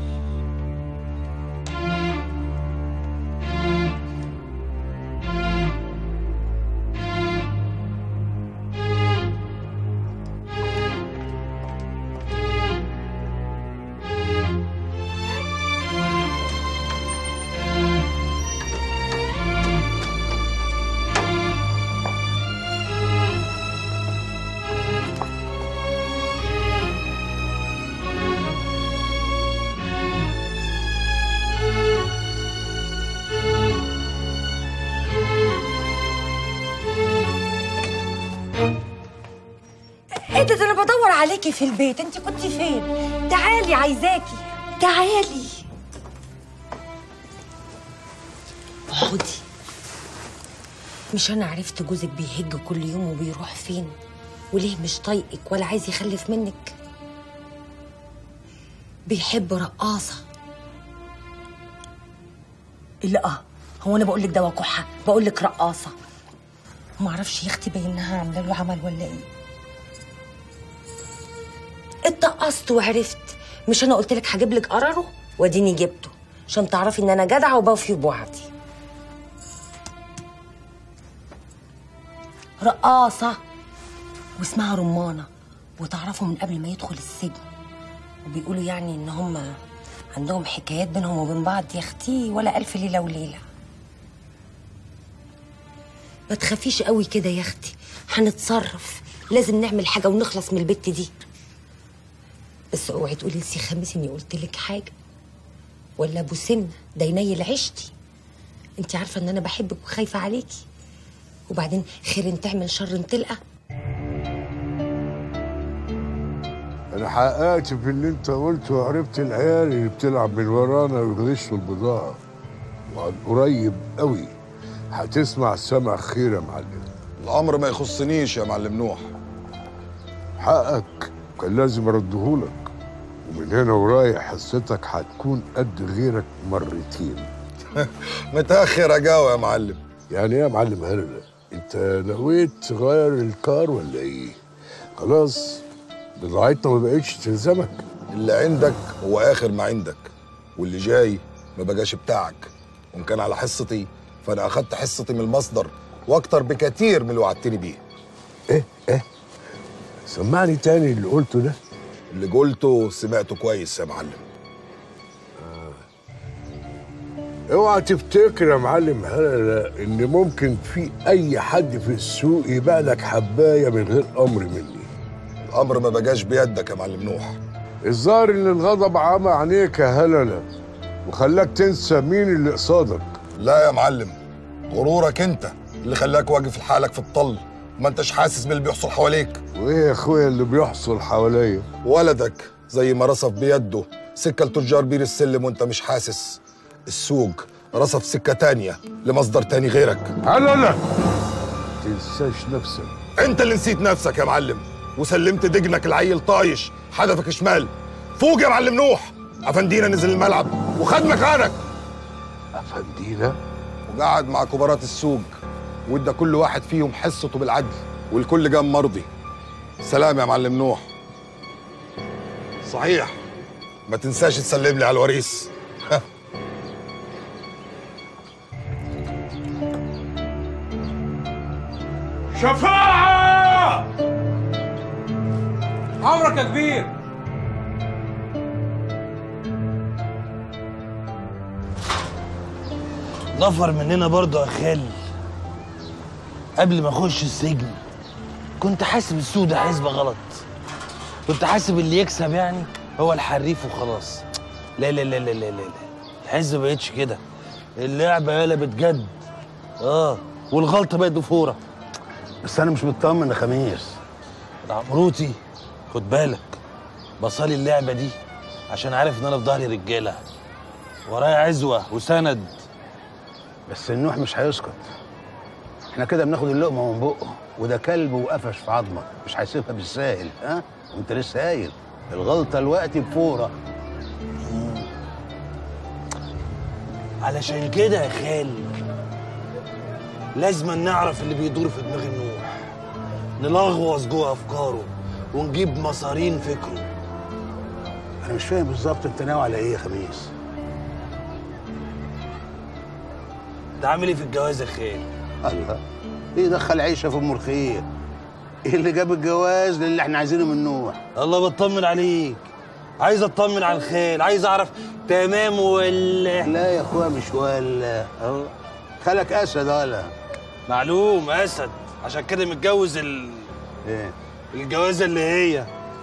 ايه ده انا بدور عليكي في البيت، انت كنت فين؟ تعالي عايزاكي، تعالي. اقعدي. مش انا عرفت جوزك بيهج كل يوم وبيروح فين؟ وليه مش طايقك ولا عايز يخلف منك؟ بيحب رقاصه. لا هو انا بقول لك دوا كحه، بقول لك رقاصه. ما اعرفش يا اختي، باينها عامله له عمل ولا ايه. اتقصت وعرفت. مش انا قلت لك هجيب لك قراره؟ واديني جبته عشان تعرفي ان انا جدعه وبوفي بوعدي. رقاصه واسمها رمانه، وتعرفوا من قبل ما يدخل السجن، وبيقولوا يعني ان هم عندهم حكايات بينهم وبين بعض يا اختي ولا الف ليله وليله. ما تخافيش قوي كده يا اختي، هنتصرف. لازم نعمل حاجه ونخلص من البت دي. بس اوعي تقولي لسي خميس اني قلت لك حاجه، ولا ابو سنه ده ينيل عيشتي. انت عارفه ان انا بحبك وخايفه عليكي، وبعدين خير تعمل شر تلقى. انا حققت في اللي انت قلته، وعرفت العيال اللي بتلعب من ورانا ويغشوا البضاعه، وعن قريب قوي هتسمع سمع خير يا معلم. الامر ما يخصنيش يا معلم نوح. حقك كان لازم اردهولك، ومن هنا ورايح حصتك هتكون قد غيرك مرتين. متاخر اجاوب يا معلم. يعني ايه يا معلم هلا؟ انت نويت تغير الكار ولا ايه؟ خلاص بضاعتنا ما بقتش تلزمك. اللي عندك هو اخر ما عندك، واللي جاي ما بقاش بتاعك. وان كان على حصتي فانا اخدت حصتي من المصدر، واكتر بكتير من اللي وعدتني بيه. ايه سمعني تاني اللي قلته ده. اللي قلته سمعته كويس يا معلم. اوعى تفتكر يا معلم هلا ان ممكن في اي حد في السوق يبيع لك حبايه من غير امر مني. الامر ما بقاش بيدك يا معلم نوح. الظاهر ان الغضب عمى عينيك يا هلله وخلاك تنسى مين اللي قصادك. لا يا معلم، غرورك انت اللي خلاك واقف لحالك في الطل، ما انتش حاسس باللي بيحصل حواليك. وايه يا اخويا اللي بيحصل حواليا؟ ولدك زي ما رصف بيده سكه لتجار بير السلم وانت مش حاسس. السوق رصف سكه تانيه لمصدر تاني غيرك. لا تنساش نفسك. انت اللي نسيت نفسك يا معلم، وسلمت دجنك العيل طايش حدفك شمال. فوق يا معلم نوح، افندينا نزل الملعب وخد مكانك. افندينا؟ وقعد مع كبارات السوق وادى كل واحد فيهم حصته بالعدل، والكل قام مرضي. سلام يا معلم نوح. صحيح ما تنساش تسلم لي على الوريث. شفاعة! عمرك يا كبير. نفر مننا برضه يا خال. قبل ما اخش السجن كنت حاسب السوق ده حسبه غلط. كنت حاسب اللي يكسب يعني هو الحريف وخلاص. لا لا لا لا لا لا، الحسبه ما بقتش كده. اللعبه قلبت جد. والغلطه بقت ضفوره. بس انا مش مطمن يا خميس. عمروتي خد بالك، بصالي اللعبه دي عشان عارف ان انا في ظهري رجاله، ورايا عزوه وسند. بس النوح مش هيسكت. احنا كده بناخد اللقمه من بقه، وده كلب وقفش في عظمك، مش هيسيبها بالساهل. وانت لسه قايل الغلطه الوقت بفوره. علشان كده يا خال لازم نعرف اللي بيدور في دماغ النوح، نلغوص جوه افكاره ونجيب مصارين فكره. انا مش فاهم بالظبط انت ناوي على ايه يا خميس؟ انت عامل ايه في الجواز يا خال؟ الله، ايه دخل عيشه في ام الخير؟ ايه اللي جاب الجواز للي احنا عايزينه من نوح؟ الله بطمن عليك، عايز اطمن على الخال، عايز اعرف تمام ولا لا يا اخويا مش ولا. خالك اسد ولا؟ معلوم اسد، عشان كده متجوز ايه؟ الجوازه اللي هي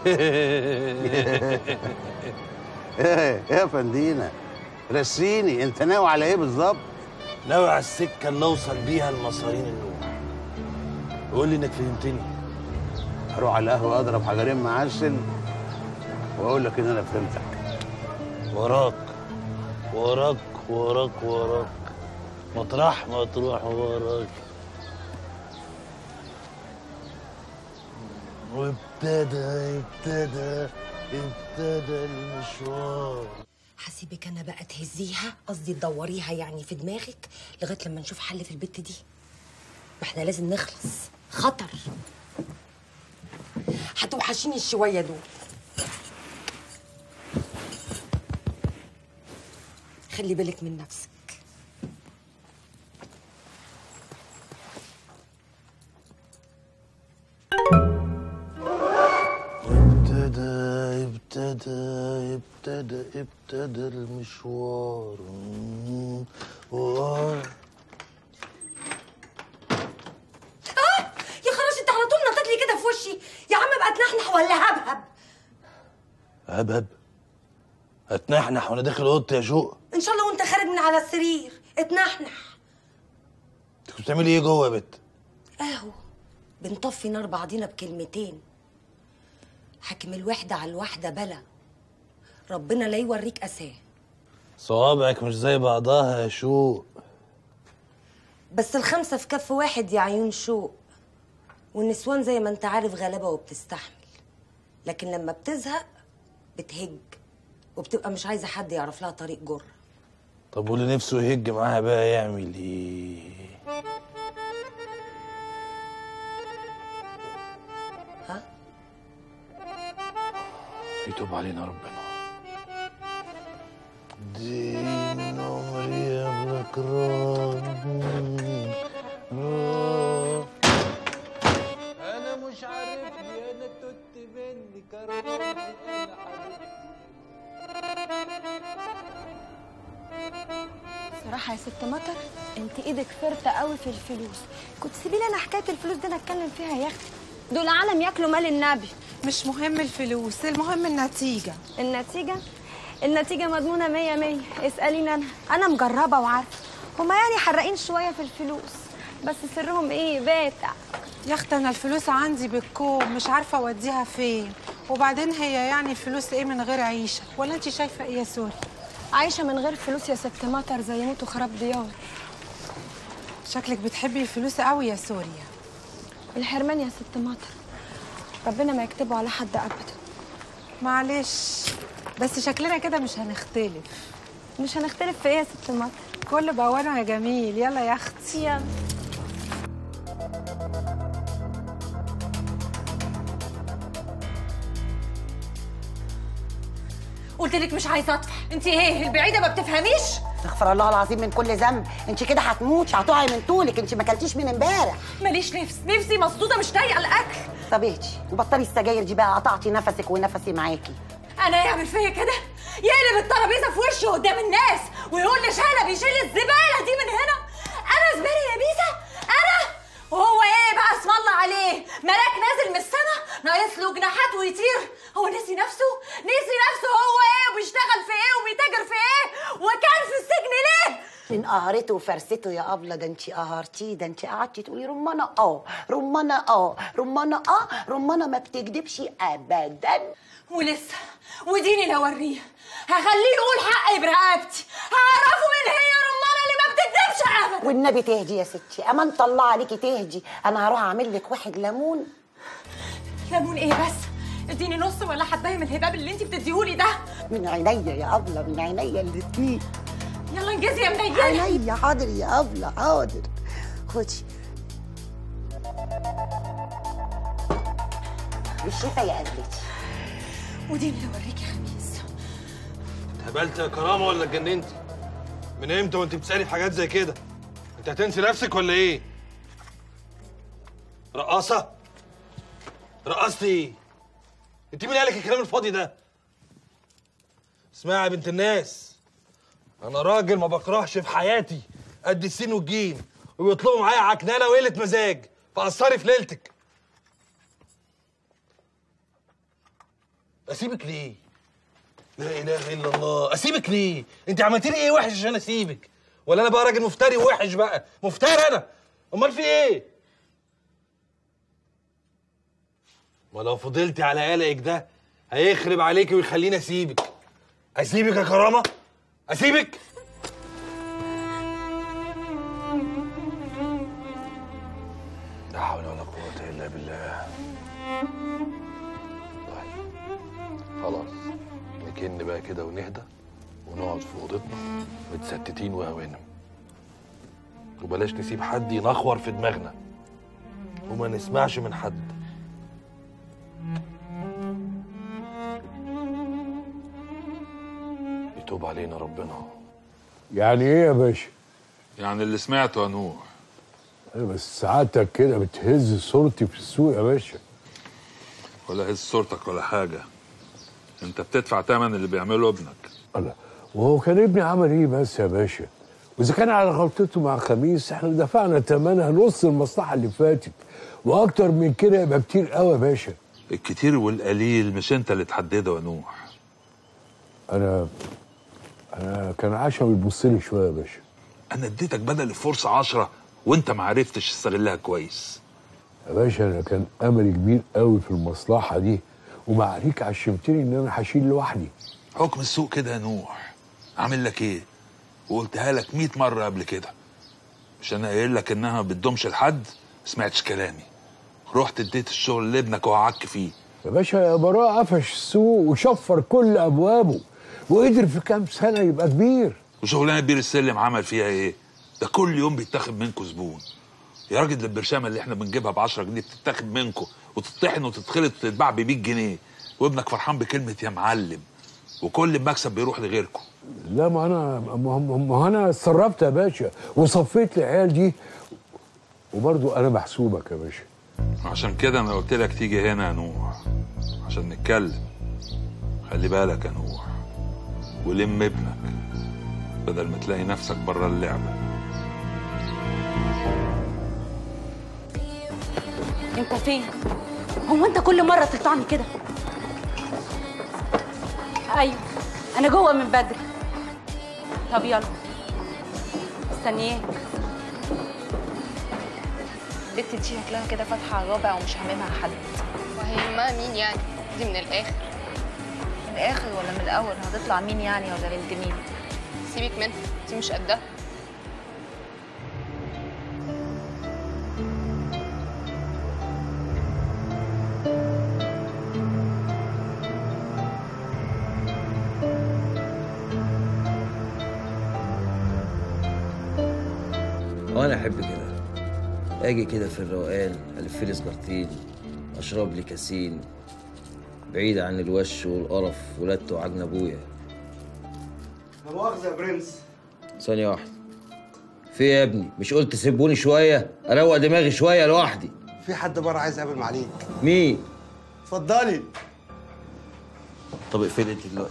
ايه يا فندينا رسيني، انت ناوي على ايه بالظبط؟ ناوي على السكه اللي اوصل بيها لمصارين النوح. قول لي انك فهمتني. اروح على القهوه اضرب حجرين معسل واقول لك ان انا فهمتك. وراك وراك وراك وراك، مطرح ما تروح وراك. وابتدى ابتدى المشوار. هسيبك انا بقى تهزيها، قصدي تدوريها يعني في دماغك لغايه لما نشوف حل في البت دي. ما احنا لازم نخلص، خطر. هتوحشيني الشويه دول. خلي بالك من نفسك. ابتدى المشوار. يا خراشي انت على طول نطيت لي كده في وشي. يا عم بقى تنحنح ولا هبهب؟ هبهب؟ اتنحنح وانا داخل اوضتي يا شوق؟ ان شاء الله وانت خارج من على السرير اتنحنح. انت كنت بتعملي ايه جوه يا بت؟ اهو بنطفي نار بعضينا بكلمتين. حاكم الوحده على الواحده بلا، ربنا لا يوريك اساه. صوابعك مش زي بعضها يا شوق. بس الخمسه في كف واحد يا عيون شوق. والنسوان زي ما انت عارف غلابه وبتستحمل، لكن لما بتزهق بتهج وبتبقى مش عايزه حد يعرف لها طريق جر. طب واللي نفسه يهج معاها بقى يعمل ايه؟ ها؟ يتوب علينا ربنا. دين عمري يا بكران. انا مش عارفني، انا توت مني كرامتي، انا صراحة يا ست مطر انت ايدك فرطة قوي في الفلوس. كنت سيبي لي انا حكاية الفلوس دي انا اتكلم فيها يا اختي. دول عالم ياكلوا مال النبي. مش مهم الفلوس، المهم النتيجة. النتيجة مضمونة 100/100. اسأليني انا مجربة وعارفة. هما يعني حرقين شوية في الفلوس، بس سرهم ايه باتع. يا اختي انا الفلوس عندي بالكوم، مش عارفة اوديها فين. وبعدين هي يعني الفلوس ايه من غير عيشة؟ ولا انت شايفة ايه يا سوري؟ عايشة من غير فلوس يا ست مطر زي موت وخراب ديار. شكلك بتحبي الفلوس قوي يا سوريا. الحرمان يا ست مطر ربنا ما يكتبه على حد ابدا. معلش بس شكلنا كده مش هنختلف. مش هنختلف في ايه يا ست مطر؟ كل بوانه يا جميل. يلا يا اختي يلا. قلت لك مش عايزه اطفح. انت ايه البعيده ما بتفهميش؟ استغفر الله العظيم من كل ذنب. انت كده هتموتي، هتقعي من طولك. انت ما اكلتيش من امبارح. ماليش نفسي مسدوده مش طايقه الاكل. طب اهدي وبطلي السجاير دي بقى، قطعتي نفسك ونفسي معاكي. انا يعمل فيا كده؟ يقلب الترابيزه في وشي قدام الناس ويقول لي شلبي يشيل الزباله دي من هنا. انا زباله يا بيسا؟ انا؟ وهو ايه بقى اسم الله عليه؟ ملاك نازل من السما ناقص له جناحات ويطير؟ هو نسي نفسه هو ايه وبيشتغل في ايه وبيتاجر في ايه وكان في السجن ليه؟ من قهرته وفرسته يا ابله. ده انت قهرتيه. ده انت قعدتي تقولي رمانه رمانه ما بتكدبش ابدا. ولسه وديني لو اوريه هخليه يقول حقي برقبتي، هعرفه مين هي رمانه اللي ما بتكدبش ابدا. والنبي تهدي يا ستي، امان الله عليكي تهدي. انا هروح اعمل لك واحد ليمون. ليمون ايه بس؟ اديني نص ولا حبايه من الهباب اللي انت بتديهولي ده. من عينيا يا ابله، من عينيا الاتنين. يلا انجزي يا منيله. عينيا حاضر يا ابله حاضر. خدي بالشفا يا قبلتي. وديني لو اوريك يا خميس. اتهبلت يا كرامه ولا اتجننتي؟ من امتى وانت بتسالي في حاجات زي كده؟ انت هتنسي نفسك ولا ايه؟ رقاصه؟ رقصتي ايه؟ انت مين قالك الكلام الفاضي ده؟ اسمعي يا بنت الناس، انا راجل ما بكرهش في حياتي قد السين والجيم، وبيطلبوا معايا عكنانه وقله مزاج، فقصري في ليلتك. اسيبك ليه؟ لا اله الا الله، اسيبك ليه؟ انت عملتي لي ايه وحش عشان اسيبك؟ ولا انا بقى راجل مفتري ووحش بقى؟ مفتري انا؟ امال في ايه؟ ما لو فضلتي على قلقك ده هيخرب عليكي ويخليني اسيبك. اسيبك يا كرامه؟ اسيبك؟ لا حول ولا قوه الا بالله. خلاص نكن بقى كده ونهدى ونقعد في اوضتنا متستتين وهوانم، وبلاش نسيب حد ينخور في دماغنا وما نسمعش من حد. يتوب علينا ربنا. يعني ايه يا باشا؟ يعني اللي سمعته يا نوح. ايوه بس سعادتك كده بتهز صورتي في السوق يا باشا. ولا هز صورتك ولا حاجه، انت بتدفع ثمن اللي بيعمله ابنك. الله، وهو كان ابني عمل ايه بس يا باشا؟ واذا كان على غلطته مع خميس احنا دفعنا ثمنها نص المصلحه اللي فاتت، واكتر من كده يبقى كتير قوي يا باشا. الكتير والقليل مش انت اللي تحدده يا نوح. انا كان عشا بيبص لي شويه يا باشا. انا اديتك بدل الفرصه 10 وانت ما عرفتش تستغلها كويس يا باشا. انا كان املي كبير قوي في المصلحه دي، ومعريك عشمتني ان انا هشيل لوحدي. حكم السوق كده يا نوح. عامل لك ايه؟ وقلتها لك 100 مره قبل كده. مش انا قايل لك انها ما بتدومش لحد؟ ما سمعتش كلامي، رحت اديت الشغل لابنك وقعدك فيه. يا باشا يا براء قفش السوق وشفر كل ابوابه، وقدر في كام سنه يبقى كبير. وشغلانه بير السلم عمل فيها ايه؟ ده كل يوم بيتاخد منكم زبون. يا راجل البرشامه اللي احنا بنجيبها ب 10 جنيه بتتاخد منكم وتطحن وتتخلط وتتباع ب 100 جنيه، وابنك فرحان بكلمه يا معلم، وكل المكسب بيروح لغيركم. لا ما انا اتصرفت يا باشا وصفيت العيال دي، وبرضه انا محسوبك يا باشا. عشان كده انا قلت لك تيجي هنا يا نوح عشان نتكلم. خلي بالك يا نوح ولم ابنك بدل ما تلاقي نفسك بره اللعبه. انت فين؟ هو انت كل مره تقطعني كده؟ ايوه انا جوه من بدري. طب يلا مستنياك. البت دي شكلها كده فاتحه على الرابع ومش هاممها حد. وهيهمها مين يعني؟ دي من الاخر. من الاخر ولا من الاول؟ هتطلع مين يعني ولا بنت مين؟ سيبك منها، دي مش قدها. وانا احب كده اجي كده في الروقان الف لي سجارتين اشرب لي كاسين بعيد عن الوش والقرف ولادته وعجن ابويا. لا مؤاخذة يا برنس. ثانية واحدة. في إيه يا ابني؟ مش قلت تسيبوني شوية؟ اروق دماغي شوية لوحدي. في حد بره عايز يقابل معاليك. مين؟ اتفضلي. طب اقفلي انت دلوقتي.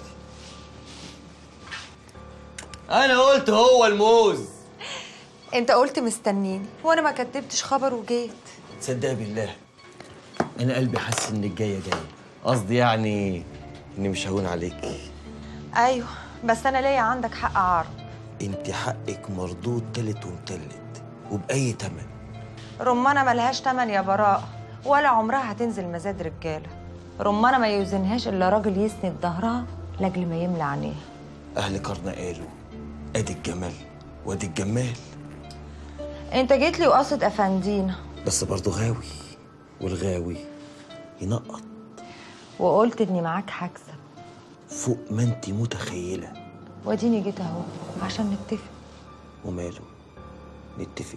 انا قلت هو الموز. انت قلت مستنيني وانا ما كتبتش خبر وجيت. تصدقي بالله انا قلبي حاسس انك جايه. قصدي يعني اني مش هون عليكي. ايوه بس انا ليا عندك حق عرض. انت حقك مردود تالت ومتلت وبأي تمن. رمانة ملهاش تمن يا براء، ولا عمرها هتنزل مزاد رجاله. رمانة ما يوزنهاش الا راجل يسند ظهرها لاجل ما يملى عينيها. اهل قرن قالوا ادي الجمال وادي الجمال. انت جيت لي وقصد افندينا، بس برضه غاوي، والغاوي ينقط. وقلت اني معاك هكسب فوق ما انت متخيله. واديني جيت اهو عشان نتفق. وماله نتفق،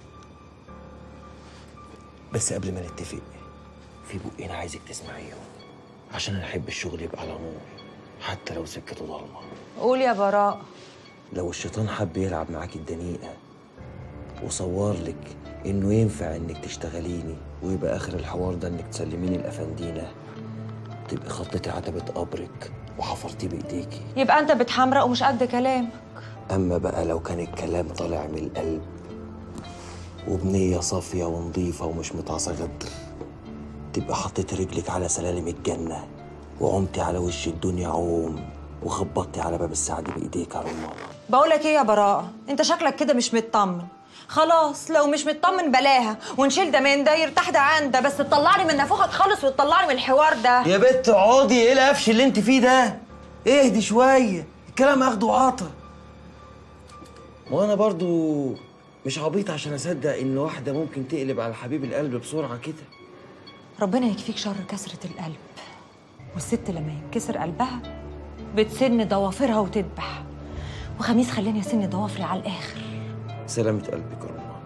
بس قبل ما نتفق في بقين عايزك تسمعيهم، عشان انا احب الشغل يبقى على نور حتى لو سكته ضلمه. قول يا براء. لو الشيطان حب يلعب معاكي الدنيئه وصور لك انه ينفع انك تشتغليني ويبقى اخر الحوار ده انك تسلميني الافندينه، تبقي خطتي عتبه قبرك وحفرتيه بايديكي. يبقى انت بتحمرق ومش قد كلامك. اما بقى لو كان الكلام طالع من القلب وبنيه صافيه ونظيفه ومش متعصى غدر، تبقى حطيتي رجلك على سلالم الجنه وعمتي على وش الدنيا عوم وخبطتي على باب السعاده بايديك يا رمانه. بقولك ايه يا براءة، انت شكلك كده مش مطمن. خلاص لو مش مطمن بلاها ونشيل ده من ده يرتاح ده عن ده، بس تطلعني من نافوخك خالص وتطلعني من الحوار ده. يا بت اقعدي، ايه القفش اللي انت فيه ده؟ اهدي شويه، الكلام اخده وعطا. وانا برضو مش عبيط عشان اصدق ان واحده ممكن تقلب على حبيب القلب بسرعه كده. ربنا يكفيك شر كسرة القلب والست لما ينكسر قلبها بتسن ضوافرها وتذبح، وخميس خلاني اسن ضوافري على الاخر. سلامة قلبك يا رمان.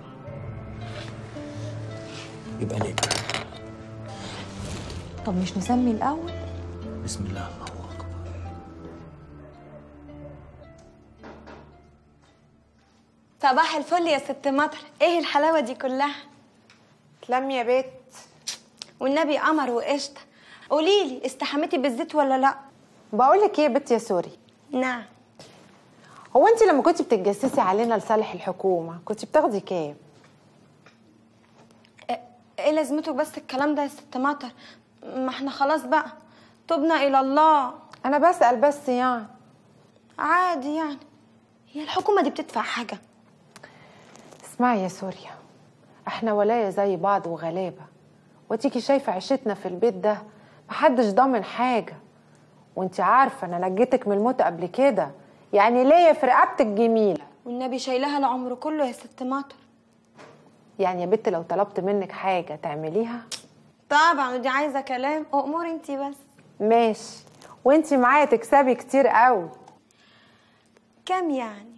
يبقى نبدأ. طب مش نسمي الاول؟ بسم الله الله أكبر. صباح الفل يا ست مطر، ايه الحلاوه دي كلها؟ تلم يا بيت. والنبي قمر وقشطه. قوليلي استحميتي بالزيت ولا لا؟ بقولك ايه يا بت يا سوري؟ نعم. هو انت لما كنتي بتتجسسي علينا لصالح الحكومه كنتي بتاخدي كام؟ ايه لازمته بس الكلام ده يا ست مطر؟ ما احنا خلاص بقى تبنا الى الله. انا بسأل بس يعني. عادي يعني، هي الحكومه دي بتدفع حاجه؟ اسمعي يا سوريا، احنا ولاية زي بعض وغلابه، وتيجي شايفه عيشتنا في البيت ده محدش ضامن حاجه، وانت عارفه انا نجيتك من الموت قبل كده، يعني ليا في رقبتك جميله. والنبي شايلها العمر كله يا ست مطر. يعني يا بت لو طلبت منك حاجه تعمليها؟ طبعا، ودي عايزه كلام؟ امور انت بس. ماشي، وانت معايا تكسبي كتير قوي. كام يعني؟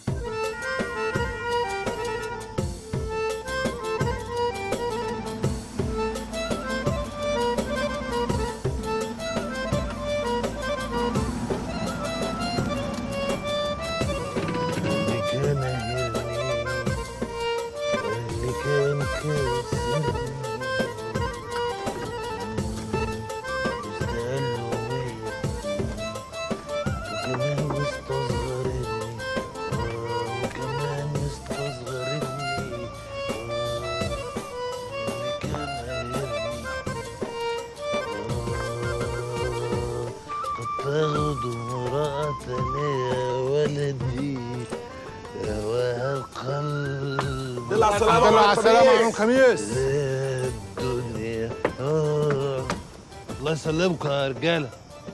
تاخدوا مراتني يا ولدي يا وهالقلب. دل على السلامة على السلامة يا خميس. الدنيا الله يسلمكم يا رجالة.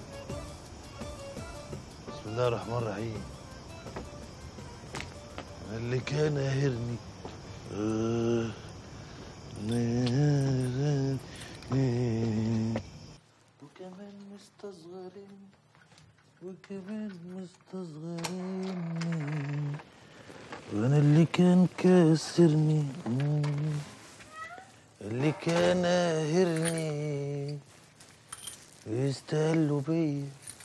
بسم الله الرحمن الرحيم. اللي كان قاهرني وكمان مستصغرين وكمان مستصغرين وانا اللي كان كاسرني اللي كان قاهرني يستهلوا بيا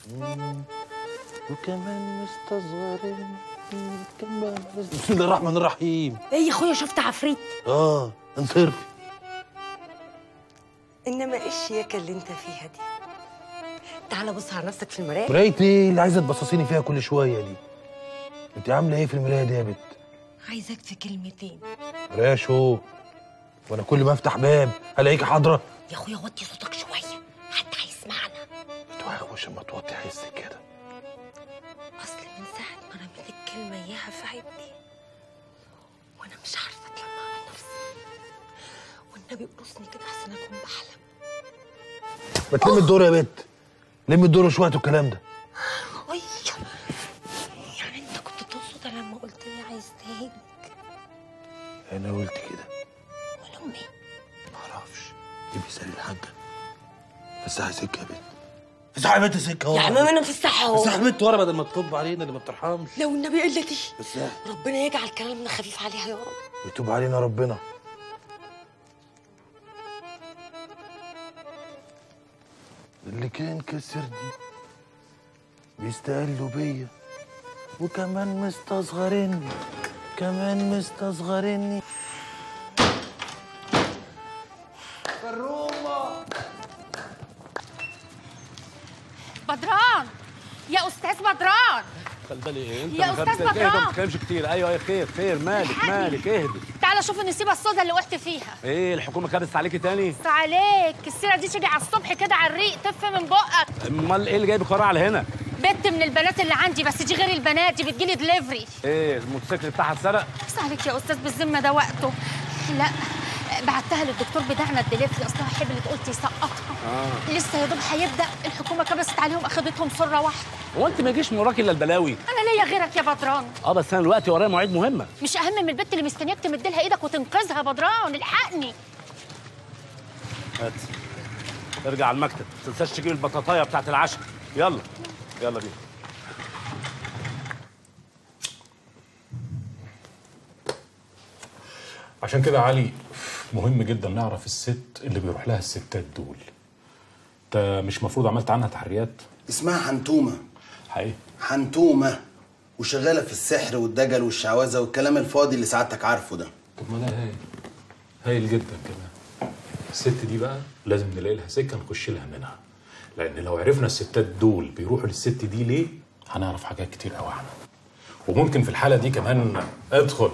وكمان مستصغرين كمان بسم الله الرحمن الرحيم. ايه يا اخويا شفت عفريت؟ انصرفي. انما ايه الشياكه اللي انت فيها دي؟ تعالى بص على نفسك في المرايه. مراية ايه اللي عايزه تبصصيني فيها كل شويه دي؟ انت عامله ايه في المرايه دي يا بت؟ عايزاك في كلمتين. مرايه شو؟ وانا كل ما افتح باب الاقيكي حاضره؟ يا اخويا وطي صوتك شويه حد هيسمعنا. متوحوش اما توطي حسك كده. اصل من ساعه ما رميت الكلمه اياها في عبني وانا مش عارفه اتلم على نفسي، والنبي قرصني كده احسن اكون بحلم. ما تلمي الدور يا بت، لمي الدور شويه الكلام ده. اي يعني انت كنت تقصد لما قلت لي عايز تهج؟ انا قلت كده. ولامي؟ معرفش، يبقى سالي الحاجه. فسحي سكه يا بت، فسحي يا بت سكه ورا. يا عم انا فسحها اهو. فسحي يا بت ورا بدل ما تطب علينا اللي ما بترحمش. لو النبي الا دي. فسحي. ربنا يجعل كلامنا خفيف عليها يا رب. يتوب علينا ربنا. اللي كان كسرني بيستقلوا بيا وكمان مستصغرني كمان مستصغرني. كرومة بدران يا استاذ بدران. خلي بالي ايه انت يا أستاذ بدران. ما تتكلمش كتير. ايوه خير خير مالك اهدي. تعالى شوف النسيبه السوداء اللي وقعت فيها. ايه الحكومه كدست عليكي تاني؟ بس عليك السيره دي تيجي على الصبح كده على الريق تف من بقك. امال ايه اللي جايب قرار على هنا؟ بنت من البنات اللي عندي، بس دي غير البنات، دي بتجيلي دليفري. ايه الموتوسيكل بتاعها اتسرق؟ بس عليك يا استاذ بالذمه ده وقته. لا بعتها للدكتور بتاعنا الدليفري، اصلها حبلت قلت يسقطها. لسه يا دوب هيبدا الحكومه كبست عليهم اخدتهم سره واحده. هو انت ما يجيش من وراكي الا البلاوي؟ انا ليا غيرك يا بدران. بس انا دلوقتي ورايا مواعيد مهمه. مش اهم من البت اللي مستنياك تمد لها ايدك وتنقذها يا بدران. الحقني. هات ارجع على المكتب، ما تنساش تجيب البطاطايه بتاعت العشاء. يلا يلا بينا. عشان كده يا علي مهم جدا نعرف الست اللي بيروح لها الستات دول. انت مش مفروض عملت عنها تحريات؟ اسمها حنتومه. حقيقي حنتومه، وشغاله في السحر والدجل والشعوذه والكلام الفاضي اللي سعادتك عارفه ده. طب ما ده هايل جدا كمان. الست دي بقى لازم نلاقي لها سكه نخش لها منها، لان لو عرفنا الستات دول بيروحوا للست دي ليه هنعرف حاجات كتير قوي عنها. وممكن في الحاله دي كمان ادخل.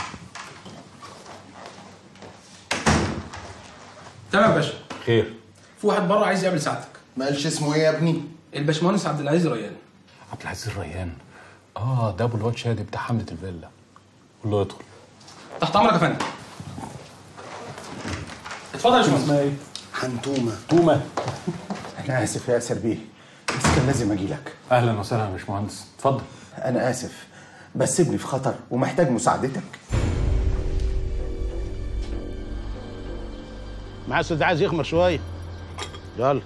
تمام يا باشا. خير؟ في واحد بره عايز يقابل سعادتك. ما قالش اسمه ايه يا ابني؟ الباشمهندس عبد العزيز ريان. عبد العزيز ريان؟ ده ابو الواد شادي بتاع حمله الفيلا. قول له ادخل. تحت امرك يا فندم. اتفضل يا باشمهندس. اسمها ايه؟ حنتومه. تومه. انا اسف يا ياسر بيه، بس كان لازم اجي لك. اهلا وسهلا يا باشمهندس، اتفضل. انا اسف بس ابني في خطر ومحتاج مساعدتك. معاه استاذ عايز يخمر شويه. يلا.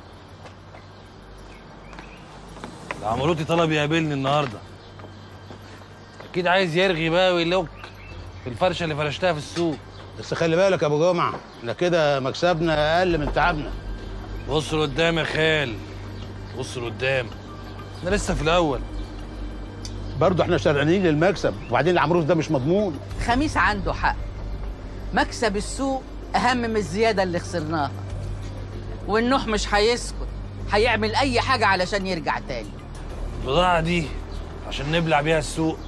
ده عمروتي طلب يقابلني النهارده. اكيد عايز يرغي بقى ويلوك في الفرشه اللي فرشتها في السوق. بس خلي بالك يا ابو جمعه، احنا كده مكسبنا اقل من تعبنا. بص لقدام يا خال، بص لقدام، احنا لسه في الاول. برضه احنا شرعانين للمكسب، وبعدين العمروف ده مش مضمون. خميس عنده حق، مكسب السوق اهم من الزياده اللي خسرناها، والنوح مش هيسكت، هيعمل اي حاجه علشان يرجع تاني. البضاعه دي عشان نبلع بيها السوق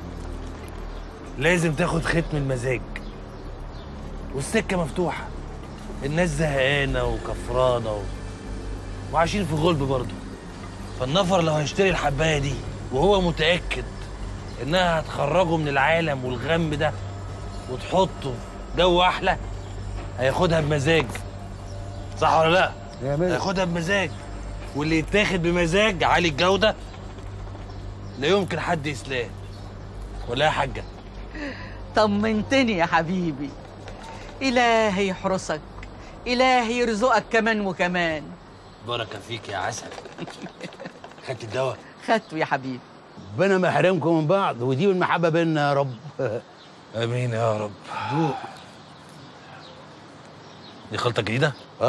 لازم تاخد ختم المزاج، والسكه مفتوحه. الناس زهقانه وكفرانه وعايشين في غلب برضه. فالنفر لو هيشتري الحبايه دي وهو متاكد انها هتخرجه من العالم والغم ده وتحطه في جو احلى، هياخدها بمزاج. صح ولا لا؟ هياخدها بمزاج، واللي يتاخد بمزاج عالي الجوده لا يمكن حد يسلاه. ولا يا حاجه؟ طمنتني يا حبيبي. إلهي يحرسك، إلهي يرزقك كمان وكمان. بركه فيك يا عسل. خدت الدواء؟ خدته يا حبيبي. ربنا ما يحرمكم من بعض ودي المحبه بيننا يا رب. امين يا رب. دوق. دي خلطه جديده؟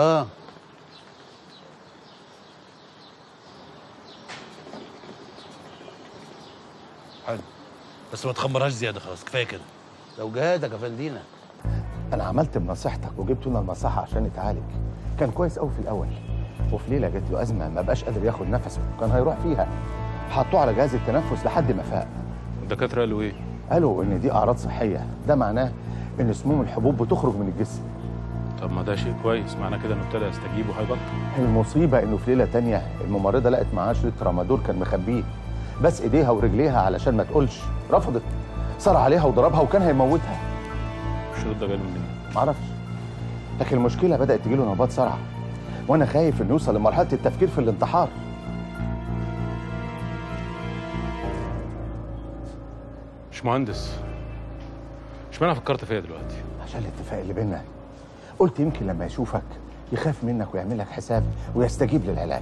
حلو، بس ما تخمرهاش زياده، خلاص كفايه كده. لو جهادك يا فندينا. انا عملت بنصيحتك وجبته لنا المصحه عشان يتعالج. كان كويس قوي في الاول، وفي ليله جت له ازمه ما بقاش قادر ياخد نفسه، كان هيروح فيها. حطوه على جهاز التنفس لحد ما فاق. الدكاتره قالوا ايه؟ قالوا ان دي اعراض صحيه، ده معناه ان سموم الحبوب بتخرج من الجسم. طب ما ده شيء كويس، معنى كده انه ابتدى يستجيب وهيبطل. المصيبه انه في ليله تانية الممرضه لقت معاه شريط ترامادول كان مخبيه، بس ايديها ورجليها علشان ما تقولش، رفضت. صار عليها وضربها وكان هيموتها. الشريط ده جاي منين؟ معرفش، لكن المشكله بدات تجيله نوبات صرع، وانا خايف انه يوصل لمرحله التفكير في الانتحار. مش مهندس، اشمعنى فكرت فيا دلوقتي؟ عشان الاتفاق اللي بينا. قلت يمكن لما يشوفك يخاف منك ويعمل لك حساب ويستجيب للعلاج.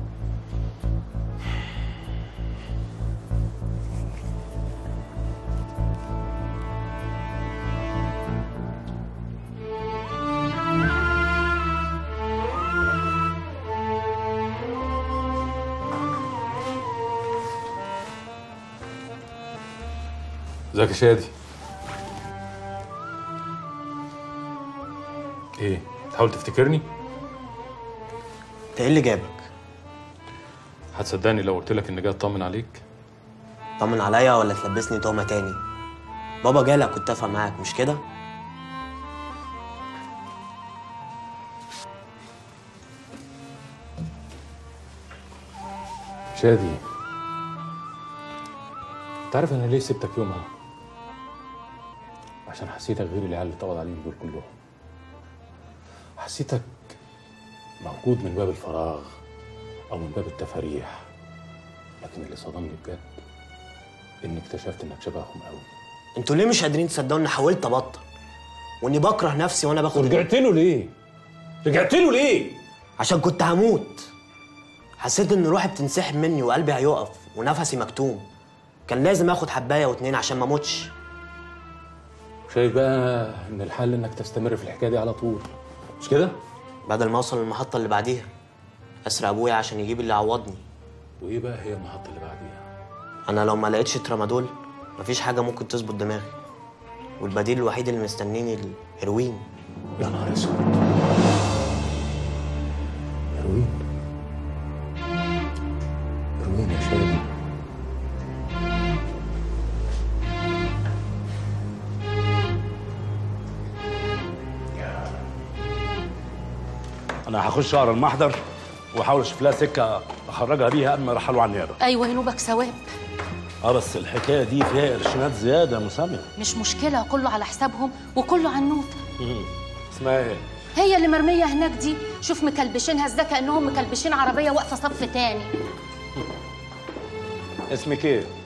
ازيك يا شادي؟ ايه؟ تحاول تفتكرني؟ انت ايه اللي جابك؟ هتصدقني لو قلت لك اني جاي اطمن عليك؟ طمن عليا ولا تلبسني تهمه تاني؟ بابا جالك واتفق معاك مش كده؟ شادي، انت عارف انا ليه سبتك يومها؟ عشان حسيتك غير العيال اللي اتقبض عليهم دول كلهم. حسيتك موجود من باب الفراغ او من باب التفاريح، لكن اللي صدمني بجد اني اكتشفت انك شبههم قوي. انتوا ليه مش قادرين تصدقوا اني حاولت ابطل واني بكره نفسي وانا باخد؟ رجعت له ليه؟ رجعت له ليه؟ عشان كنت هموت. حسيت ان روحي بتنسحب مني وقلبي هيقف ونفسي مكتوم. كان لازم اخد حبايه واتنين عشان ما اموتش. شايف بقى ان الحل انك تستمر في الحكايه دي على طول، مش كده؟ بدل ما اوصل للمحطه اللي بعديها اسرق ابويا عشان يجيب اللي يعوضني. وايه بقى هي المحطه اللي بعديها؟ انا لو ما لقيتش ترامادول مفيش حاجه ممكن تظبط دماغي، والبديل الوحيد اللي مستنيني الهيروين. يا نهار اسود، هيروين؟ هيروين يا شادي؟ انا هخش اقرا المحضر واحاول اشوف لها سكه اخرجها بيها قبل ما يرحلوا على النيابه. ايوه ينوبك ثواب. بس الحكايه دي فيها قرشينات زياده يا مساميه. مش مشكله، كله على حسابهم وكله على النوت. اسمها ايه؟ هي اللي مرميه هناك دي، شوف مكلبشينها ازاي كانهم مكلبشين عربيه واقفه صف تاني. اسمك ايه؟